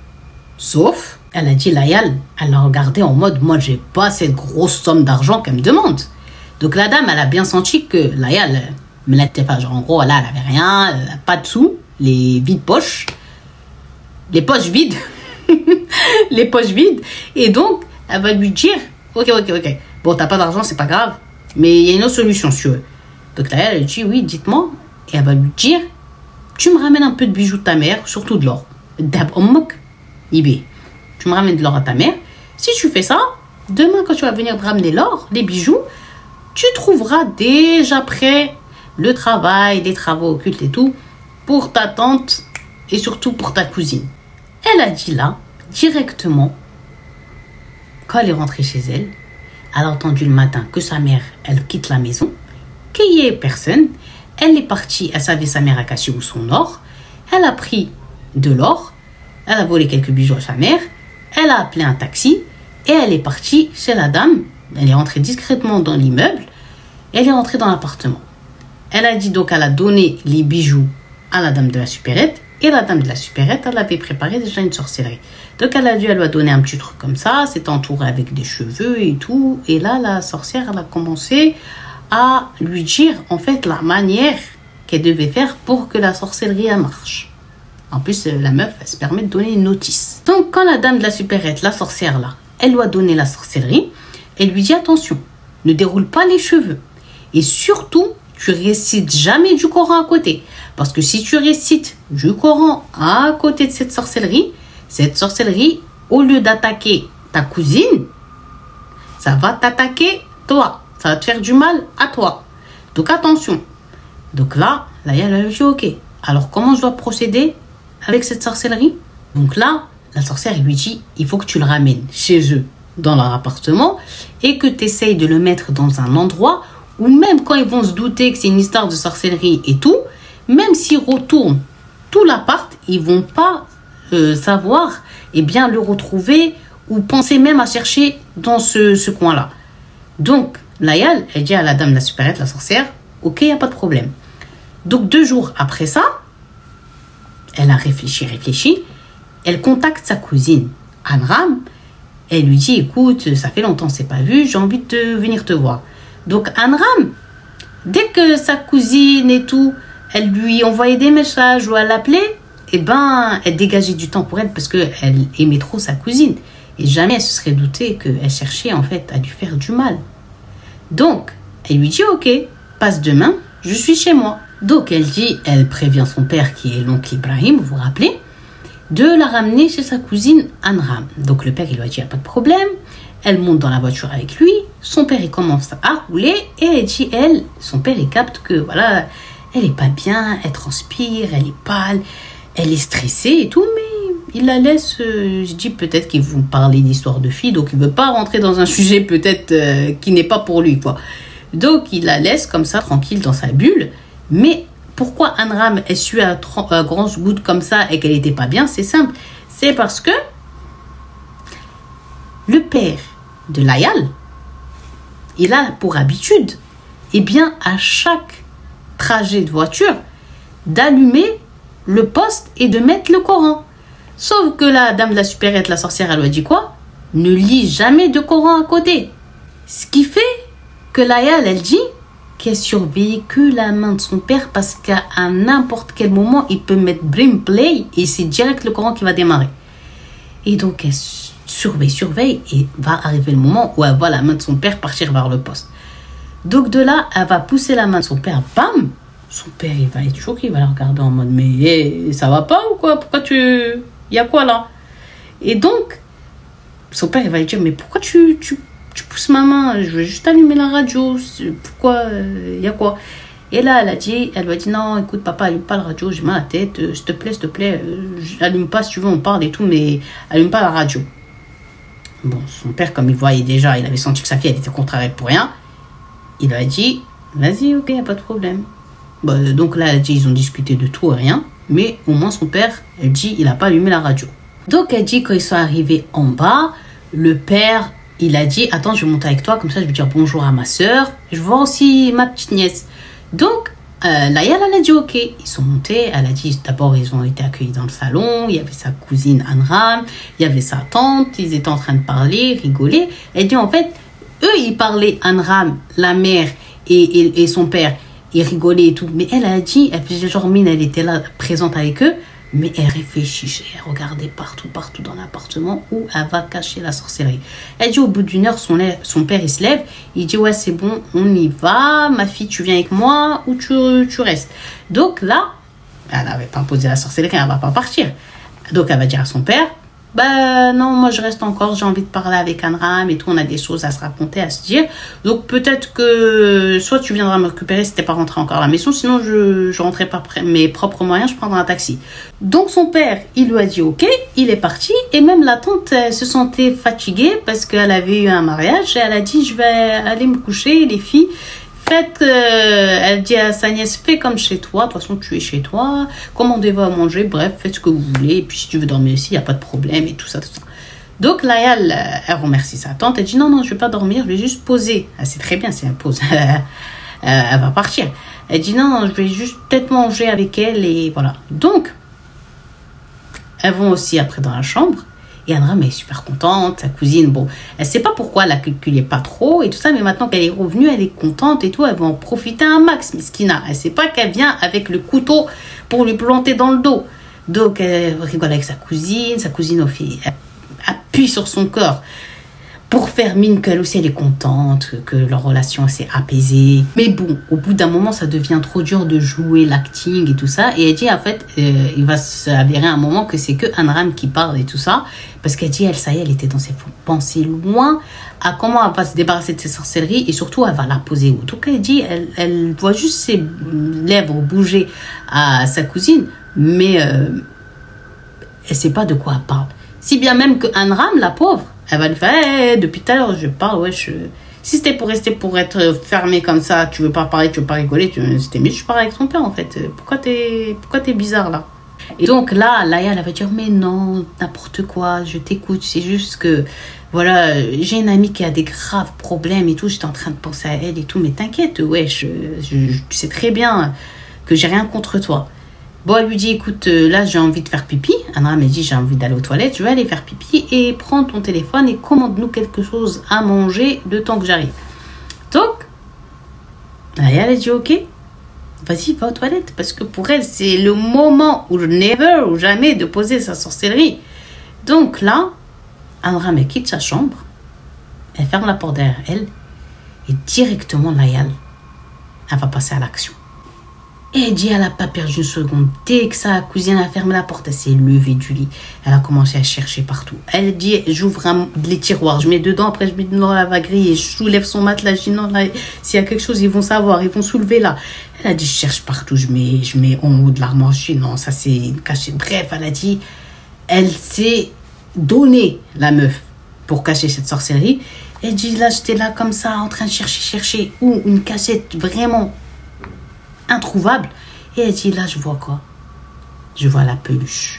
Sauf, elle a dit, Layal, elle l'a regardé en mode, moi, j'ai pas cette grosse somme d'argent qu'elle me demande. Donc la dame, elle a bien senti que Layal, me l'était pas, genre en gros, là, elle avait rien, elle a pas de sous, les vides poches, les poches vides, les poches vides. Et donc, elle va lui dire, ok, ok, ok, bon, t'as pas d'argent, c'est pas grave, mais il y a une autre solution, si tu veux. Donc Layal, elle dit, oui, dites-moi. Et elle va lui dire, tu me ramènes un peu de bijoux de ta mère, surtout de l'or. Dab ommok, ibé. Tu me ramènes de l'or à ta mère. Si tu fais ça, demain, quand tu vas venir te ramener l'or, les bijoux, tu trouveras déjà prêt le travail, les travaux occultes et tout, pour ta tante et surtout pour ta cousine. Elle a dit là, directement, quand elle est rentrée chez elle, elle a entendu le matin que sa mère, elle quitte la maison, qu'il n'y ait personne. Elle est partie, elle savait sa mère a caché où son or. Elle a pris de l'or, elle a volé quelques bijoux à sa mère, elle a appelé un taxi et elle est partie chez la dame. Elle est rentrée discrètement dans l'immeuble, elle est rentrée dans l'appartement. Elle a dit donc, elle a donné les bijoux à la dame de la supérette et la dame de la supérette, elle avait préparé déjà une sorcellerie. Donc elle a dû, elle lui a donné un petit truc comme ça, c'est entouré avec des cheveux et tout. Et là, la sorcière, elle a commencé à lui dire en fait la manière qu'elle devait faire pour que la sorcellerie elle marche. En plus, la meuf, elle se permet de donner une notice. Donc, quand la dame de la supérette, la sorcière là, elle lui a donné la sorcellerie, elle lui dit attention, ne déroule pas les cheveux. Et surtout, tu récites jamais du Coran à côté. Parce que si tu récites du Coran à côté de cette sorcellerie, cette sorcellerie, au lieu d'attaquer ta cousine, ça va t'attaquer toi. Ça va te faire du mal à toi. Donc attention. Donc là, là, elle a dit ok. Alors comment je dois procéder avec cette sorcellerie? Donc là, la sorcière lui dit, il faut que tu le ramènes chez eux, dans leur appartement, et que tu essayes de le mettre dans un endroit où même quand ils vont se douter que c'est une histoire de sorcellerie et tout, même s'ils retournent tout l'appart, ils vont pas euh, savoir eh bien, le retrouver ou penser même à chercher dans ce, ce coin-là. Donc, Layal, elle dit à la dame, la supérette, la sorcière, ok, il n'y a pas de problème. Donc, deux jours après ça, elle a réfléchi, réfléchi, elle contacte sa cousine, Anram, elle lui dit, écoute, ça fait longtemps que c'est pas vu, j'ai envie de venir te voir. Donc, Anram, dès que sa cousine et tout, elle lui envoyait des messages ou elle l'appelait, eh ben, elle dégageait du temps pour elle parce qu'elle aimait trop sa cousine. Et jamais elle se serait doutée qu'elle cherchait en fait à lui faire du mal. Donc, elle lui dit, ok, passe demain, je suis chez moi. Donc, elle dit, elle prévient son père qui est l'oncle Ibrahim, vous vous rappelez, de la ramener chez sa cousine Anram. Donc, le père, il lui a dit, il n'y a pas de problème. Elle monte dans la voiture avec lui. Son père, il commence à rouler. Et elle dit, elle, son père, il capte que, voilà, elle est pas bien, elle transpire, elle est pâle, elle est stressée et tout, mais il la laisse, euh, je dis peut-être qu'il veut parler d'histoire de fille, donc il veut pas rentrer dans un sujet peut-être euh, qui n'est pas pour lui, quoi. Donc il la laisse comme ça, tranquille, dans sa bulle. Mais pourquoi Anram est su à, à grandes gouttes comme ça et qu'elle n'était pas bien? C'est simple, c'est parce que le père de Layal, il a pour habitude, eh bien, à chaque trajet de voiture, d'allumer le poste et de mettre le Coran. Sauf que la dame de la supérette, la sorcière, elle lui a dit quoi? Ne lis jamais de Coran à côté. Ce qui fait que Layal, elle dit qu'elle surveille que la main de son père parce qu'à n'importe quel moment, il peut mettre Brim Play et c'est direct le Coran qui va démarrer. Et donc, elle surveille, surveille et va arriver le moment où elle voit la main de son père partir vers le poste. Donc de là, elle va pousser la main de son père, bam! Son père, il va être choqué, il va la regarder en mode, mais hey, ça va pas ou quoi? Pourquoi tu... Il y a quoi là? Et donc, son père, il va lui dire, mais pourquoi tu, tu, tu pousses ma main? Je vais juste allumer la radio. Pourquoi? Il y a quoi? Et là, elle a dit, elle lui a dit, non, écoute, papa, allume pas la radio, j'ai mal à la tête, euh, s'il te plaît, s'il te plaît, euh, allume pas, si tu veux, on parle et tout, mais allume pas la radio. Bon, son père, comme il voyait déjà, il avait senti que sa fille, elle était contrariée pour rien. Il lui a dit, vas-y, ok, y a pas de problème. Bah, donc là, elle dit, ils ont discuté de tout et rien. Mais au moins, son père, elle dit, il n'a pas allumé la radio. Donc, elle dit, quand ils sont arrivés en bas, le père, il a dit, attends, je vais monter avec toi. Comme ça, je vais dire bonjour à ma soeur. Je vais voir aussi ma petite nièce. Donc, euh, Layal, elle a dit, ok. Ils sont montés. Elle a dit, d'abord, ils ont été accueillis dans le salon. Il y avait sa cousine Anram. Il y avait sa tante. Ils étaient en train de parler, rigoler. Elle dit, en fait, eux, ils parlaient, Anram, la mère et, et, et son père, ils rigolaient et tout. Mais elle a dit, elle faisait genre mine, elle était là, présente avec eux, mais elle réfléchissait, elle regardait partout, partout dans l'appartement où elle va cacher la sorcellerie. Elle dit, au bout d'une heure, son, son père, il se lève, il dit, ouais, c'est bon, on y va, ma fille, tu viens avec moi ou tu, tu restes. Donc là, elle n'avait pas posé la sorcellerie, elle ne va pas partir. Donc elle va dire à son père, bah non, moi je reste encore, j'ai envie de parler avec Anram et tout, on a des choses à se raconter, à se dire. Donc peut-être que soit tu viendras me récupérer si t'es pas rentré encore à la maison, sinon je, je rentrerai par mes propres moyens, je prendrai un taxi. Donc son père, il lui a dit ok, il est parti et même la tante, elle se sentait fatiguée parce qu'elle avait eu un mariage et elle a dit je vais aller me coucher, les filles. Faites, euh, elle dit à sa nièce, fais comme chez toi, de toute façon tu es chez toi, commandez-vous à manger, bref, faites ce que vous voulez, et puis si tu veux dormir aussi, il n'y a pas de problème, et tout ça, tout ça. Donc Layal, elle remercie sa tante, elle dit non, non, je ne vais pas dormir, je vais juste poser. Elle sait très bien si elle pose, elle va partir. Elle dit non, non, je vais juste peut-être manger avec elle, et voilà. Donc, elles vont aussi après dans la chambre. Et Anram est super contente, sa cousine, bon, elle sait pas pourquoi elle la calculait pas trop et tout ça, mais maintenant qu'elle est revenue, elle est contente et tout, elle va en profiter un max, Miskina. Elle sait pas qu'elle vient avec le couteau pour lui planter dans le dos. Donc, elle rigole avec sa cousine, sa cousine, au fait, elle appuie sur son corps pour faire mine qu'elle aussi, elle est contente, que leur relation s'est apaisée. Mais bon, au bout d'un moment, ça devient trop dur de jouer l'acting et tout ça. Et elle dit, en fait, euh, il va s'avérer un moment que c'est que Anram qui parle et tout ça. Parce qu'elle dit, elle, ça y est, elle était dans ses pensées loin à comment elle va se débarrasser de ses sorcelleries et surtout, elle va la poser où. Donc, elle dit, elle, elle voit juste ses lèvres bouger à sa cousine, mais euh, elle ne sait pas de quoi elle parle. Si bien même que Anram, la pauvre, elle va lui faire hey, depuis tout à l'heure, je parle, ouais, je... Si c'était pour rester, pour être fermé comme ça, tu veux pas parler, tu veux pas rigoler, tu... c'était mieux, je parle avec ton père en fait. Pourquoi t'es pourquoi t'es bizarre là? Et donc là, Layal, elle va dire, mais non, n'importe quoi, je t'écoute, c'est juste que, voilà, j'ai une amie qui a des graves problèmes et tout, j'étais en train de penser à elle et tout, mais t'inquiète, ouais, je, je, tu sais très bien que j'ai rien contre toi. Bon, elle lui dit, écoute, là, j'ai envie de faire pipi. Anram, elle dit, j'ai envie d'aller aux toilettes, je vais aller faire pipi et prends ton téléphone et commande-nous quelque chose à manger le temps que j'arrive. Donc, Layal, elle dit, ok, vas-y, va aux toilettes. Parce que pour elle, c'est le moment où never ou jamais de poser sa sorcellerie. Donc là, Anram, elle quitte sa chambre, elle ferme la porte derrière elle et directement, Layal, elle va passer à l'action. Et elle dit, elle n'a pas perdu une seconde. Dès que sa cousine a fermé la porte, elle s'est levée du lit. Elle a commencé à chercher partout. Elle dit, j'ouvre un, les tiroirs, je mets dedans, après je mets dans la grille et je soulève son matelas. Je dis, non, là, s'il y a quelque chose, ils vont savoir, ils vont soulever là. Elle a dit, je cherche partout, je mets, je mets en haut de l'armoire. Je dis, non, ça c'est caché. Bref, elle a dit, elle s'est donnée, la meuf, pour cacher cette sorcellerie. Elle dit, là, j'étais là comme ça, en train de chercher, chercher, ou une cachette vraiment introuvable. Et elle dit, là, je vois quoi? Je vois la peluche.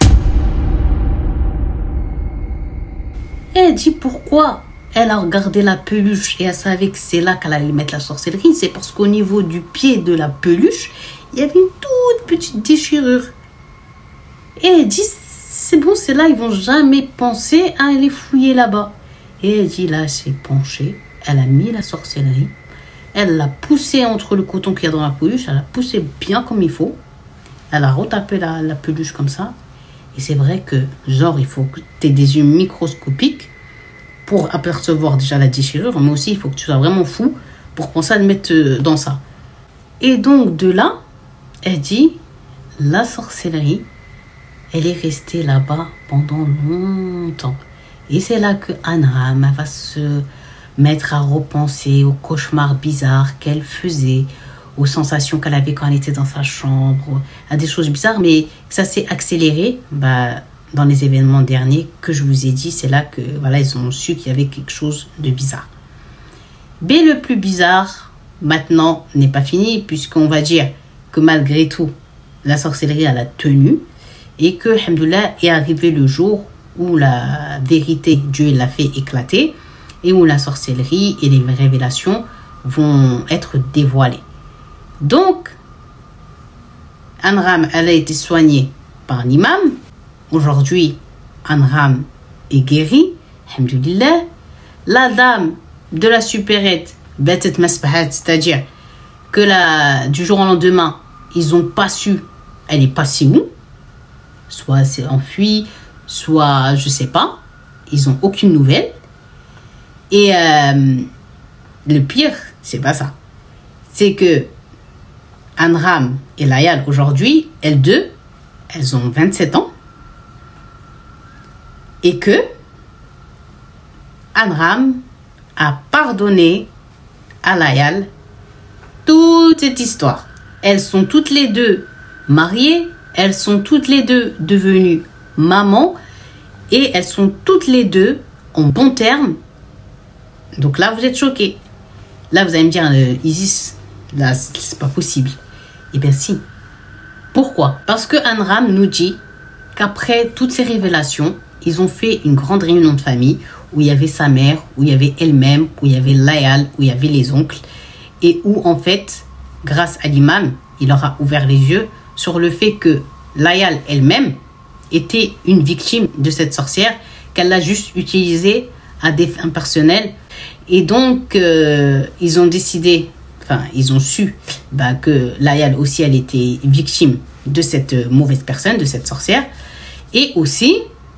Et elle dit, pourquoi elle a regardé la peluche et elle savait que c'est là qu'elle allait mettre la sorcellerie? C'est parce qu'au niveau du pied de la peluche, il y avait une toute petite déchirure. Et elle dit, c'est bon, c'est là, ils vont jamais penser à aller fouiller là-bas. Et elle dit, là, elle s'est penchée, elle a mis la sorcellerie. Elle l'a poussé entre le coton qu'il y a dans la peluche. Elle l'a poussé bien comme il faut. Elle a retapé la, la peluche comme ça. Et c'est vrai que, genre, il faut que tu aies des yeux microscopiques pour apercevoir déjà la déchirure. Mais aussi, il faut que tu sois vraiment fou pour penser à le mettre dans ça. Et donc, de là, elle dit, la sorcellerie, elle est restée là-bas pendant longtemps. Et c'est là que Anram va se mettre à repenser aux cauchemars bizarres qu'elle faisait, aux sensations qu'elle avait quand elle était dans sa chambre, à des choses bizarres, mais ça s'est accéléré bah, dans les événements derniers que je vous ai dit. C'est là que voilà, ils ont su qu'il y avait quelque chose de bizarre. Mais le plus bizarre, maintenant, n'est pas fini, puisqu'on va dire que malgré tout, la sorcellerie, elle a tenu, et que, alhamdoulilah, est arrivé le jour où la vérité, Dieu l'a fait éclater, et où la sorcellerie et les révélations vont être dévoilées. Donc, Anram, elle a été soignée par l'imam. Aujourd'hui, Anram est guéri, alhamdoulilah. La dame de la supérette, Betet Masbahat, c'est-à-dire que la, du jour au lendemain, ils n'ont pas su, elle est passée où? Soit elle s'est enfuie, soit je ne sais pas. Ils n'ont aucune nouvelle. Et euh, le pire, c'est pas ça. C'est que Anram et Layal, aujourd'hui, elles deux, elles ont vingt-sept ans. Et que Anram a pardonné à Layal toute cette histoire. Elles sont toutes les deux mariées. Elles sont toutes les deux devenues mamans. Et elles sont toutes les deux en bons termes. Donc là, vous êtes choqués. Là, vous allez me dire, euh, Isis, là, c'est pas possible. Eh bien, si. Pourquoi? Parce que Anram nous dit qu'après toutes ces révélations, ils ont fait une grande réunion de famille où il y avait sa mère, où il y avait elle-même, où il y avait Layal, où il y avait les oncles, et où, en fait, grâce à l'imam, il leur a ouvert les yeux sur le fait que Layal elle-même était une victime de cette sorcière, qu'elle l'a juste utilisée à des fins personnelles. Et donc, euh, ils ont décidé, enfin, ils ont su bah, que Layal aussi, elle était victime de cette mauvaise personne, de cette sorcière. Et aussi,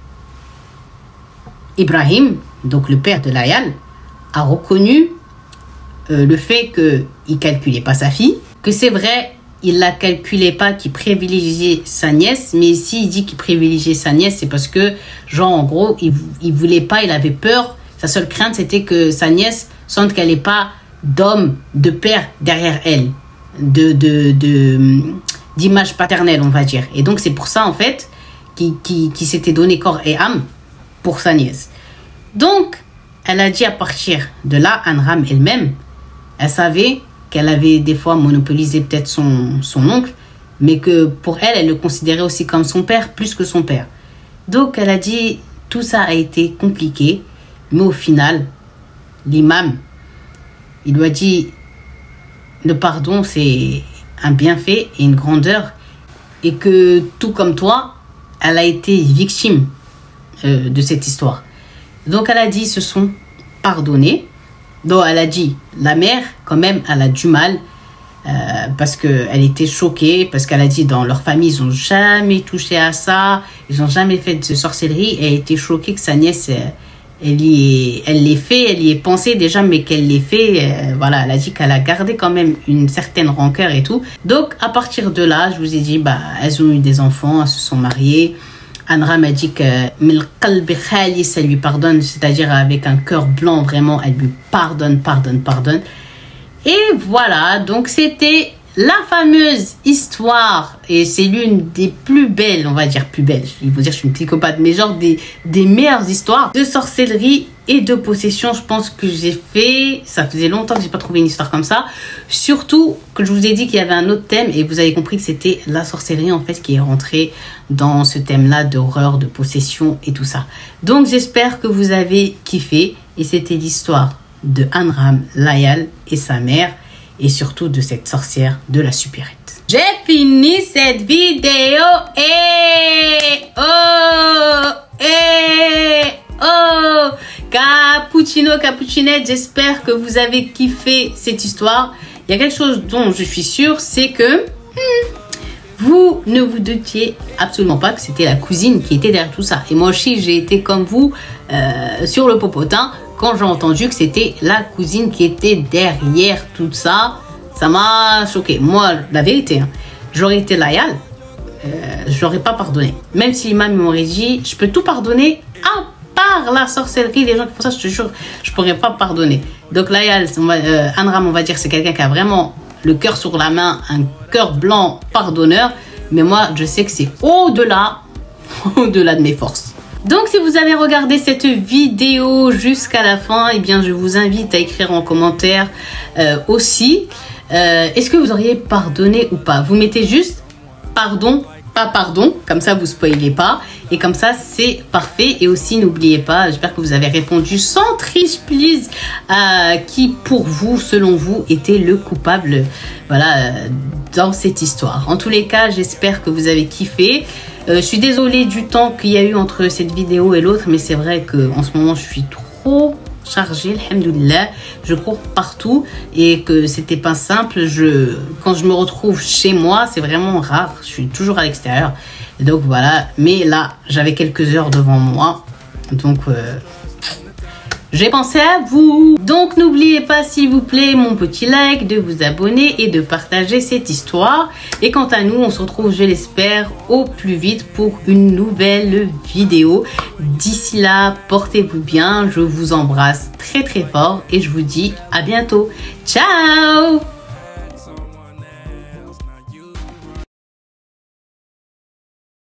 Ibrahim, donc le père de Layal, a reconnu euh, le fait qu'il ne calculait pas sa fille, que c'est vrai, il ne la calculait pas, qu'il privilégiait sa nièce, mais s'il dit qu'il privilégiait sa nièce, c'est parce que, genre, en gros, il ne voulait pas, il avait peur. Sa seule crainte, c'était que sa nièce sente qu'elle n'ait pas d'homme, de père derrière elle, de, de, de, d'image paternelle, on va dire. Et donc, c'est pour ça, en fait, qu'il, qu'il, qu'il s'était donné corps et âme pour sa nièce. Donc, elle a dit à partir de là, Amram elle-même, elle savait qu'elle avait des fois monopolisé peut-être son, son oncle, mais que pour elle, elle le considérait aussi comme son père, plus que son père. Donc, elle a dit, tout ça a été compliqué, mais au final, l'imam, il lui a dit, le pardon, c'est un bienfait et une grandeur, et que tout comme toi, elle a été victime euh, de cette histoire. Donc, elle a dit, ils se sont pardonnés. Donc, elle a dit, la mère, quand même, elle a du mal euh, parce qu'elle était choquée, parce qu'elle a dit, dans leur famille, ils n'ont jamais touché à ça, ils n'ont jamais fait de sorcellerie. Et elle était choquée que sa nièce, elle y est, elle l'ait fait, elle y est pensé déjà, mais qu'elle l'ait fait. Euh, voilà, elle a dit qu'elle a gardé quand même une certaine rancœur et tout. Donc, à partir de là, je vous ai dit, bah, elles ont eu des enfants, elles se sont mariées. Amram a dit que ça lui pardonne, c'est-à-dire avec un cœur blanc, vraiment, elle lui pardonne, pardonne, pardonne. Et voilà, donc c'était la fameuse histoire, et c'est l'une des plus belles, on va dire plus belles, il faut dire je suis une psychopathe, mais genre des, des meilleures histoires de sorcellerie et de possession, je pense que j'ai fait, ça faisait longtemps que j'ai pas trouvé une histoire comme ça, surtout que je vous ai dit qu'il y avait un autre thème, et vous avez compris que c'était la sorcellerie en fait qui est rentrée dans ce thème-là d'horreur, de possession et tout ça. Donc j'espère que vous avez kiffé, et c'était l'histoire de Amram, Layal et sa mère, et surtout de cette sorcière de la supérette. J'ai fini cette vidéo et oh et oh Cappuccino, Cappuccinette, j'espère que vous avez kiffé cette histoire. Il y a quelque chose dont je suis sûre, c'est que hmm, vous ne vous doutiez absolument pas que c'était la cousine qui était derrière tout ça. Et moi aussi, j'ai été comme vous euh, sur le popotin. Quand j'ai entendu que c'était la cousine qui était derrière tout ça, ça m'a choqué. Moi, la vérité, hein, j'aurais été Layal, euh, je n'aurais pas pardonné. Même si l'imam m'aurait dit, je peux tout pardonner, à part la sorcellerie, les gens qui font ça, je te jure, je ne pourrais pas pardonner. Donc Layal, on va, euh, Amram, on va dire, c'est quelqu'un qui a vraiment le cœur sur la main, un cœur blanc pardonneur. Mais moi, je sais que c'est au-delà, au-delà de mes forces. Donc, si vous avez regardé cette vidéo jusqu'à la fin, eh bien, je vous invite à écrire en commentaire euh, aussi. Euh, Est-ce que vous auriez pardonné ou pas? Vous mettez juste pardon, pas pardon. Comme ça, vous spoilez pas. Et comme ça, c'est parfait. Et aussi, n'oubliez pas, j'espère que vous avez répondu sans triche, please, à qui, pour vous, selon vous, était le coupable, voilà, euh, dans cette histoire. En tous les cas, j'espère que vous avez kiffé. Euh, je suis désolée du temps qu'il y a eu entre cette vidéo et l'autre, mais c'est vrai que en ce moment je suis trop chargée, alhamdoulilah, je cours partout et que c'était pas simple. Je, quand je me retrouve chez moi, c'est vraiment rare, je suis toujours à l'extérieur. Donc voilà, mais là j'avais quelques heures devant moi, donc euh, j'ai pensé à vous. Donc n'oubliez pas s'il vous plaît mon petit like, de vous abonner et de partager cette histoire. Et quant à nous, on se retrouve, je l'espère, au plus vite pour une nouvelle vidéo. D'ici là, portez-vous bien, je vous embrasse très très fort et je vous dis à bientôt. Ciao!